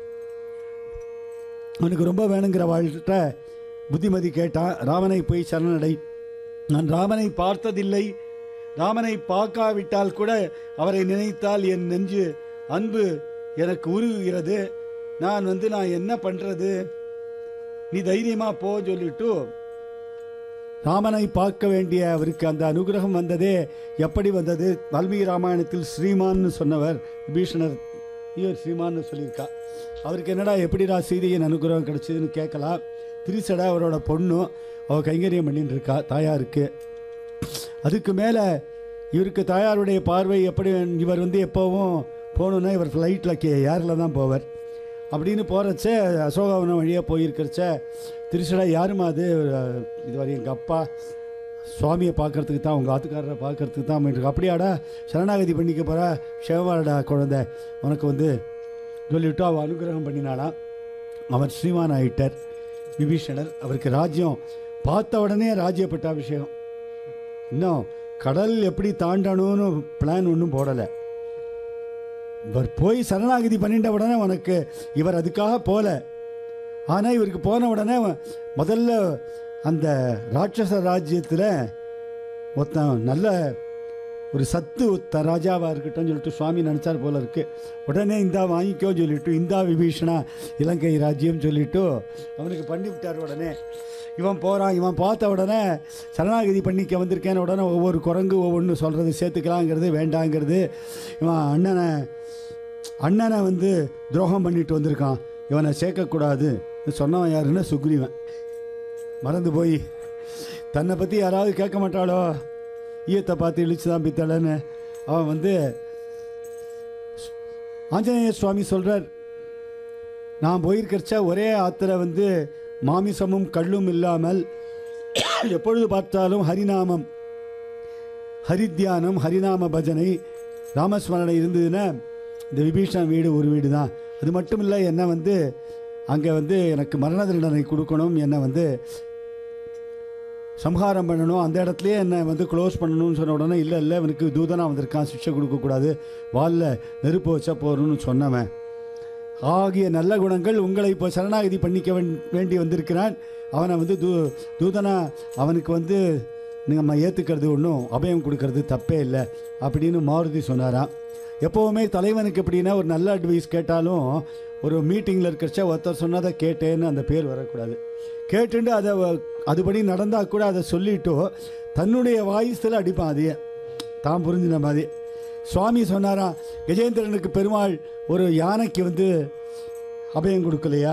அவனுக்கு ரொம்ப வேணுங்கிற வாழ்கிட்ட புத்திமதி கேட்டான். ராமனை போய் சரணடை. நான் ராமனை பார்த்ததில்லை, ராமனை பார்க்காவிட்டால் கூட அவரை நினைத்தால் என் நெஞ்சு அன்பு எனக்கு உருகுகிறது. நான் வந்து நான் என்ன பண்ணுறது, நீ தைரியமாக போ சொல்லிட்டு ராமனை பார்க்க வேண்டிய அவருக்கு அந்த அனுகிரகம் வந்ததே எப்படி வந்தது? வால்மீகி ராமாயணத்தில் ஸ்ரீமான்னு சொன்னவர் விபீஷணர் இவர் ஸ்ரீமான்னு சொல்லியிருக்கா. அவருக்கு என்னடா எப்படிடா சீதையின் அனுகிரகம் கிடைச்சதுன்னு கேட்கலாம். திரிசடை அவரோட பொண்ணும் அவள் கைங்கரியம் பண்ணிட்டு இருக்கா தாயாருக்கு. அதுக்கு மேலே இவருக்கு தாயாருடைய பார்வை எப்படி, இவர் வந்து எப்போவும் போகணுன்னா இவர் ஃப்ளைட்டில் கே ஏரில் தான் போவார். அப்படின்னு போகிறச்ச அசோகவனம் வழியாக போயிருக்கிறச்ச திரிசடை யாருமா அது, இது வரை எங்கள் அப்பா சுவாமியை பார்க்கறதுக்கு தான், உங்கள் ஆத்துக்காரரை பார்க்கறதுக்கு தான் பண்ணிட்டு. அப்படியாடா சரணாகதி பண்ணிக்க போகிறா, சேவாடா குழந்தை உனக்கு வந்து சொல்லிவிட்டு அவள் அனுகிரகம் பண்ணினாலாம். அவர் ஸ்ரீமான் ஆகிட்டார் விபீஷணர். அவருக்கு ராஜ்யம் பார்த்த உடனே ராஜ்ய பட்டாபிஷேகம். இன்னும் கடல் எப்படி தாண்டணும்னு பிளான் ஒன்றும் போடலை. இவர் போய் சரணாகதி பண்ணிட்ட உடனே உனக்கு இவர் அதுக்காக போகல. ஆனால் இவருக்கு போன உடனே முதல்ல அந்த ராட்சச ராஜ்யத்தில் ஒருத்தன் நல்ல ஒரு சத்து ஒத்த ராஜாவாக இருக்கட்டும் சொல்லிட்டு சுவாமி நினச்சார் போல இருக்கு. உடனே இந்தா வாங்கிக்கோ சொல்லிட்டு இந்தா விபீஷணா இலங்கை ராஜ்யம் சொல்லிட்டு அவனுக்கு பண்ணி விட்டார். உடனே இவன் போகிறான். இவன் பார்த்த உடனே சரணாகதி பண்ணிக்க வந்திருக்கேன்னு உடனே ஒவ்வொரு குரங்கு ஒவ்வொன்று சொல்கிறது சேர்த்துக்கலாங்கிறது வேண்டாங்கிறது. இவன் அண்ணனை அண்ணனை வந்து துரோகம் பண்ணிட்டு வந்திருக்கான், இவனை சேர்க்கக்கூடாது சொன்னவன் யாருன்னா சுக்ரீவன். மறந்து போய் தன்னை பற்றி யாராவது கேட்க மாட்டாளோ, ஈயத்தை பார்த்து இழிச்சு தான் பித்தளைன்னு அவன் வந்து ஆஞ்சநேய சுவாமி சொல்கிறார், நான் போயிருக்கிறச்ச ஒரே ஆத்திர வந்து மாமிசமும் கல்லும் இல்லாமல் எப்பொழுது பார்த்தாலும் ஹரிநாமம் ஹரித்தியானம் ஹரிநாம பஜனை ராமஸ்மரணை இருந்ததுன்னா இந்த விபீஷணன் வீடு ஒரு வீடு தான். அது மட்டும் இல்லை, என்னை வந்து அங்கே வந்து எனக்கு மரண தண்டனை கொடுக்கணும், என்னை வந்து சம்ஹாரம் பண்ணணும், அந்த இடத்துலையே என்னை வந்து க்ளோஸ் பண்ணணும்னு சொன்ன உடனே இல்லை இல்லை இவனுக்கு தூதனாக வந்திருக்கான், சிக்ஷை கொடுக்கக்கூடாது, வாலில் நெருப்பு வச்சா போகணும்னு சொன்னவன். ஆகிய நல்ல குணங்கள் உங்களை இப்போ சரணாகதி பண்ணிக்க வேண்டி வந்திருக்கிறான். அவனை வந்து தூ தூதனா அவனுக்கு வந்து நம்ம ஏற்றுக்கிறது ஒன்றும் அபயம் கொடுக்கறது தப்பே இல்லை அப்படின்னு மாருதி சொன்னாராம். எப்போவுமே தலைவனுக்கு எப்படின்னா ஒரு நல்ல அட்வைஸ் கேட்டாலும் ஒரு மீட்டிங்கில் இருக்கிறச்ச ஒருத்தர் சொன்னதை கேட்டேன்னு அந்த பேர் வரக்கூடாது. கேட்டுட்டு அதை அதுபடி நடந்தால் கூட அதை சொல்லிவிட்டோ தன்னுடைய வாய்ஸில் அடிப்பான். அதையே தான் புரிஞ்சின மாதிரி சுவாமி சொன்னாராம், கஜேந்திரனுக்கு பெருமாள் ஒரு யானைக்கு வந்து அபயம் கொடுக்கலையா,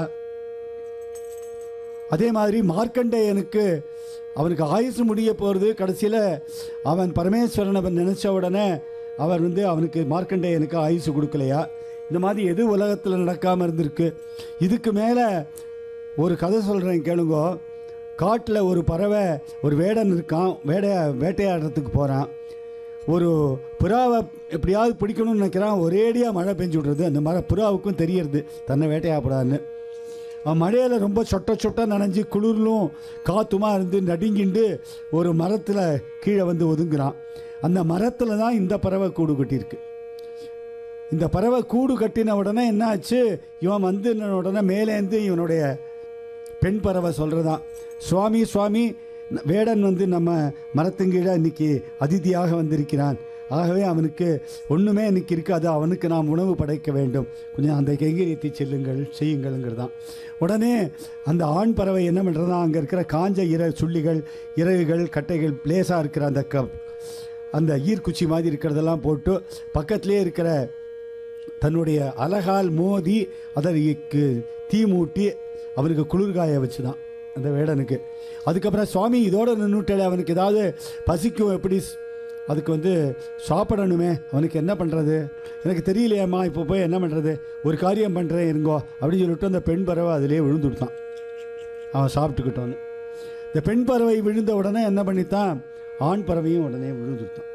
அதே மாதிரி மார்க்கண்டேயனுக்கு அவனுக்கு ஆயுசு முடிய போகிறது, கடைசியில் அவன் பரமேஸ்வரன் அவன் நினச்ச உடனே அவர் வந்து அவனுக்கு மார்க்கண்டேயனுக்கு ஆயுசு கொடுக்கலையா. இந்த மாதிரி எது உலகத்தில் நடக்காமல் இருந்திருக்கு. இதுக்கு மேலே ஒரு கதை சொல்கிறேன் கேளுங்கோ. காட்டில் ஒரு பறவை ஒரு வேடன் இருக்கான், வேடைய வேட்டையாடுறதுக்கு போகிறான். ஒரு புறாவை எப்படியாவது பிடிக்கணும்னு நினைக்கிறான், ஒரேடியாக மழை பெஞ்சு விட்றது. அந்த மழை புறாவுக்கும் தெரியறது தன்னை வேட்டையாடப்படாதுன்னு. அவன் மழையில் ரொம்ப சொட்ட சொட்ட நனைஞ்சு குளிர்லும் காற்றுமா இருந்து நடுங்கிண்டு ஒரு மரத்தில் கீழே வந்து ஒதுங்குறான். அந்த மரத்தில் தான் இந்த பறவை கூடு கட்டியிருக்கு. இந்த பறவை கூடு கட்டின உடனே என்ன ஆச்சு, இவன் வந்து உடனே மேலேருந்து இவனுடைய பெண் பறவை சொல்கிறதான், சுவாமி சுவாமி வேடன் வந்து நம்ம மரத்துங்கீழே இன்னைக்கு அதிதியாக வந்திருக்கிறான், ஆகவே அவனுக்கு ஒன்றுமே இன்னைக்கு இருக்காது, அவனுக்கு நாம் உணவு படைக்க வேண்டும், கொஞ்சம் அந்த கைங்கரியத்தை செல்லுங்கள் செய்யுங்கள்ங்கிறதான். உடனே அந்த ஆண் பறவை என்ன பண்ணுறதா, அங்கே இருக்கிற காஞ்ச இற சுள்ளிகள் இறகுகள் கட்டைகள் பிளேஸாக இருக்கிற அந்த க அந்த ஈர்க்குச்சி மாதிரி இருக்கிறதெல்லாம் போட்டு பக்கத்திலே இருக்கிற தன்னுடைய அலகால் மோதி அதற்கு தீ மூட்டி அவனுக்கு குளிர்காய வச்சு தான் அந்த வேடனுக்கு. அதுக்கப்புறம் சுவாமி இதோடு நின்றுட்டாலே அவனுக்கு ஏதாவது பசிக்கும், எப்படி அதுக்கு வந்து சாப்பிடணுமே, அவனுக்கு என்ன பண்ணுறது, எனக்கு தெரியலையம்மா, இப்போ போய் என்ன பண்ணுறது, ஒரு காரியம் பண்ணுறேன் இருங்கோ அப்படின்னு சொல்லிட்டு அந்த பெண் பறவை அதிலே விழுந்து விட்டான். அவன் சாப்பிட்டுக்கிட்டோன்னு இந்த பெண் பறவை விழுந்த உடனே என்ன பண்ணித்தான், ஆண் பறவையும் உடனே விழுந்துட்டான்.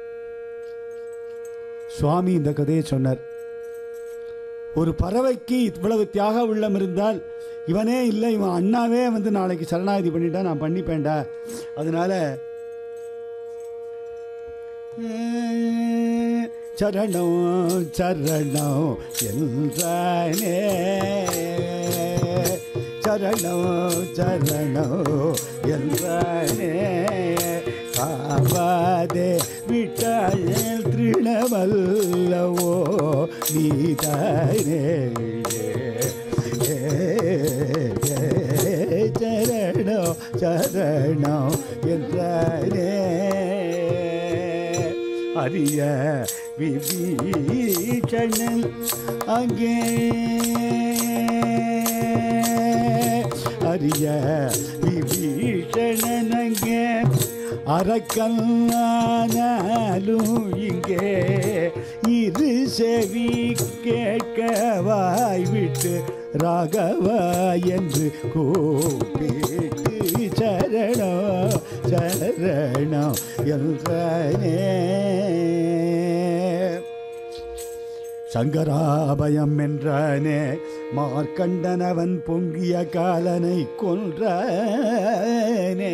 சுவாமி இந்த கதையை சொன்னார். ஒரு பறவைக்கு இவ்வளவு தியாக உள்ளம் இருந்தால், இவனே இல்லை இவன் அண்ணாவே வந்து நாளைக்கு சரணாகதி பண்ணிட்டா நான் பண்ணிப்பேன்டா, அதனால சரணம் சரணம் என்றானே, சரணம் சரணம் என்றானே, காவாதே விட்டால் திருணவல்லவோ நீதானே, சரணம் சரணம் என்றானே, அரிய விபீஷணன் அங்கே, அரிய விபீஷணன் அங்கே, அரக்கல்லானாலும் இங்கே இரு செவி கேட்க வாய்விட்டு ராகவா என்று கூப்பிட்டு சரணம் சரணம் என்றனே. சங்கராபயம் என்றானே, மார்க்கண்டனவன் பொங்கிய காலனை கொன்றானே,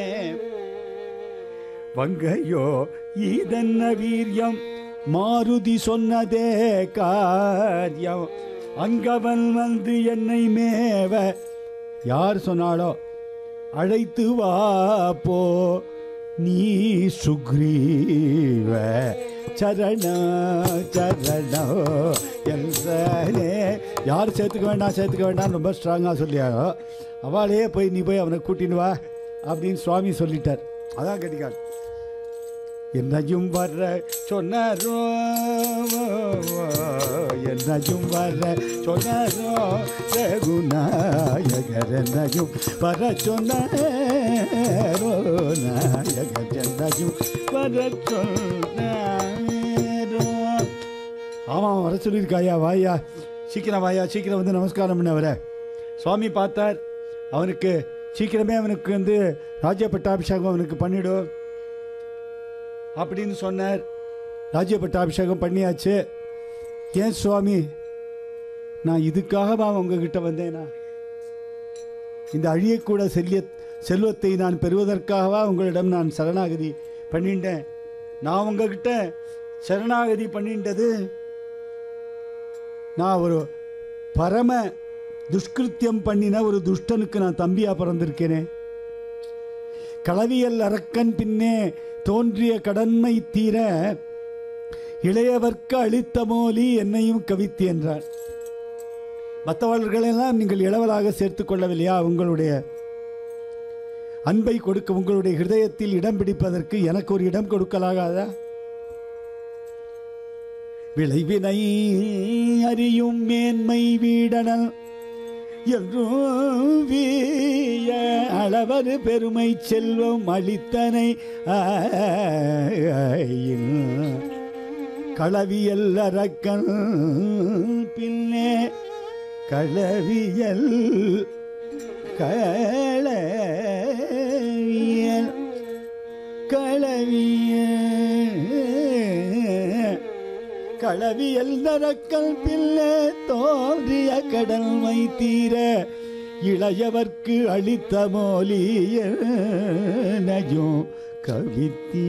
வங்கையோ இதன்ன வீரியம் மாருதி சொன்னதே காரியம், அங்கவன் வந்து என்னை மேவ யார் சொன்னாலோ அழைத்து வாப்போ நீ சுக்ரீவ சரண சரண என்றனே. யார் சேர்த்துக்க வேண்டாம் சேர்த்துக்க வேண்டாம் ரொம்ப ஸ்ட்ராங்காக சொல்லியாரோ அவளே போய் நீ போய் அவனை கூட்டின்னு வா அப்படின்னு சுவாமி சொல்லிட்டார். அதான் கட்டிக்கால். என்னையும் வர சொன்னாரோ என்னையும் வர சொன்னாரோ ரகுநாயகர், என்னையும் வர சொன்னாரோ நாயகர், என்னையும் வர சொன்னாரோ. ஆமாம் வர சொல்லியிருக்காயா, வாயா சீக்கிரம் வாயா, சீக்கிரம் வந்து நமஸ்காரம் பண்ண வர. சுவாமி பார்த்தார், அவனுக்கு சீக்கிரமே அவனுக்கு வந்து ராஜ்ய பட்டாபிஷேகம் அவனுக்கு பண்ணிடும் அப்படின்னு சொன்னார். ராஜ்ய பட்டாபிஷேகம் பண்ணியாச்சு. ஏன் சுவாமி, நான் இதுக்காகவா உங்ககிட்ட வந்தேனா? இந்த அழியக்கூட செல்லிய செல்வத்தை நான் பெறுவதற்காகவா உங்களிடம் நான் சரணாகதி பண்ணிட்டேன்? நான் உங்ககிட்ட சரணாகதி பண்ணிட்டது நான் ஒரு பரம துஷ்கிருத்தியம் பண்ணின ஒரு துஷ்டனுக்கு நான் தம்பியா பிறந்திருக்கிறேன். களவியல் அரக்கன் பின்னே தோன்றிய கடன்மை தீர இளையவர்க்கு அளித்த மோலி என்னையும் கவித்தி என்றார். மற்றவர்களெல்லாம் நீங்கள் இளவலாக சேர்த்துக் கொள்ளவில்லையா? உங்களுடைய அன்பை கொடுக்க, உங்களுடைய ஹிருதயத்தில் இடம் பிடிப்பதற்கு எனக்கு ஒரு இடம் கொடுக்கலாகாதா? விளைவினை அறியும் மேன்மை வீடனல் என்றும் வீய அளவரு பெருமை செல்வம் அளித்தனை களவியல் அரக்கன் பின்னே களவியல் களவியல் களவியல் களவியல் நரக்கல் பிள்ளை தோன்றிய கடன்மை தீர இளையவர்க்கு அளித்த மோலியனையும் கவித்தி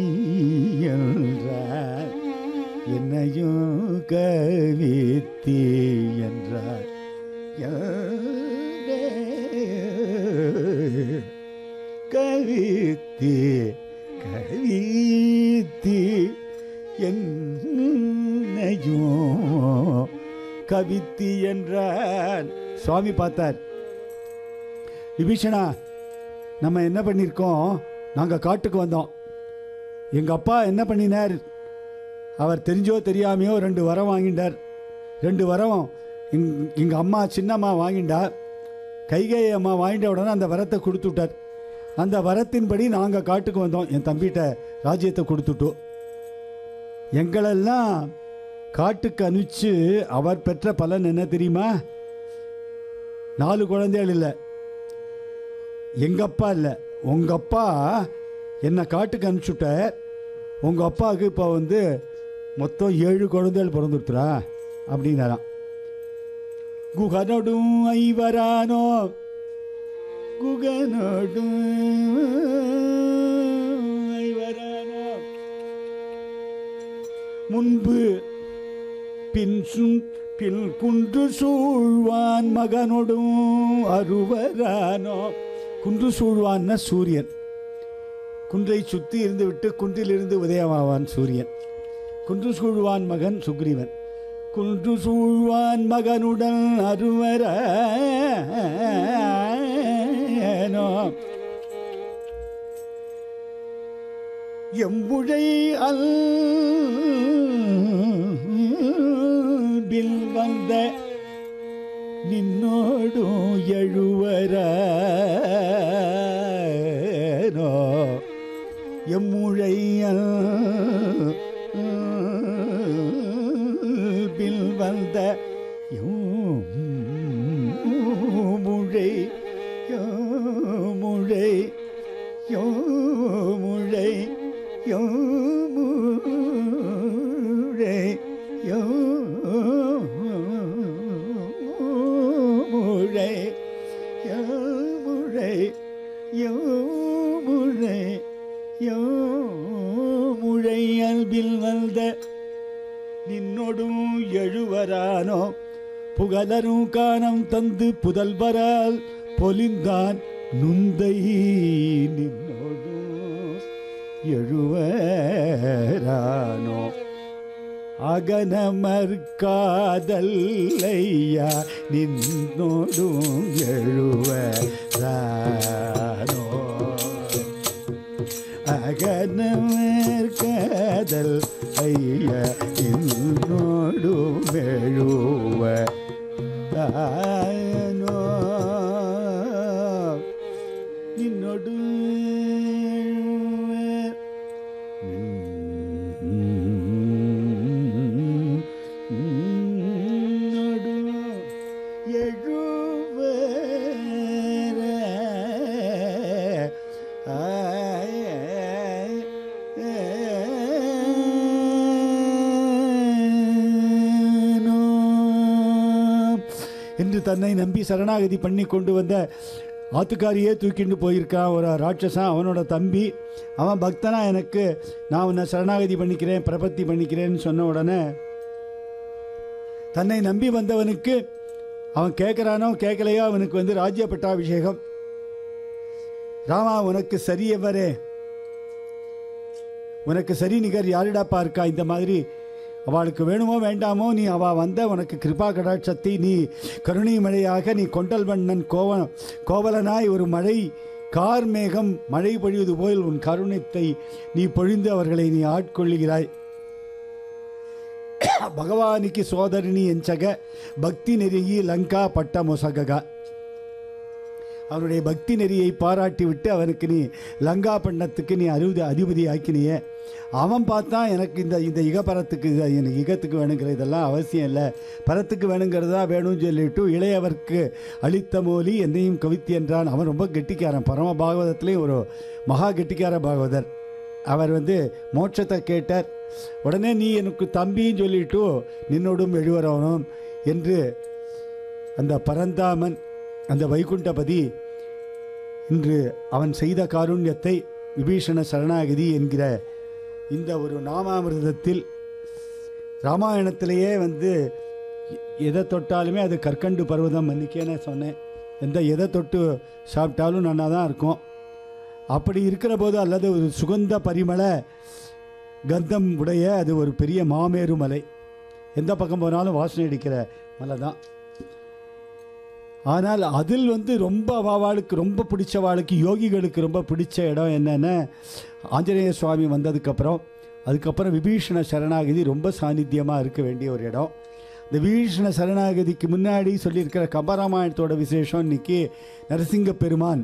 என்றார். என்னையும் கவித்தி என்றார். கவித்தி கவித்தி என்னையும் கவித்தி என்றார். சுவாமி பார்த்தார், விபீஷணா, நம்ம என்ன பண்ணியிருக்கோம்? நாங்கள் காட்டுக்கு வந்தோம். எங்கள் அப்பா என்ன பண்ணினார்? அவர் தெரிஞ்சோ தெரியாமையோ ரெண்டு வரம் வாங்கிட்டார். ரெண்டு வரம் எங் எங்கள் அம்மா சின்னம்மா வாங்கிட்டார். கைகை அம்மா வாங்கிட்ட உடனே அந்த வரத்தை கொடுத்துட்டார். அந்த வரத்தின்படி நாங்கள் காட்டுக்கு வந்தோம். என் தம்பிகிட்ட ராஜ்யத்தை கொடுத்துட்டோம். எங்களெல்லாம் காட்டுக்கு அனுப்பிச்சு அவர் பெற்ற பலன் என்ன தெரியுமா? நாலு குழந்தைகள் இல்லை, எங்கள் அப்பா இல்லை, உங்கள் அப்பா என்னை காட்டுக்கு அனுப்பிச்சுட்டார். உங்கள் அப்பாவுக்கு இப்போ வந்து மொத்தம் ஏழு குழந்தைகள் பிறந்துடுத்துறா அப்படின்னாராம். குகனோடும் ஐவரானோ குகனோடும் ஐவரானோ முன்பு பின் பின் குன்று சூழ்வான் மகனோடும் அருவரானோ. குன்று சூழ்வான்னா சூரியன். குன்றை சுற்றி இருந்து விட்டு குன்றிலிருந்து உதயமாவான் சூரியன். குன்று சூழ்வான் மகன் சுக்ரீவன். குன்று சூழ்வான் மகனுடன் அருவரானோ எம்புழை அல்பில் வந்த நின்னோடும் எழுவரானோ எம்முழை அல்பில் வந்த முழை முழை முழை யோமுழை யோமுழை யோமுழை யோமுழை யோமுழை அல்பில் வந்த நின்னொடும் எழுவரானோ புகழரும் காணம் தந்து புதல்வரால் பொலிந்தான் நுந்தை நின்னொடும் எழுவரானோ அகனமர்காதல்லையா நின்னோடும் எழுவரானோ அகனமர்காதல் ஐயா நின்னோடும் எழுவரானோ நின்னோடு என்று தன்னை நம்பி சரணாகதி பண்ணி கொண்டு வந்த ஆத்துக்காரியே தூக்கிட்டு போயிருக்கான் ஒரு ராட்சசன், அவனோட தம்பி. அவன் பக்தனா எனக்கு நான் உன்னை சரணாகதி பண்ணிக்கிறேன் பிரபத்தி பண்ணிக்கிறேன்னு சொன்ன உடனே தன்னை நம்பி வந்தவனுக்கு அவன் கேட்குறானோ கேட்கலையோ அவனுக்கு வந்து ராஜ்ய பட்டாபிஷேகம். ராமா உனக்கு சரியவரே, உனக்கு சரி நிகர் யாரிடாப்பா இருக்கா? இந்த மாதிரி அவளுக்கு வேணுமோ வேண்டாமோ நீ அவள் வந்த உனக்கு கிருபா கடாட்சத்தை நீ கருணை மழையாக நீ கொண்டல் வண்ணன் கோவ கோவலனாய் ஒரு மழை கார் மேகம் மழை பொழிவது போல் உன் கருணத்தை நீ பொழிந்து அவர்களை நீ ஆட்கொள்ளுகிறாய். பகவானிக்கு சோதரிணி எஞ்சக பக்தி நெறியி லங்கா பட்ட மொசகா. அவனுடைய பக்தி நெறியை பாராட்டி விட்டு அவனுக்கு நீ லங்கா பண்டத்துக்கு நீ அறுபது அதிபதி ஆக்கினியே. அவன் பார்த்தா எனக்கு இந்த இந்த இக பரத்துக்கு எனக்கு இகத்துக்கு வேணுங்கிற இதெல்லாம் அவசியம் இல்லை, பரத்துக்கு வேணுங்கிறதா வேணும்னு சொல்லிட்டு இளையவர்க்கு அளித்த மோலி என்னையும் கவித்தி என்றான். அவன் ரொம்ப கெட்டிக்காரன், பரம பாகவதத்துலேயும் ஒரு மகா கெட்டிக்கார பாகவதர். அவர் வந்து மோட்சத்தை கேட்டார். உடனே நீ எனக்கு தம்பின்னு சொல்லிட்டு நின்னோடும் எழுவரவனும் என்று அந்த பரந்தாமன் அந்த வைகுண்டபதி இன்று அவன் செய்த காருண்யத்தை விபீஷண சரணாகதி என்கிற இந்த ஒரு நாமாமிர்தத்தில் ராமாயணத்திலேயே வந்து எதை தொட்டாலுமே அது கற்கண்டு பர்வதம் அன்றைக்கேன்னு சொன்னேன். எந்த எதை தொட்டு சாப்பிட்டாலும் நல்லா தான் இருக்கும். அப்படி இருக்கிற போது அல்லது ஒரு சுகந்த பரிமள கந்தம் உடைய அது ஒரு பெரிய மாமேரு மலை, எந்த பக்கம் போனாலும் வாசனை அடிக்கிற மலை தான். ஆனால் அதில் வந்து ரொம்ப வாவாளுக்கு ரொம்ப பிடிச்ச வாளுக்கு யோகிகளுக்கு ரொம்ப பிடிச்ச இடம் என்னென்னா ஆஞ்சநேய சுவாமி வந்ததுக்கப்புறம் அதுக்கப்புறம் விபீஷண சரணாகதி ரொம்ப சாநித்தியமாக இருக்க வேண்டிய ஒரு இடம். இந்த விபீஷண சரணாகதிக்கு முன்னாடி சொல்லியிருக்கிற கம்பராமாயணத்தோட விசேஷம் இன்னைக்கு நரசிங்க பெருமான்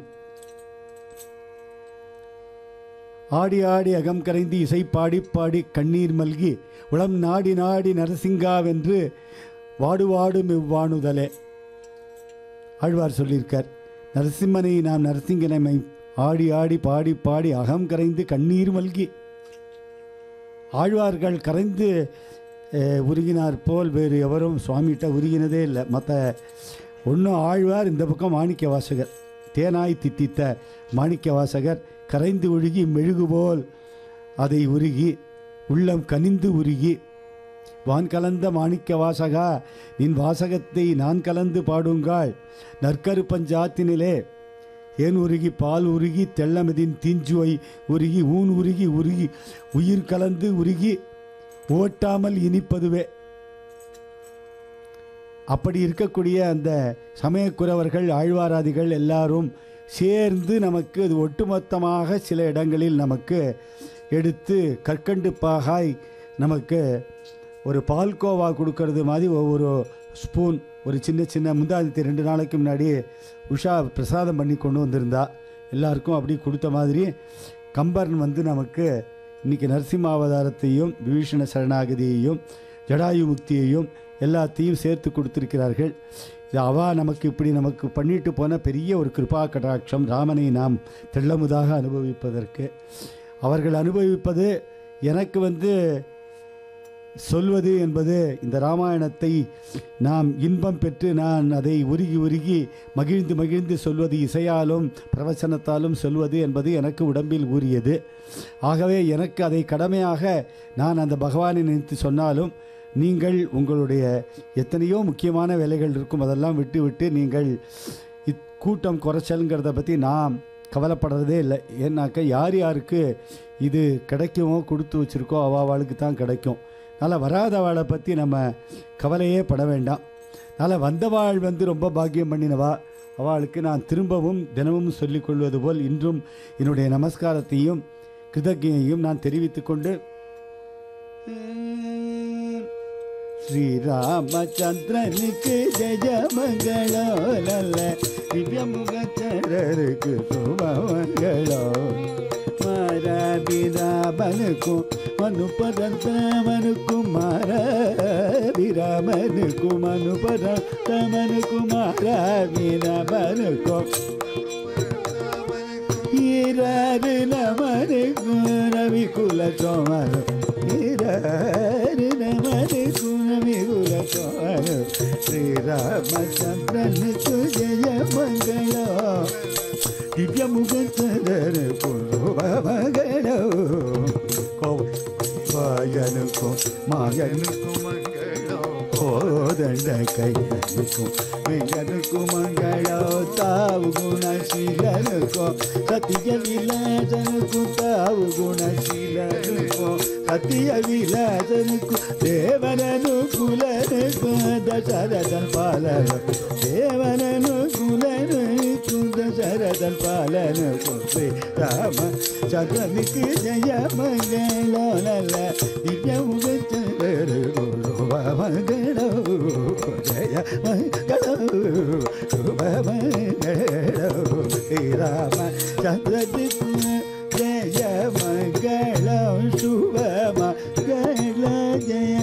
ஆடி ஆடி அகம் கரைந்து இசை பாடி பாடி கண்ணீர் மல்கி உளம் நாடி நாடி நரசிங்காவென்று வாடுவாடும் இவ்வாணுதலே ஆழ்வார் சொல்லியிருக்கார். நரசிம்மனை நாம் நரசிங்கனை ஆடி ஆடி பாடி பாடி அகம் கரைந்து கண்ணீர் மல்கி. ஆழ்வார்கள் கரைந்து உருகினார் போல் வேறு எவரும் சுவாமிகிட்ட உருகினதே இல்லை. மற்ற ஒன்றும் ஆழ்வார், இந்த பக்கம் மாணிக்க வாசகர், தேனாய் தித்தித்த மாணிக்க வாசகர் கரைந்து உருகி மெழுகு போல் அதை உருகி உள்ளம் கனிந்து உருகி வான் கலந்த மாணிக்க வாசகா நின் வாசகத்தை நான் கலந்து பாடுங்காள் நற்கரு பஞ்சாத்தினிலே ஏன் உருகி பால் உருகி தெள்ளமதின் தீஞ்சுவை உருகி ஊன் உருகி உருகி உயிர் கலந்து உருகி ஓட்டாமல் இனிப்பதுவே. அப்படி இருக்கக்கூடிய அந்த சமயக்குறவர்கள் ஆழ்வாராதிகள் எல்லாரும் சேர்ந்து நமக்கு அது ஒட்டுமொத்தமாக சில இடங்களில் நமக்கு எடுத்து கற்கண்டு பாகாய் நமக்கு ஒரு பால்கோவா கொடுக்கறது மாதிரி ஒவ்வொரு ஸ்பூன் ஒரு சின்ன சின்ன முந்தாதி ரெண்டு நாளைக்கு முன்னாடி உஷா பிரசாதம் பண்ணி கொண்டு வந்திருந்தா எல்லாருக்கும் அப்படி கொடுத்த மாதிரி கம்பர்ன் வந்து நமக்கு இன்றைக்கி நரசிம்மாவதாரத்தையும் விபீஷண சரணாகதியையும் ஜடாயு முக்தியையும் எல்லாத்தையும் சேர்த்து கொடுத்திருக்கிறார்கள். இது அவா நமக்கு இப்படி நமக்கு பண்ணிட்டு போன பெரிய ஒரு கிருபா கடாட்சம். ராமனை நாம் தெள்ளமுதாக அனுபவிப்பதற்கு அவர்கள் அனுபவிப்பது எனக்கு வந்து சொல்வது என்பது இந்த ராமாயணத்தை நாம் இன்பம் பெற்று நான் அதை உருகி உருகி மகிழ்ந்து மகிழ்ந்து சொல்வது, இசையாலும் பிரவச்சனத்தாலும் சொல்வது என்பது எனக்கு உடம்பில் ஊறியது. ஆகவே எனக்கு அதை கடமையாக நான் அந்த பகவானை நினைத்து சொன்னாலும் நீங்கள் உங்களுடைய எத்தனையோ முக்கியமான வேலைகள் இருக்கும், அதெல்லாம் விட்டு விட்டு நீங்கள் இக்கூட்டம் குறைச்சலுங்கிறத பற்றி நாம் கவலைப்படுறதே இல்லை. ஏன்னாக்கா யார் யாருக்கு இது கிடைக்குமோ கொடுத்து வச்சுருக்கோ அவாவாளுக்கு தான் கிடைக்கும். அதனால் வராதவாளை பற்றி நம்ம கவலையே பட வேண்டாம். அதனால் வந்தவாள் வந்து ரொம்ப பாக்கியம் பண்ணினவா, அவளுக்கு நான் திரும்பவும் தினமும் சொல்லிக்கொள்வது போல் இன்றும் என்னுடைய நமஸ்காரத்தையும் கிருதஜையையும் நான் தெரிவித்து கொண்டு ஸ்ரீராமச்சந்திரனுக்கு ஜெய மங்களோ நல்ல திவ்யமுகச்சரருக்கு சுபமங்களோ மாராபிராமனுக்கும் மனுபதந்தமனுக்கும் மாராபிராமனுக்கும் மனுபதந்தமனுக்கும் மாராபிராமனுக்கும் ஈராறு நமனுக்கும் ரவிகுல சோமனு ஈராறு நமனுக்கும் ரவிகுல சோமனு ஸ்ரீராமச்சந்திரனுக்கு ஜெய மங்களோ దివ్య ముఖందరకు శుభమంగళం కోయనుకో మాయనుకు కోదండ కైనుకు వెంకనుకు మంగళం తావు గుణశీలనుకో సత్య విలాసనుకు తావు గుణశీలనుకో సత్య విలాసనుకు దేవనను కులనుకు దశరథన్ పాలను దేవనను కులనుకు దశరథన్ పాలనుకు శ్రీ రామ చంద్రనికి జయ మంగళ దివ్యము మంగళ జయ మంగళ శుభమంగళ శ్రీరామ చంద్రకి జయ మంగళ శుభమంగళ జయ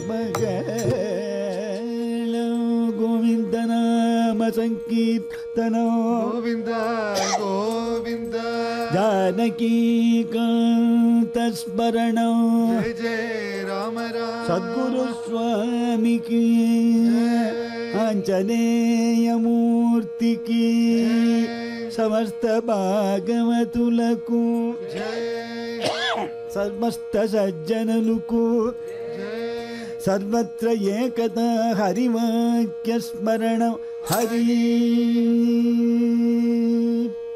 మంగళ గోవింద నామ సంకీర్తనో గోవింద గోవింద జానకీ కాంత స్మరణం జయ జయ రామ రామ సద్గురు స్వామికి ఆంజనేయమూర్తికి సమస్త భాగవతులకు సమస్త సజ్జనులకు సర్వత్ర ఏకత హరివాక్య స్మరణం హరి